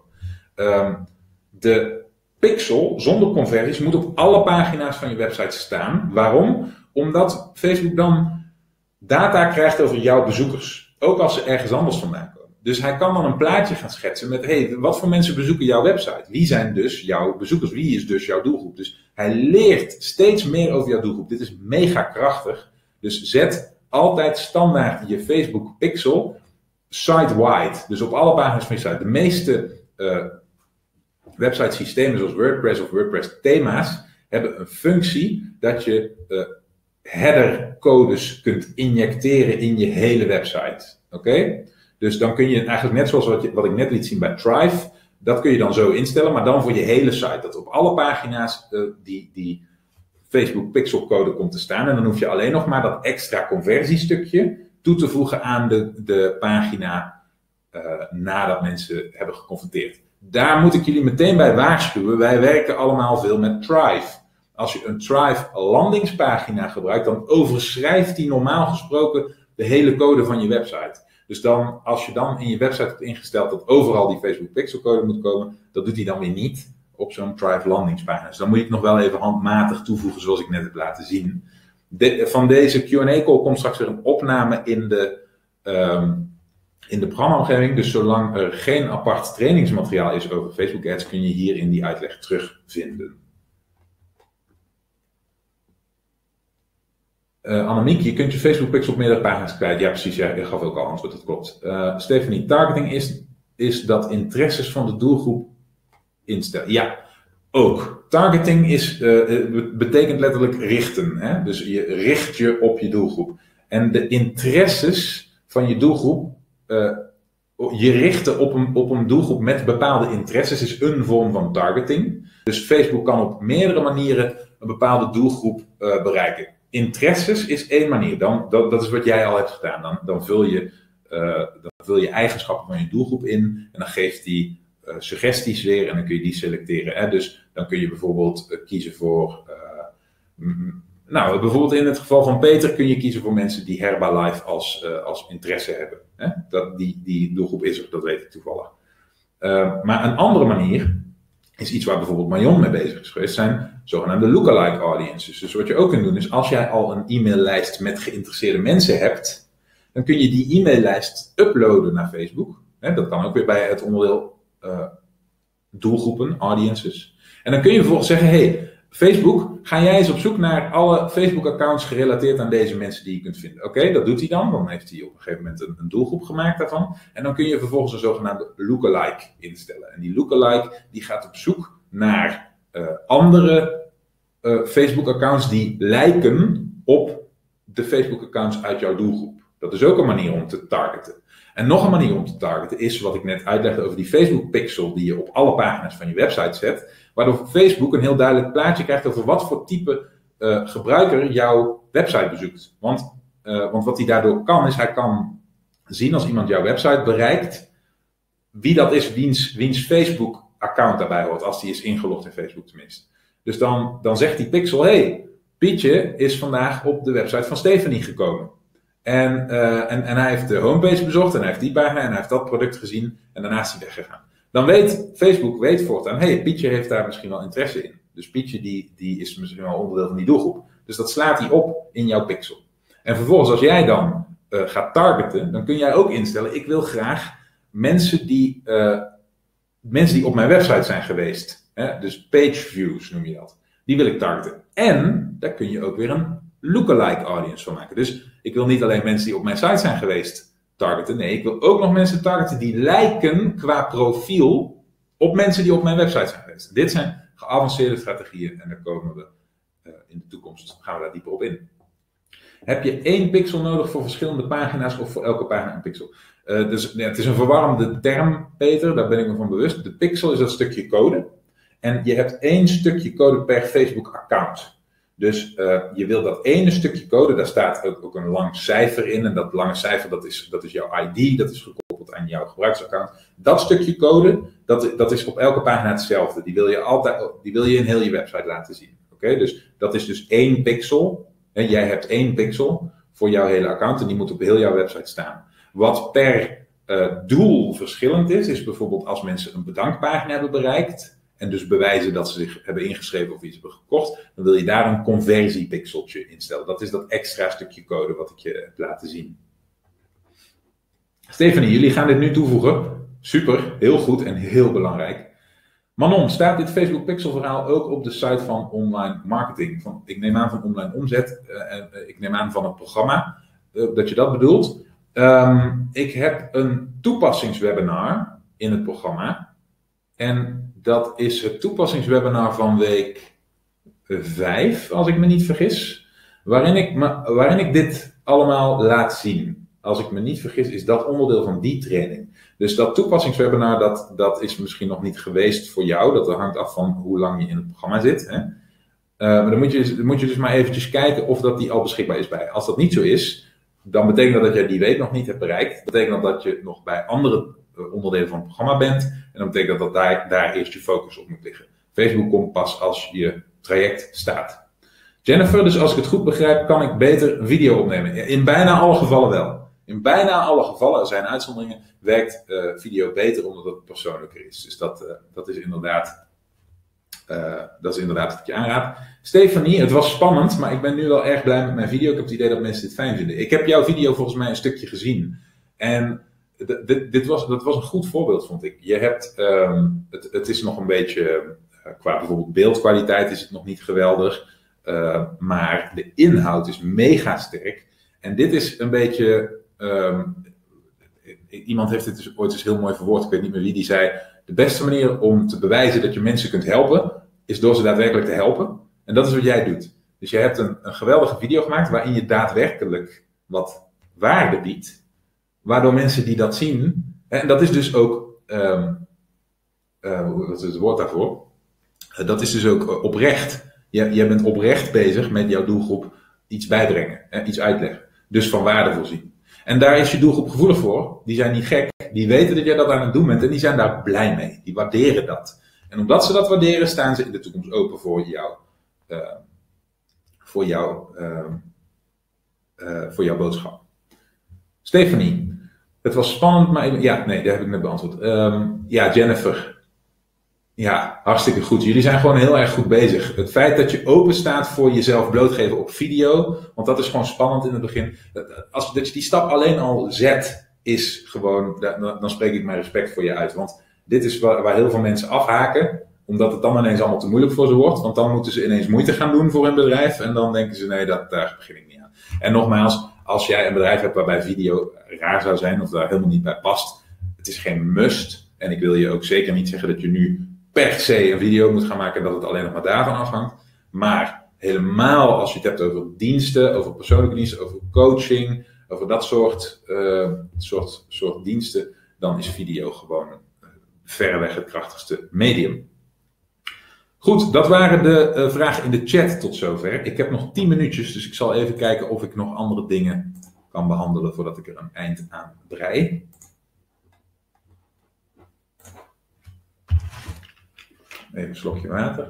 De pixel zonder conversies moet op alle pagina's van je website staan. Waarom? Omdat Facebook dan data krijgt over jouw bezoekers. Ook als ze ergens anders vandaan komen. Dus hij kan dan een plaatje gaan schetsen met, hey, wat voor mensen bezoeken jouw website? Wie zijn dus jouw bezoekers? Wie is dus jouw doelgroep? Dus hij leert steeds meer over jouw doelgroep. Dit is mega krachtig. Dus zet altijd standaard je Facebook pixel site-wide. Dus op alle pagina's van je site. De meeste website systemen zoals WordPress of WordPress thema's hebben een functie dat je header codes kunt injecteren in je hele website. Oké? Dus dan kun je eigenlijk net zoals wat ik net liet zien bij Thrive, dat kun je dan zo instellen, maar dan voor je hele site. Dat op alle pagina's die Facebook pixelcode komt te staan. En dan hoef je alleen nog maar dat extra conversiestukje toe te voegen aan de pagina nadat mensen hebben geconfronteerd. Daar moet ik jullie meteen bij waarschuwen. Wij werken allemaal veel met Thrive. Als je een Thrive landingspagina gebruikt, dan overschrijft die normaal gesproken de hele code van je website. Dus dan, als je dan in je website hebt ingesteld dat overal die Facebook pixelcode moet komen, dat doet hij dan weer niet op zo'n Thrive landingspagina. Dus dan moet je het nog wel even handmatig toevoegen zoals ik net heb laten zien. Van deze Q&A call komt straks weer een opname in de programmaomgeving. Dus zolang er geen apart trainingsmateriaal is over Facebook Ads, kun je hierin die uitleg terugvinden. Annemiek, je kunt je Facebook pixel op meerdere pagina's kwijt. Ja, precies. Ja, ik gaf ook al antwoord, dat klopt. Stephanie, targeting is dat interesses van de doelgroep instellen. Ja, ook. Targeting betekent letterlijk richten. Hè? Dus je richt je op je doelgroep. En de interesses van je doelgroep, je richten op een doelgroep met bepaalde interesses is een vorm van targeting. Dus Facebook kan op meerdere manieren een bepaalde doelgroep bereiken. Interesses is één manier. Dat is wat jij al hebt gedaan. Dan vul je eigenschappen van je doelgroep in en dan geeft die suggesties weer en dan kun je die selecteren. Hè? Dus dan kun je bijvoorbeeld kiezen voor, bijvoorbeeld in het geval van Peter kun je kiezen voor mensen die Herbalife als interesse hebben. Hè? Die doelgroep is er, dat weet ik toevallig. Maar een andere manier is iets waar bijvoorbeeld Marion mee bezig is geweest, zijn zogenaamde lookalike audiences. Dus wat je ook kunt doen is, als jij al een e-maillijst met geïnteresseerde mensen hebt, dan kun je die e-maillijst uploaden naar Facebook. Dat kan ook weer bij het onderdeel doelgroepen, audiences. En dan kun je vervolgens zeggen, hey, Facebook, ga jij eens op zoek naar alle Facebook-accounts gerelateerd aan deze mensen die je kunt vinden. Oké, dat doet hij dan. Dan heeft hij op een gegeven moment een doelgroep gemaakt daarvan. En dan kun je vervolgens een zogenaamde lookalike instellen. En die lookalike die gaat op zoek naar andere Facebook-accounts die lijken op de Facebook-accounts uit jouw doelgroep. Dat is ook een manier om te targeten. En nog een manier om te targeten is wat ik net uitlegde over die Facebook pixel die je op alle pagina's van je website zet. Waardoor Facebook een heel duidelijk plaatje krijgt over wat voor type gebruiker jouw website bezoekt. Want wat hij daardoor kan, is hij kan zien als iemand jouw website bereikt, wie dat is, wiens Facebook account daarbij hoort, als die is ingelogd in Facebook tenminste. Dus dan zegt die pixel, hey, Pietje is vandaag op de website van Stephanie gekomen. En hij heeft de homepage bezocht en hij heeft die pagina en hij heeft dat product gezien en daarna is hij weggegaan. Dan weet Facebook voortaan, hey, Pietje heeft daar misschien wel interesse in. Dus Pietje die is misschien wel onderdeel van die doelgroep. Dus dat slaat hij op in jouw pixel. En vervolgens als jij dan gaat targeten, dan kun jij ook instellen, ik wil graag mensen die op mijn website zijn geweest. Hè? Dus page views noem je dat. Die wil ik targeten. En daar kun je ook weer een lookalike audience van maken. Dus ik wil niet alleen mensen die op mijn site zijn geweest targeten. Nee, ik wil ook nog mensen targeten die lijken qua profiel op mensen die op mijn website zijn geweest. Dit zijn geavanceerde strategieën en daar komen we in de toekomst, gaan we daar dieper op in. Heb je 1 pixel nodig voor verschillende pagina's of voor elke pagina een pixel? Dus het is een verwarrende term, Peter, daar ben ik me van bewust. De pixel is dat stukje code. En je hebt 1 stukje code per Facebook-account. Dus je wil dat ene stukje code, daar staat ook een lang cijfer in. En dat lange cijfer, dat is jouw ID, dat is gekoppeld aan jouw gebruiksaccount. Dat stukje code, dat is op elke pagina hetzelfde. Die wil je in heel je website laten zien. Oké? Dus dat is dus 1 pixel. En jij hebt 1 pixel voor jouw hele account en die moet op heel jouw website staan. Wat per doel verschillend is bijvoorbeeld als mensen een bedankpagina hebben bereikt en dus bewijzen dat ze zich hebben ingeschreven of iets hebben gekocht, dan wil je daar een conversiepixeltje instellen. Dat is dat extra stukje code wat ik je heb laten zien. Stephanie, jullie gaan dit nu toevoegen. Super, heel goed en heel belangrijk. Manon, staat dit Facebook Pixel verhaal ook op de site van online marketing? Ik neem aan van online omzet, ik neem aan van het programma, dat je dat bedoelt. Ik heb een toepassingswebinar in het programma. En dat is het toepassingswebinar van week 5, als ik me niet vergis. Waarin ik dit allemaal laat zien. Als ik me niet vergis, is dat onderdeel van die training. Dus dat toepassingswebinar, dat is misschien nog niet geweest voor jou. Dat hangt af van hoe lang je in het programma zit. Hè? Maar dan moet je dus maar eventjes kijken of dat die al beschikbaar is bij. Als dat niet zo is, dan betekent dat dat jij die week nog niet hebt bereikt. Dat betekent dat je nog bij andere onderdelen van het programma bent. En dan betekent dat daar eerst je focus op moet liggen. Facebook komt pas als je traject staat. Jennifer, dus als ik het goed begrijp, kan ik beter video opnemen. In bijna alle gevallen wel. In bijna alle gevallen, er zijn uitzonderingen, werkt video beter omdat het persoonlijker is. Dus dat is inderdaad wat ik je aanraad. Stephanie, het was spannend, maar ik ben nu wel erg blij met mijn video. Ik heb het idee dat mensen dit fijn vinden. Ik heb jouw video volgens mij een stukje gezien. En dat was een goed voorbeeld, vond ik. Je hebt, het is nog een beetje, qua bijvoorbeeld beeldkwaliteit is het nog niet geweldig. Maar de inhoud is mega sterk. En dit is een beetje, iemand heeft het dus ooit eens heel mooi verwoord, ik weet niet meer wie, die zei, de beste manier om te bewijzen dat je mensen kunt helpen, is door ze daadwerkelijk te helpen. En dat is wat jij doet. Dus je hebt een geweldige video gemaakt waarin je daadwerkelijk wat waarde biedt, waardoor mensen die dat zien, en dat is dus ook, wat is het woord daarvoor? Dat is dus ook oprecht. Jij bent oprecht bezig met jouw doelgroep iets bijbrengen, iets uitleggen. Dus van waarde voorzien. En daar is je doelgroep gevoelig voor. Die zijn niet gek. Die weten dat jij dat aan het doen bent en die zijn daar blij mee. Die waarderen dat. En omdat ze dat waarderen, staan ze in de toekomst open voor jouw boodschap. Stephanie, het was spannend, maar ja, nee, dat heb ik net beantwoord. Ja, Jennifer. Ja, hartstikke goed. Jullie zijn gewoon heel erg goed bezig. Het feit dat je open staat voor jezelf blootgeven op video, want dat is gewoon spannend in het begin. Dat je die stap alleen al zet, is gewoon, dan spreek ik mijn respect voor je uit. Want dit is waar heel veel mensen afhaken, omdat het dan ineens allemaal te moeilijk voor ze wordt. Want dan moeten ze ineens moeite gaan doen voor hun bedrijf en dan denken ze, nee, daar begin ik niet aan. En nogmaals, als jij een bedrijf hebt waarbij video raar zou zijn of daar helemaal niet bij past, het is geen must. En ik wil je ook zeker niet zeggen dat je nu per se een video moet gaan maken en dat het alleen nog maar daarvan afhangt. Maar helemaal als je het hebt over diensten, over persoonlijke diensten, over coaching, over dat soort diensten, dan is video gewoon verreweg het krachtigste medium. Goed, dat waren de vragen in de chat tot zover. Ik heb nog 10 minuutjes, dus ik zal even kijken of ik nog andere dingen kan behandelen voordat ik er een eind aan brei. Even een slokje water.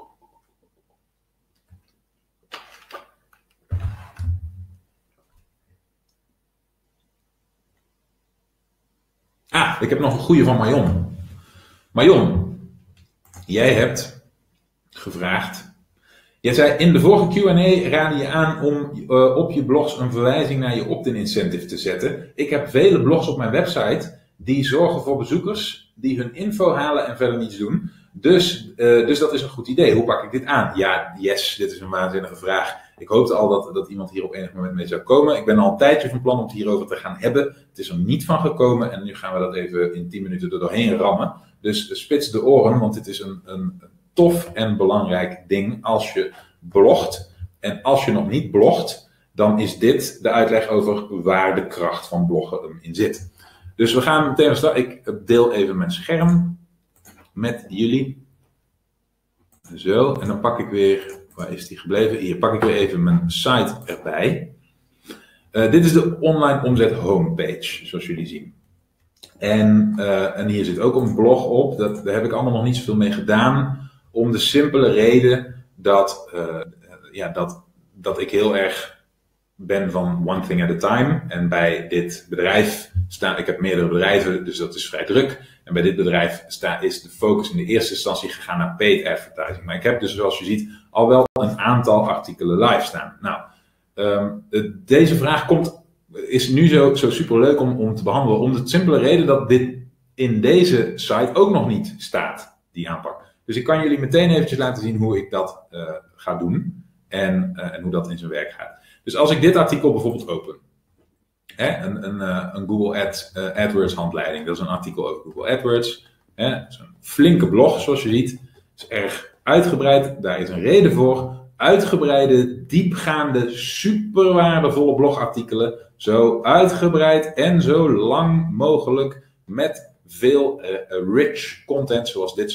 Ik heb nog een goede van Marion. Marion, jij hebt gevraagd. Jij zei in de vorige Q&A raadde je aan om op je blogs een verwijzing naar je opt-in incentive te zetten. Ik heb vele blogs op mijn website die zorgen voor bezoekers die hun info halen en verder niets doen. Dus dat is een goed idee. Hoe pak ik dit aan? Ja, yes, dit is een waanzinnige vraag. Ik hoopte al dat iemand hier op enig moment mee zou komen. Ik ben al een tijdje van plan om het hierover te gaan hebben. Het is er niet van gekomen en nu gaan we dat even in 10 minuten er doorheen rammen. Dus spits de oren, want dit is een tof en belangrijk ding als je blogt. En als je nog niet blogt, dan is dit de uitleg over waar de kracht van bloggen hem in zit. Dus we gaan meteen starten. Ik deel even mijn scherm met jullie. Zo, en dan pak ik weer, waar is die gebleven? Hier pak ik weer even mijn site erbij. Dit is de online omzet homepage, zoals jullie zien. En hier zit ook een blog op, daar heb ik allemaal nog niet zoveel mee gedaan, om de simpele reden dat ik heel erg ben van one thing at a time. En bij dit bedrijf ik heb meerdere bedrijven, dus dat is vrij druk. En bij dit bedrijf is de focus in de eerste instantie gegaan naar paid advertising. Maar ik heb dus, zoals je ziet, al wel een aantal artikelen live staan. Nou, deze vraag komt is nu zo super leuk om te behandelen. Om de simpele reden dat dit in deze site ook nog niet staat, die aanpak. Dus ik kan jullie meteen eventjes laten zien hoe ik dat ga doen. En hoe dat in zijn werk gaat. Dus als ik dit artikel bijvoorbeeld open. Een Google AdWords handleiding. Dat is een artikel over Google AdWords. Dat is een flinke blog, zoals je ziet. Het is erg uitgebreid. Daar is een reden voor. Uitgebreide, diepgaande, super waardevolle blogartikelen. Zo uitgebreid en zo lang mogelijk. Met veel rich content, zoals dit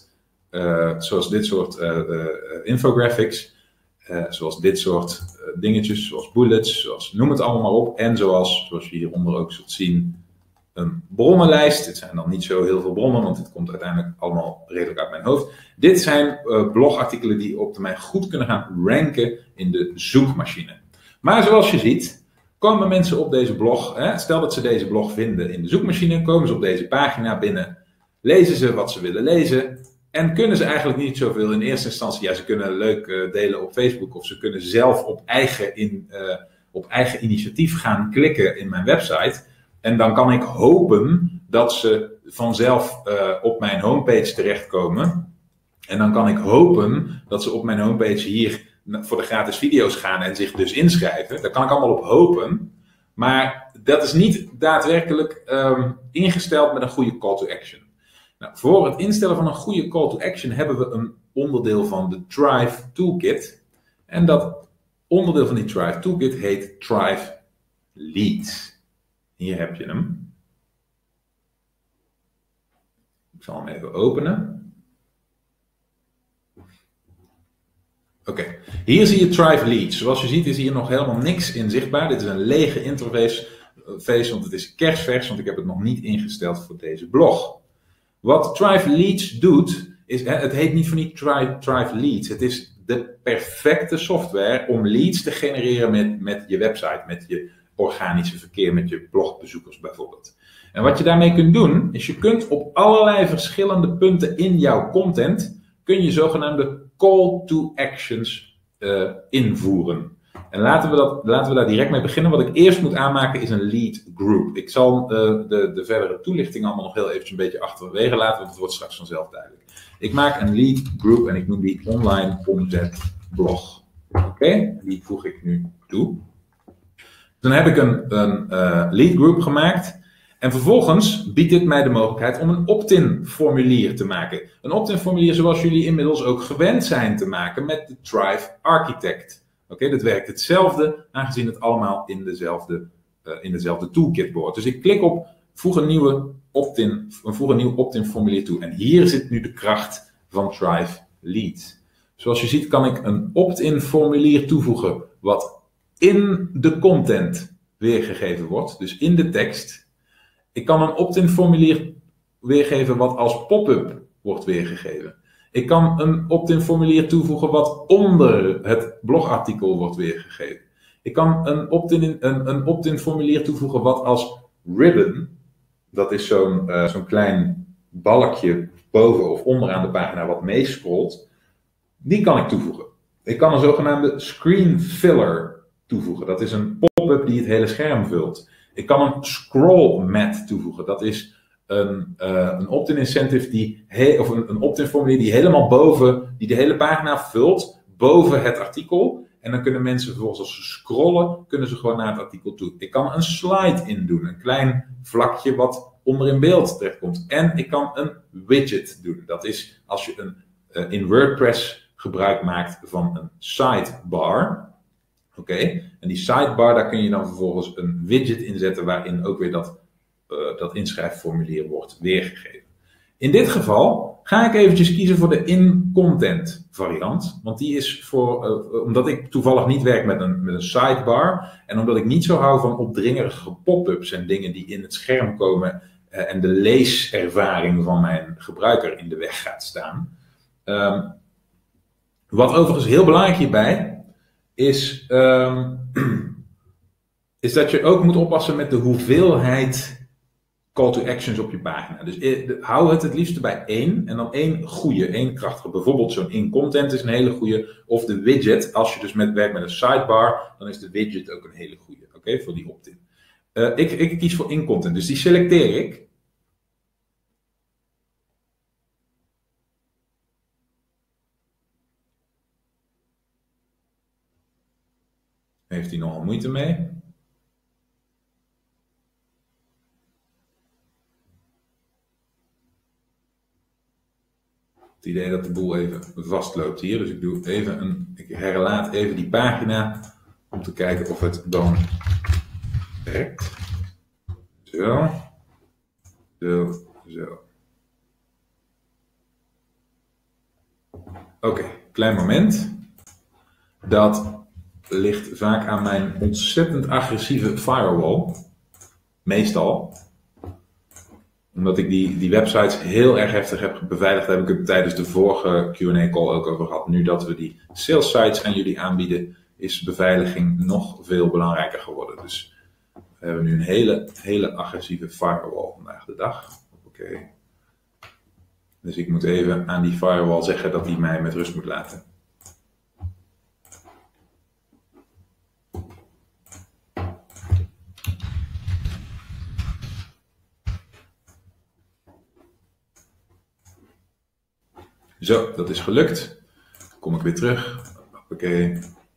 soort infographics. Zoals dit soort dingetjes, zoals bullets, zoals noem het allemaal maar op. En zoals je hieronder ook zult zien, een bronnenlijst. Dit zijn dan niet zo heel veel bronnen, want dit komt uiteindelijk allemaal redelijk uit mijn hoofd. Dit zijn blogartikelen die op termijn goed kunnen gaan ranken in de zoekmachine. Maar zoals je ziet, komen mensen op deze blog. Stel dat ze deze blog vinden in de zoekmachine, komen ze op deze pagina binnen, lezen ze wat ze willen lezen. En kunnen ze eigenlijk niet zoveel in eerste instantie. Ja, ze kunnen leuk delen op Facebook of ze kunnen zelf op eigen initiatief gaan klikken in mijn website. En dan kan ik hopen dat ze vanzelf op mijn homepage terechtkomen. En dan kan ik hopen dat ze op mijn homepage hier voor de gratis video's gaan en zich dus inschrijven. Daar kan ik allemaal op hopen. Maar dat is niet daadwerkelijk ingesteld met een goede call to action. Nou, voor het instellen van een goede call to action hebben we een onderdeel van de Thrive Toolkit. En dat onderdeel van die Thrive Toolkit heet Thrive Leads. Hier heb je hem. Ik zal hem even openen. Oké, hier zie je Thrive Leads. Zoals je ziet is hier nog helemaal niks in zichtbaar. Dit is een lege interface, want het is kerstvers, want ik heb het nog niet ingesteld voor deze blog. Wat Thrive Leads doet, het heet niet voor niet Thrive Leads. Het is de perfecte software om leads te genereren met je website, met je organische verkeer, met je blogbezoekers bijvoorbeeld. En wat je daarmee kunt doen, is je kunt op allerlei verschillende punten in jouw content, kun je zogenaamde call to actions invoeren. En laten we daar direct mee beginnen. Wat ik eerst moet aanmaken is een lead group. Ik zal de verdere toelichting allemaal nog heel eventjes een beetje achterwege laten, want het wordt straks vanzelf duidelijk. Ik maak een lead group en ik noem die online omzet blog. Oké, die voeg ik nu toe. Dan heb ik een lead group gemaakt. En vervolgens biedt dit mij de mogelijkheid om een opt-in formulier te maken. Een opt-in formulier zoals jullie inmiddels ook gewend zijn te maken met de Thrive Architect. Oké, dat werkt hetzelfde, aangezien het allemaal in dezelfde toolkit behoort. Dus ik klik op voeg een nieuw opt-in formulier toe. En hier zit nu de kracht van Thrive Leads. Zoals je ziet kan ik een opt-in formulier toevoegen wat in de content weergegeven wordt, dus in de tekst. Ik kan een opt-in formulier weergeven wat als pop-up wordt weergegeven. Ik kan een opt-in formulier toevoegen wat onder het blogartikel wordt weergegeven. Ik kan een opt-in formulier toevoegen wat als ribbon, dat is zo'n klein balkje boven of onderaan de pagina wat meescrolt, die kan ik toevoegen. Ik kan een zogenaamde screen filler toevoegen. Dat is een pop-up die het hele scherm vult. Ik kan een scroll mat toevoegen. Dat is een opt-in incentive of een opt-in formulier die helemaal die de hele pagina vult boven het artikel. En dan kunnen mensen vervolgens als ze scrollen, kunnen ze gewoon naar het artikel toe. Ik kan een slide in doen, een klein vlakje wat onder in beeld terechtkomt. En ik kan een widget doen. Dat is als je in WordPress gebruik maakt van een sidebar. Oké, en die sidebar, daar kun je dan vervolgens een widget inzetten waarin ook weer dat inschrijfformulier wordt weergegeven. In dit geval ga ik eventjes kiezen voor de in-content variant. Want die is omdat ik toevallig niet werk met een sidebar. En omdat ik niet zo hou van opdringerige pop-ups en dingen die in het scherm komen. En de leeservaring van mijn gebruiker in de weg gaat staan. Wat overigens heel belangrijk hierbij is dat je ook moet oppassen met de hoeveelheid call to actions op je pagina. Dus hou het liefst bij één en dan één krachtige. Bijvoorbeeld zo'n in-content is een hele goede. Of de widget, als je dus werkt met een sidebar, dan is de widget ook een hele goede. Oké, voor die opt-in. Ik kies voor in-content, dus die selecteer ik. Heeft hij nogal moeite mee? Het idee dat de boel even vastloopt hier, dus ik herlaat even die pagina om te kijken of het dan werkt. Zo. Oké, klein moment. Dat ligt vaak aan mijn ontzettend agressieve firewall. Meestal. Omdat ik die websites heel erg heftig heb beveiligd, heb ik het tijdens de vorige Q&A call ook over gehad. Nu dat we die sales sites aan jullie aanbieden, is beveiliging nog veel belangrijker geworden. Dus we hebben nu een hele agressieve firewall vandaag de dag. Oké. Dus ik moet even aan die firewall zeggen dat hij mij met rust moet laten. Zo, dat is gelukt. Kom ik weer terug. Oké.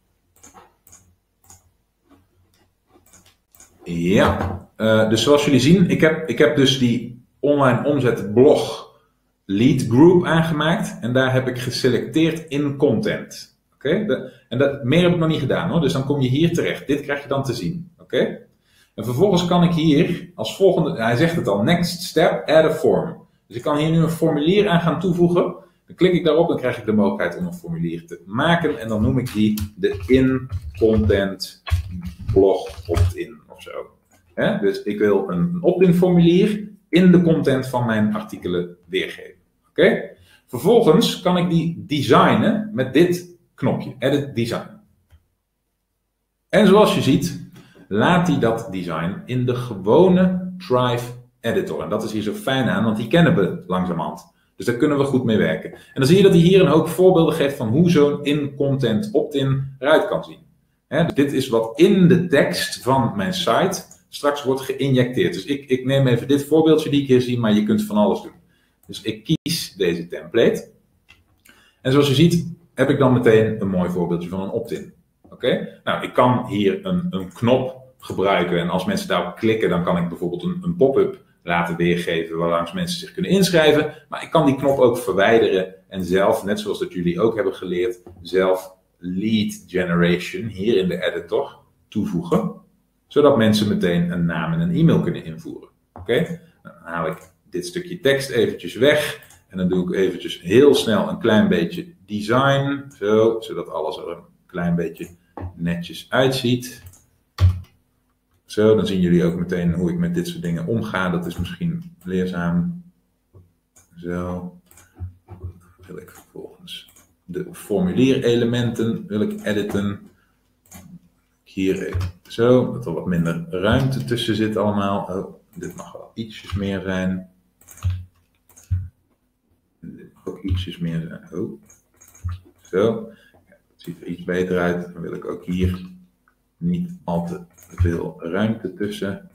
Ja, dus zoals jullie zien, ik heb dus die online omzet blog lead group aangemaakt. En daar heb ik geselecteerd in content. Oké? Meer heb ik nog niet gedaan hoor. Dus dan kom je hier terecht. Dit krijg je dan te zien. Oké? En vervolgens kan ik hier als volgende, hij zegt het al, next step, add a form. Dus ik kan hier nu een formulier aan gaan toevoegen. Dan klik ik daarop, dan krijg ik de mogelijkheid om een formulier te maken. En dan noem ik die de in-content blog opt-in of zo. Dus ik wil een opt-in formulier in de content van mijn artikelen weergeven. Oké? Vervolgens kan ik die designen met dit knopje, edit design. En zoals je ziet, laat hij dat design in de gewone Thrive editor. En dat is hier zo fijn aan, want die kennen we langzamerhand. Dus daar kunnen we goed mee werken. En dan zie je dat hij hier een hoop voorbeelden geeft van hoe zo'n in-content opt-in eruit kan zien. Dus dit is wat in de tekst van mijn site straks wordt geïnjecteerd. Dus ik neem even dit voorbeeldje die ik hier zie, maar je kunt van alles doen. Dus ik kies deze template. En zoals je ziet heb ik dan meteen een mooi voorbeeldje van een opt-in. Oké? Nou, ik kan hier een knop gebruiken en als mensen daarop klikken, dan kan ik bijvoorbeeld een pop-up laten weergeven waarlangs mensen zich kunnen inschrijven. Maar ik kan die knop ook verwijderen en zelf, net zoals dat jullie ook hebben geleerd, zelf lead generation hier in de editor toevoegen. Zodat mensen meteen een naam en een e-mail kunnen invoeren. Oké? Dan haal ik dit stukje tekst eventjes weg. En dan doe ik eventjes heel snel een klein beetje design. Zo, zodat alles er een klein beetje netjes uitziet. Zo, dan zien jullie ook meteen hoe ik met dit soort dingen omga. Dat is misschien leerzaam. Zo. Dan wil ik vervolgens de formulierelementen wil ik editen. Hier even zo, dat er wat minder ruimte tussen zit allemaal. Oh, dit mag wel ietsjes meer zijn. Dit mag ook ietsjes meer zijn. Oh. Zo. Ja, dat ziet er iets beter uit. Dan wil ik ook hier niet al te veel ruimte tussen.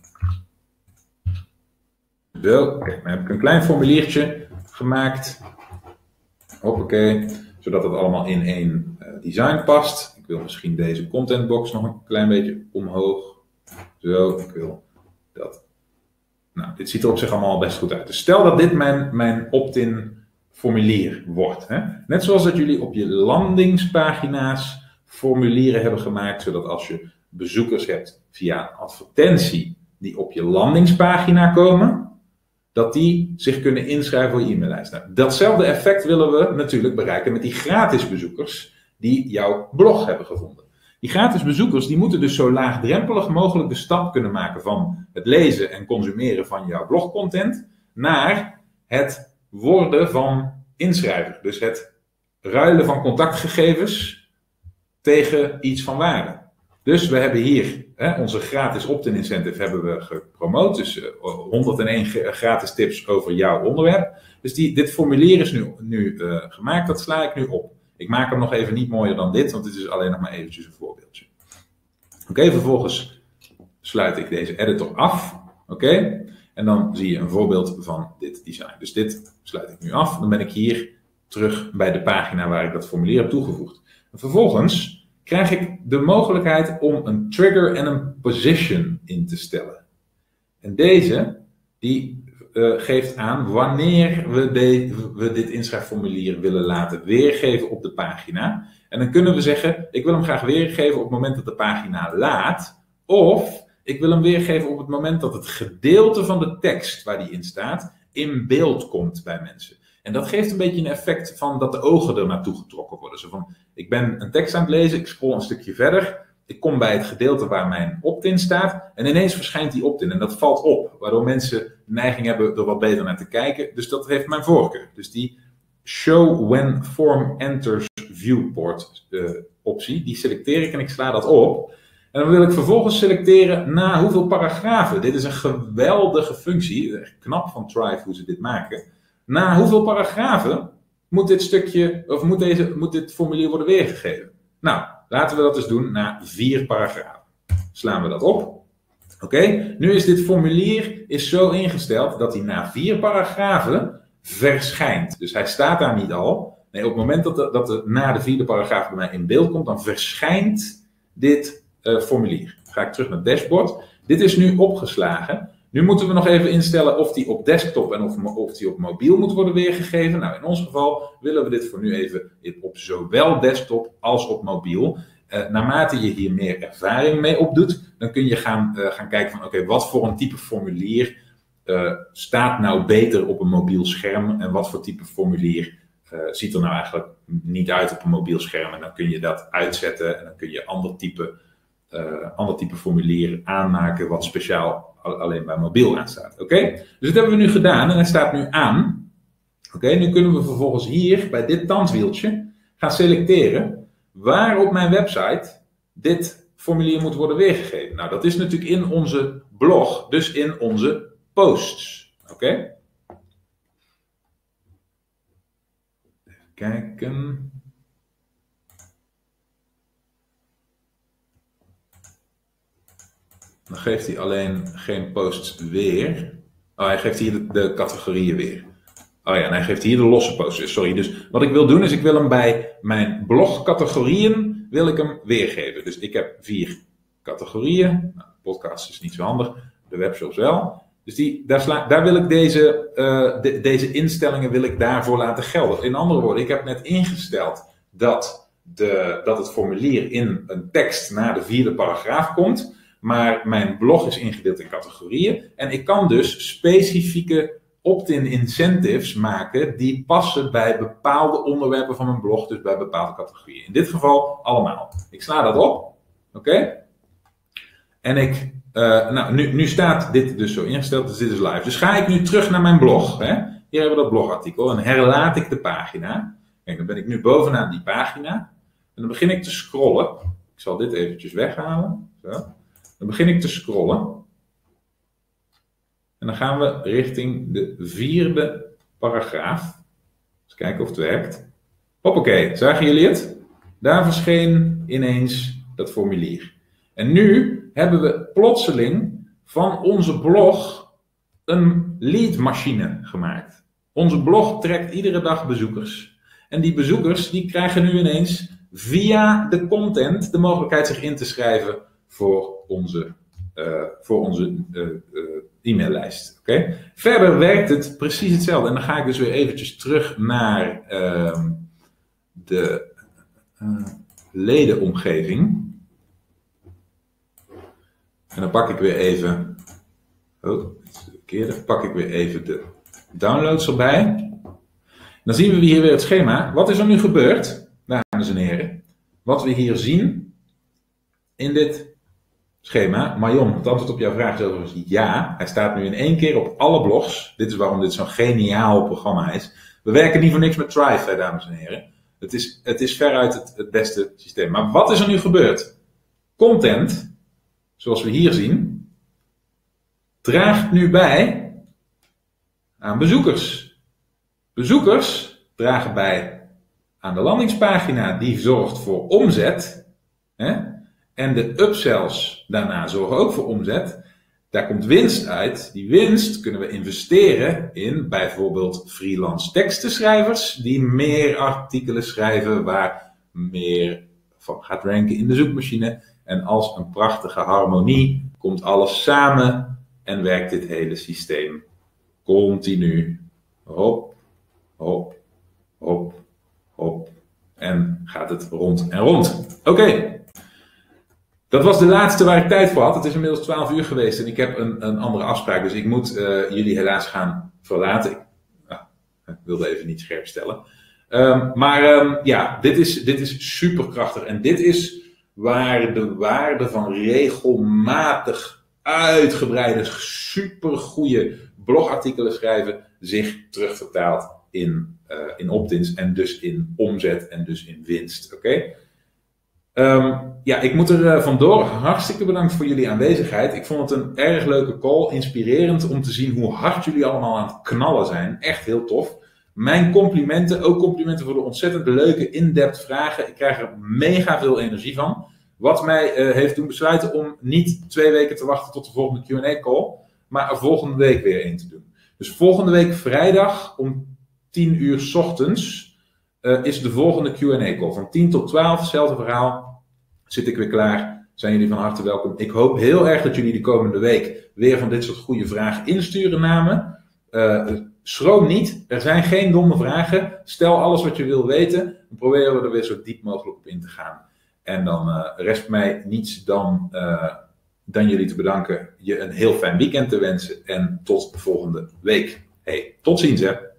Zo, oké, dan heb ik een klein formuliertje gemaakt. Hoppakee, zodat het allemaal in één design past. Ik wil misschien deze contentbox nog een klein beetje omhoog. Zo, ik wil dat. Nou, dit ziet er op zich allemaal best goed uit. Dus stel dat dit mijn opt-in formulier wordt. Hè? Net zoals dat jullie op je landingspagina's formulieren hebben gemaakt, zodat als je bezoekers hebt via een advertentie die op je landingspagina komen, dat die zich kunnen inschrijven voor je e-maillijst. Nou, datzelfde effect willen we natuurlijk bereiken met die gratis bezoekers die jouw blog hebben gevonden. Die gratis bezoekers die moeten dus zo laagdrempelig mogelijk de stap kunnen maken van het lezen en consumeren van jouw blogcontent naar het worden van inschrijver. Dus het ruilen van contactgegevens tegen iets van waarde. Dus we hebben hier onze gratis opt-in incentive hebben we gepromoot. Dus 101 gratis tips over jouw onderwerp. Dus dit formulier is nu gemaakt. Dat sla ik nu op. Ik maak hem nog even niet mooier dan dit, want dit is alleen nog maar eventjes een voorbeeldje. Oké, vervolgens sluit ik deze editor af. Oké? En dan zie je een voorbeeld van dit design. Dus dit sluit ik nu af. Dan ben ik hier terug bij de pagina waar ik dat formulier heb toegevoegd. En vervolgens krijg ik de mogelijkheid om een trigger en een position in te stellen. En deze, die geeft aan wanneer we dit inschrijfformulier willen laten weergeven op de pagina. En dan kunnen we zeggen, ik wil hem graag weergeven op het moment dat de pagina laat. Of ik wil hem weergeven op het moment dat het gedeelte van de tekst waar die in staat in beeld komt bij mensen. En dat geeft een beetje een effect van dat de ogen er naartoe getrokken worden. Zo van, ik ben een tekst aan het lezen, ik scroll een stukje verder. Ik kom bij het gedeelte waar mijn opt-in staat en ineens verschijnt die opt-in en dat valt op, waardoor mensen de neiging hebben er wat beter naar te kijken. Dus dat heeft mijn voorkeur. Dus die Show When Form Enters Viewport optie, die selecteer ik en ik sla dat op. En dan wil ik vervolgens selecteren na hoeveel paragrafen. Dit is een geweldige functie, echt knap van Thrive hoe ze dit maken. Na hoeveel paragrafen moet dit stukje, of moet dit formulier worden weergegeven? Nou, laten we dat dus doen na 4 paragrafen. Slaan we dat op. Oké, nu is dit formulier zo ingesteld dat hij na 4 paragrafen verschijnt. Dus hij staat daar niet al. Nee, op het moment dat er na de 4e paragraaf bij mij in beeld komt, dan verschijnt dit formulier. Dan ga ik terug naar het dashboard. Dit is nu opgeslagen. Nu moeten we nog even instellen of die op desktop en of die op mobiel moet worden weergegeven. Nou, in ons geval willen we dit voor nu even op zowel desktop als op mobiel. Naarmate je hier meer ervaring mee opdoet, dan kun je gaan kijken van oké, wat voor een type formulier staat nou beter op een mobiel scherm en wat voor type formulier ziet er nou eigenlijk niet uit op een mobiel scherm. En dan kun je dat uitzetten en dan kun je ander type formulier aanmaken wat speciaal alleen bij mobiel aanstaat. Oké? Dus dat hebben we nu gedaan en hij staat nu aan. Oké, nu kunnen we vervolgens hier bij dit tandwieltje gaan selecteren waar op mijn website dit formulier moet worden weergegeven. Nou, dat is natuurlijk in onze blog, dus in onze posts. Oké? Even kijken. Dan geeft hij alleen geen posts weer. Oh, hij geeft hier de categorieën weer. Oh ja, en hij geeft hier de losse posts. Sorry, dus wat ik wil doen is ik wil hem bij mijn blogcategorieën wil ik hem weergeven. Dus ik heb 4 categorieën. Nou, podcast is niet zo handig. De webshops wel. Dus daar wil ik deze instellingen wil ik daarvoor laten gelden. In andere woorden, ik heb net ingesteld dat het formulier in een tekst na de 4e paragraaf komt. Maar mijn blog is ingedeeld in categorieën. En ik kan dus specifieke opt-in incentives maken die passen bij bepaalde onderwerpen van mijn blog. Dus bij bepaalde categorieën. In dit geval allemaal. Ik sla dat op. Oké? En nu staat dit dus zo ingesteld. Dus dit is live. Dus ga ik nu terug naar mijn blog. Hè? Hier hebben we dat blogartikel. En herlaat ik de pagina. Kijk, dan ben ik nu bovenaan die pagina. En dan begin ik te scrollen. Ik zal dit eventjes weghalen. Zo. Dan begin ik te scrollen. En dan gaan we richting de 4e paragraaf. Eens kijken of het werkt. Hoppakee, zagen jullie het? Daar verscheen ineens dat formulier. En nu hebben we plotseling van onze blog een leadmachine gemaakt. Onze blog trekt iedere dag bezoekers. En die bezoekers die krijgen nu ineens via de content de mogelijkheid zich in te schrijven voor onze e-maillijst. Okay? Verder werkt het precies hetzelfde. En dan ga ik dus weer eventjes terug naar de ledenomgeving. En dan pak ik weer even... pak ik weer even de downloads erbij. Dan zien we hier weer het schema. Wat is er nu gebeurd, dames en heren? Wat we hier zien in dit schema. Marion, het antwoord op jouw vraag is overigens ja. Hij staat nu in 1 keer op alle blogs. Dit is waarom dit zo'n geniaal programma is. We werken niet voor niks met Thrive, dames en heren. Het is veruit het beste systeem. Maar wat is er nu gebeurd? Content, zoals we hier zien, draagt nu bij aan bezoekers. Bezoekers dragen bij aan de landingspagina, die zorgt voor omzet. Hè? En de upsells daarna zorgen ook voor omzet. Daar komt winst uit. Die winst kunnen we investeren in bijvoorbeeld freelance tekstenschrijvers die meer artikelen schrijven waar meer van gaat ranken in de zoekmachine. En als een prachtige harmonie komt alles samen en werkt dit hele systeem continu. Hop, hop, hop, hop. En gaat het rond en rond. Oké. Dat was de laatste waar ik tijd voor had. Het is inmiddels 12 uur geweest en ik heb een andere afspraak. Dus ik moet jullie helaas gaan verlaten. Ik wilde even niet scherp stellen. Dit is superkrachtig. En dit is waar de waarde van regelmatig uitgebreide, supergoeie blogartikelen schrijven zich terugvertaalt in opt-ins en dus in omzet en dus in winst. Oké? Ik moet er vandoor. Hartstikke bedankt voor jullie aanwezigheid. Ik vond het een erg leuke call. Inspirerend om te zien hoe hard jullie allemaal aan het knallen zijn. Echt heel tof. Mijn complimenten. Ook complimenten voor de ontzettend leuke in-depth vragen. Ik krijg er mega veel energie van. Wat mij heeft doen besluiten om niet 2 weken te wachten tot de volgende Q&A call. Maar er volgende week weer één te doen. Dus volgende week vrijdag om 10 uur 's ochtends is de volgende Q&A call. Van 10 tot 12, hetzelfde verhaal. Zit ik weer klaar. Zijn jullie van harte welkom. Ik hoop heel erg dat jullie de komende week weer van dit soort goede vragen insturen naar me. Schroom niet. Er zijn geen domme vragen. Stel alles wat je wil weten. Dan proberen we er weer zo diep mogelijk op in te gaan. En dan rest mij niets dan jullie te bedanken. Je een heel fijn weekend te wensen. En tot de volgende week. Hey, tot ziens hè.